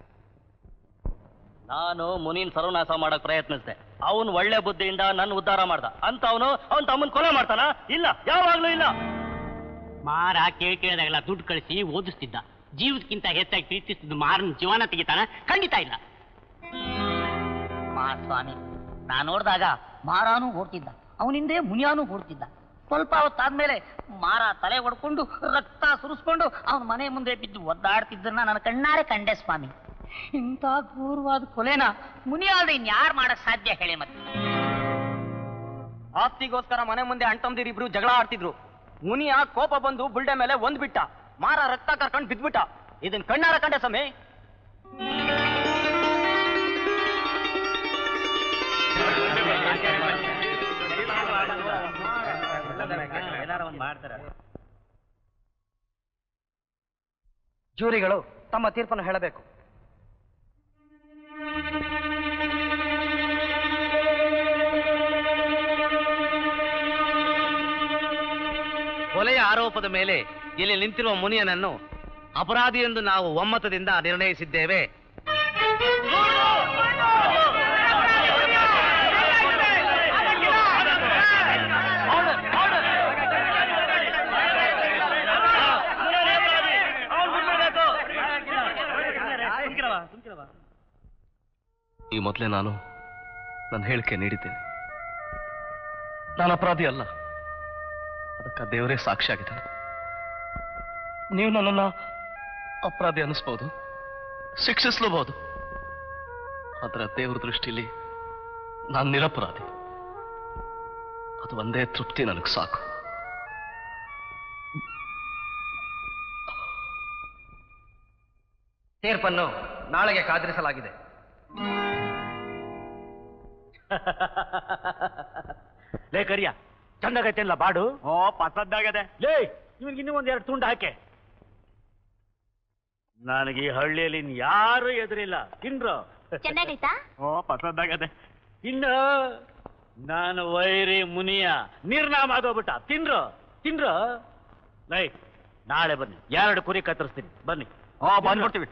ನಾನು ಮುನೀನ್ ಸರ್ವನಾಶ ಮಾಡಕ್ ಪ್ರಯತ್ನಿಸಿದೆ. ಅವನು ಒಳ್ಳೆ ಬುದ್ಧಿಯಿಂದ ನನ್ನ ಉದ್ಧಾರ ಮಾಡ್ದ ಅಂತ ಅವನು ಅವನ ತಮ್ಮನ್ ಕೊಲೆ ಮಾಡ್ತಾನ? ಇಲ್ಲ, ಯಾವಾಗ್ಲೂ ಇಲ್ಲ. ಮಾರ ಕೇಳಿದಾಗೆಲ್ಲ ದುಡ್ಡು ಕಳಿಸಿ ಓದಿಸ್ತಿದ್ದ. ಜೀವಕ್ಕಿಂತ ಹೆಚ್ಚಾಗಿ ಪ್ರೀತಿಸ್ತಿದ್ದು ಮಾರನ ಜೀವನ ತೆಗಿತಾನ? ಖಂಡಿತ ಇಲ್ಲ. ಸ್ವಾಮಿ, ನಾ ನೋಡಿದಾಗ ಮಾರಾನು ಓಡ್ತಿದ್ದ, ಅವನಿಂದೇ ಮುನಿಯಾನು ಓಡ್ತಿದ್ದ. ಸ್ವಲ್ಪ ಹೊತ್ತಾದ್ಮೇಲೆ ಮಾರ ತಲೆ ಹೊಡ್ಕೊಂಡು ರಕ್ತ ಸುರಿಸ್ಕೊಂಡು ಅವನ ಮನೆ ಮುಂದೆ ಬಿದ್ದು ಒದ್ದಾಡ್ತಿದ್ದನ್ನ ನನ್ನ ಕಣ್ಣಾರೆ ಕಂಡೆ ಸ್ವಾಮಿ. ಇಂಥ ಕ್ರೂರವಾದ ಕೊಲೆನ ಮುನಿಯಾದ್ರೆ ಇನ್ಯಾರು ಮಾಡಕ್ ಸಾಧ್ಯ ಹೇಳಿ? ಮತ್ತೆ ಆಸ್ತಿಗೋಸ್ಕರ ಮನೆ ಮುಂದೆ ಅಣ್ತಂದಿರಿಬ್ರು ಜಗಳ ಆಡ್ತಿದ್ರು. ಮುನಿಯ ಕೋಪ ಬಂದು ಬುಲ್ಡೆ ಮೇಲೆ ಒಂದ್ ಬಿಟ್ಟ, ಮಾರ ರಕ್ತ ಕರ್ಕೊಂಡು ಬಿದ್ಬಿಟ್ಟ. ಇದನ್ ಕಣ್ಣಾರ ಕಂಡೆ ಸಮೇ. ಜೂರಿಗಳು ತಮ್ಮ ತೀರ್ಪನ್ನು ಹೇಳಬೇಕು. ಕೊಲೆಯ ಆರೋಪದ ಮೇಲೆ ಇಲ್ಲಿ ನಿಂತಿರುವ ಮುನಿಯನನ್ನು ಅಪರಾಧಿ ಎಂದು ನಾವು ಒಮ್ಮತದಿಂದ ನಿರ್ಣಯಿಸಿದ್ದೇವೆ. ಈ ಮೊದಲೇ ನಾನು ನನ್ನ ಹೇಳಿಕೆ ನೀಡಿದ್ದೇನೆ. ನಾನು ಅಪರಾಧಿ ಅಲ್ಲ, ಅದಕ್ಕೆ ದೇವರೇ ಸಾಕ್ಷಿಯಾಗಿದ್ದಾನೆ. ನೀವು ನನ್ನನ್ನ ಅಪರಾಧಿ ಅನ್ನಿಸ್ಬೋದು, ಶಿಕ್ಷಿಸಲೂಬಹುದು, ಆದ್ರೆ ದೇವರ ದೃಷ್ಟಿಯಲ್ಲಿ ನಾನು ನಿರಪರಾಧಿ. ಅದು ಒಂದೇ ತೃಪ್ತಿ ನನಗೆ ಸಾಕು. ತೀರ್ಪನ್ನು ನಾಳೆಗೆ ಕಾದಿರಿಸಲಾಗಿದೆ. ಲೇ ಕರಿಯ, ಚಂದಾಗೈತೆಲ್ಲ ಬಾಡು. ಓ ಪಸದ್ದಾಗದೆ. ಲೇ ಇವನ್ಗೆ ಇನ್ನೂ ಒಂದೆರಡು ತುಂಡು ಹಾಕೆ. ನನಗೆ ಈ ಹಳ್ಳಿಯಲ್ಲಿ ಯಾರು ಎದುರಿಲ್ಲ. ತಿನ್ರು. ಚೆನ್ನಾಗೈತಾ? ಓ ಪಸದ್ದಾಗದೆ. ಇನ್ನು ನಾನು ವೈರಿ ಮುನಿಯ ನಿರ್ನಾಮ ಆಗೋಗ್ಬಿಟ್ಟ. ತಿನ್ರು ತಿನ್ರು. ಲೈ ನಾಳೆ ಬನ್ನಿ, 2 ಕುರಿ ಕತ್ತರಿಸ್ತೀನಿ. ಬನ್ನಿ. ಬಂದ್ಬಿಡ್ತೀವಿ.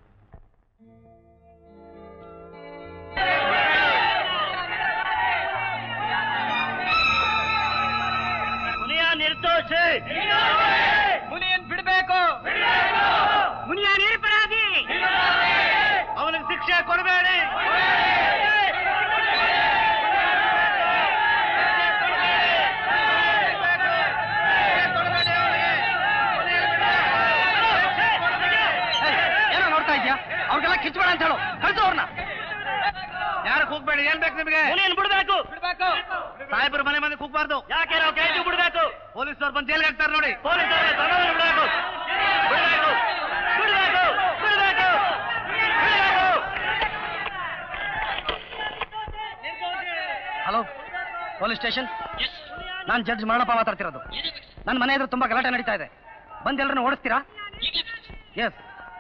ಮುನಿಯ ನಿರ್ದೋಷಿ. ಮುನಿಯನ್ ಬಿಡಬೇಕು. ಮುನಿಯ ನಿರಪರಾಧಿ. ಅವನಿಗೆ ಶಿಕ್ಷೆ ಕೊಡಬೇಡಿ. ಏನೋ ನೋಡ್ತಾ ಇದ್ಯಾ? ಅವ್ರಿಗೆಲ್ಲ ಕಿಚ್ಬೇಡ ಅಂತ ಹೇಳು. ಕಳ್ಸು ಅವ್ರನ್ನ. ಯಾರು ಕೂಗ್ಬೇಡಿ. ಏನ್ ಬೇಕು ನಿಮಗೆ? ಮುನಿಯನ್ ಬಿಡ್ಬೇಕು. ಸಾಹೇಬ್ರ ಮನೆ ಮಂದಿ ಕೂಗ್ಬಾರ್ದು. ಯಾಕೆ ನಾವು ಕೈದು ಬಿಡ್ಬೇಕು? ಪೊಲೀಸರು ಬಂದು ಜೈಲ್ಗೆ ಹಾಕ್ತಾರೆ ನೋಡಿ. ಪೊಲೀಸರು ಬಿಡ್ಬೇಕು. ಬಿಡ್ಬೇಕು. ಬಿಡ್ಬೇಕು. ಬಿಡ್ಬೇಕು. Hello, police station. ನಾನು ಜಡ್ಜ್ ಮರಣಪ್ಪ ಮಾತಾಡ್ತಿರೋದು. ನನ್ನ ಮನೆ ಎದುರು ತುಂಬಾ ಗಲಾಟೆ ನಡೀತಾ ಇದೆ. ಬಂದು ಎಲ್ಲರನ್ನು ಓಡಿಸ್ತೀರಾ? ಎಸ್.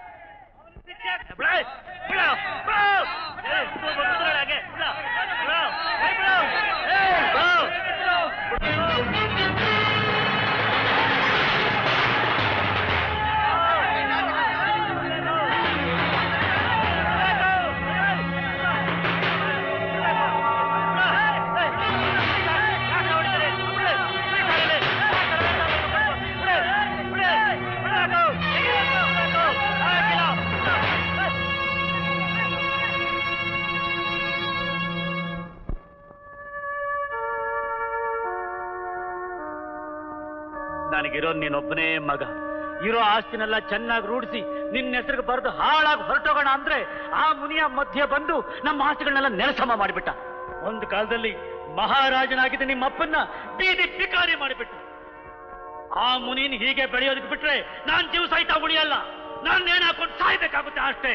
ನನಗಿರೋ ನೀನೊಬ್ಬನೇ ಮಗ. ಇರೋ ಆಸ್ತಿನೆಲ್ಲ ಚೆನ್ನಾಗಿ ರೂಢಿಸಿ ನಿನ್ನ ಹೆಸರಿಗೆ ಬರೆದು ಹಾಳಾಗಿ ಹೊರಟೋಗೋಣ ಅಂದ್ರೆ ಆ ಮುನಿಯ ಮಧ್ಯೆ ಬಂದು ನಮ್ಮ ಆಸ್ತಿಗಳನ್ನೆಲ್ಲ ನೆಲಸಮ ಮಾಡಿಬಿಟ್ಟ. ಒಂದು ಕಾಲದಲ್ಲಿ ಮಹಾರಾಜನಾಗಿದ್ದ ನಿಮ್ಮ ಅಪ್ಪನ್ನ ಬೀದಿ ಭಿಕಾರಿ ಮಾಡಿಬಿಟ್ಟ. ಆ ಮುನಿನ್ ಹೀಗೆ ಬೆಳೆಯೋದಕ್ಕೆ ಬಿಟ್ರೆ ನಾನ್ ಜೀವ ಸಹಿತ ಉಳಿಯಲ್ಲ. ನಾನ್ ನೇಣು ಹಾಕೊಂಡು ಸಾಯ್ಬೇಕಾಗುತ್ತೆ ಅಷ್ಟೇ.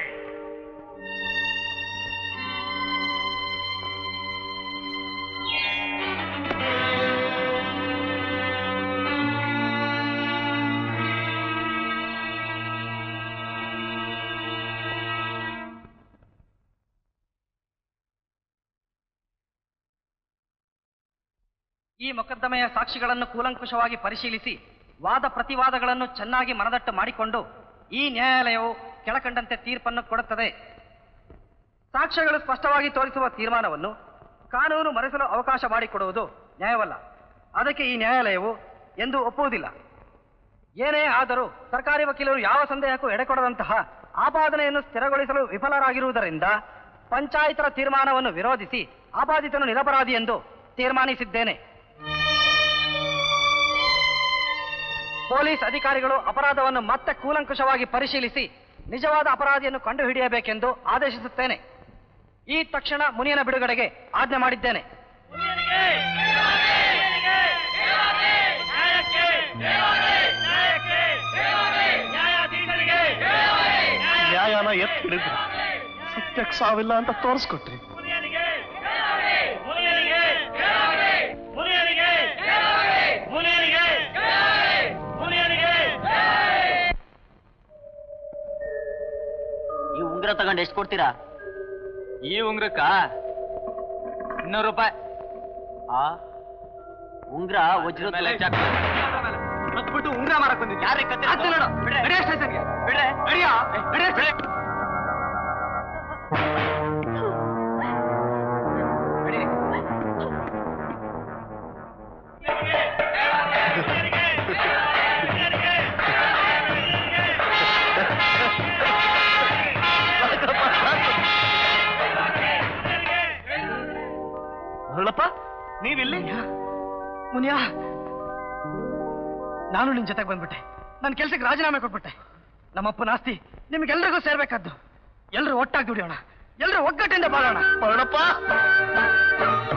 ಈ ಮೊಕದ್ದಮೆಯ ಸಾಕ್ಷಿಗಳನ್ನು ಕೂಲಂಕುಷವಾಗಿ ಪರಿಶೀಲಿಸಿ ವಾದ ಪ್ರತಿವಾದಗಳನ್ನು ಚೆನ್ನಾಗಿ ಮನದಟ್ಟು ಮಾಡಿಕೊಂಡು ಈ ನ್ಯಾಯಾಲಯವು ಕೆಳಕಂಡಂತೆ ತೀರ್ಪನ್ನು ಕೊಡುತ್ತದೆ. ಸಾಕ್ಷ್ಯಗಳು ಸ್ಪಷ್ಟವಾಗಿ ತೋರಿಸುವ ತೀರ್ಮಾನವನ್ನು ಕಾನೂನು ಮರೆಸಲು ಅವಕಾಶ ಮಾಡಿಕೊಡುವುದು ನ್ಯಾಯವಲ್ಲ. ಅದಕ್ಕೆ ಈ ನ್ಯಾಯಾಲಯವು ಎಂದೂ ಒಪ್ಪುವುದಿಲ್ಲ. ಏನೇ ಆದರೂ ಸರ್ಕಾರಿ ವಕೀಲರು ಯಾವ ಸಂದೇಹಕ್ಕೂ ಎಡೆಕೊಡದಂತಹ ಆಪಾದನೆಯನ್ನು ಸ್ಥಿರಗೊಳಿಸಲು ವಿಫಲರಾಗಿರುವುದರಿಂದ ಪಂಚಾಯತರ ತೀರ್ಮಾನವನ್ನು ವಿರೋಧಿಸಿ ಆಪಾದಿತನು ನಿರಪರಾಧಿ ಎಂದು ತೀರ್ಮಾನಿಸಿದ್ದೇನೆ. ಪೊಲೀಸ್ ಅಧಿಕಾರಿಗಳು ಅಪರಾಧವನ್ನು ಮತ್ತೆ ಕೂಲಂಕುಷವಾಗಿ ಪರಿಶೀಲಿಸಿ ನಿಜವಾದ ಅಪರಾಧಿಯನ್ನು ಕಂಡುಹಿಡಿಯಬೇಕೆಂದು ಆದೇಶಿಸುತ್ತೇನೆ. ಈ ತಕ್ಷಣ ಮುನಿಯನ ಬಿಡುಗಡೆಗೆ ಆಜ್ಞೆ ಮಾಡಿದ್ದೇನೆ. ನ್ಯಾಯನ ಎತ್ತಿ ಹಿಡಿದ್ರು, ಸತ್ಯಕ್ಕೆ ಸಾವಿಲ್ಲ ಅಂತ ತೋರಿಸ್ಕೊಟ್ರಿ. ಈ ಉಂಗ್ರ ತಗೊಂಡು ಎಷ್ಟು ಕೊಡ್ತೀರಾ? ಈ ಉಂಗ್ರಕ್ಕ 200 ರೂಪಾಯಿ. ಉಂಗ್ರ ವಜ್ರದ ಬಿಟ್ಟು ಉಂಗ್ರ ಮಾರಕ್ ಬಂದಿದ್ದೆ. ಹೊರಳಪ್ಪ, ನೀವಿಲ್ಲಿ? ಮುನಿಯಾ, ನಾನು ನಿನ್ ಜೊತೆಗೆ ಬಂದ್ಬಿಟ್ಟೆ. ನನ್ನ ಕೆಲಸಕ್ಕೆ ರಾಜೀನಾಮೆ ಕೊಟ್ಬಿಟ್ಟೆ. ನಮ್ಮಪ್ಪನ ಆಸ್ತಿ ನಿಮ್ಗೆಲ್ರಿಗೂ ಸೇರ್ಬೇಕಾದ್ದು. ಎಲ್ರು ಒಟ್ಟಾಗಿ ದುಡಿಯೋಣ, ಎಲ್ರು ಒಗ್ಗಟ್ಟಿಂದ ಬಾಳೋಣ. ಹೊರಳಪ್ಪ.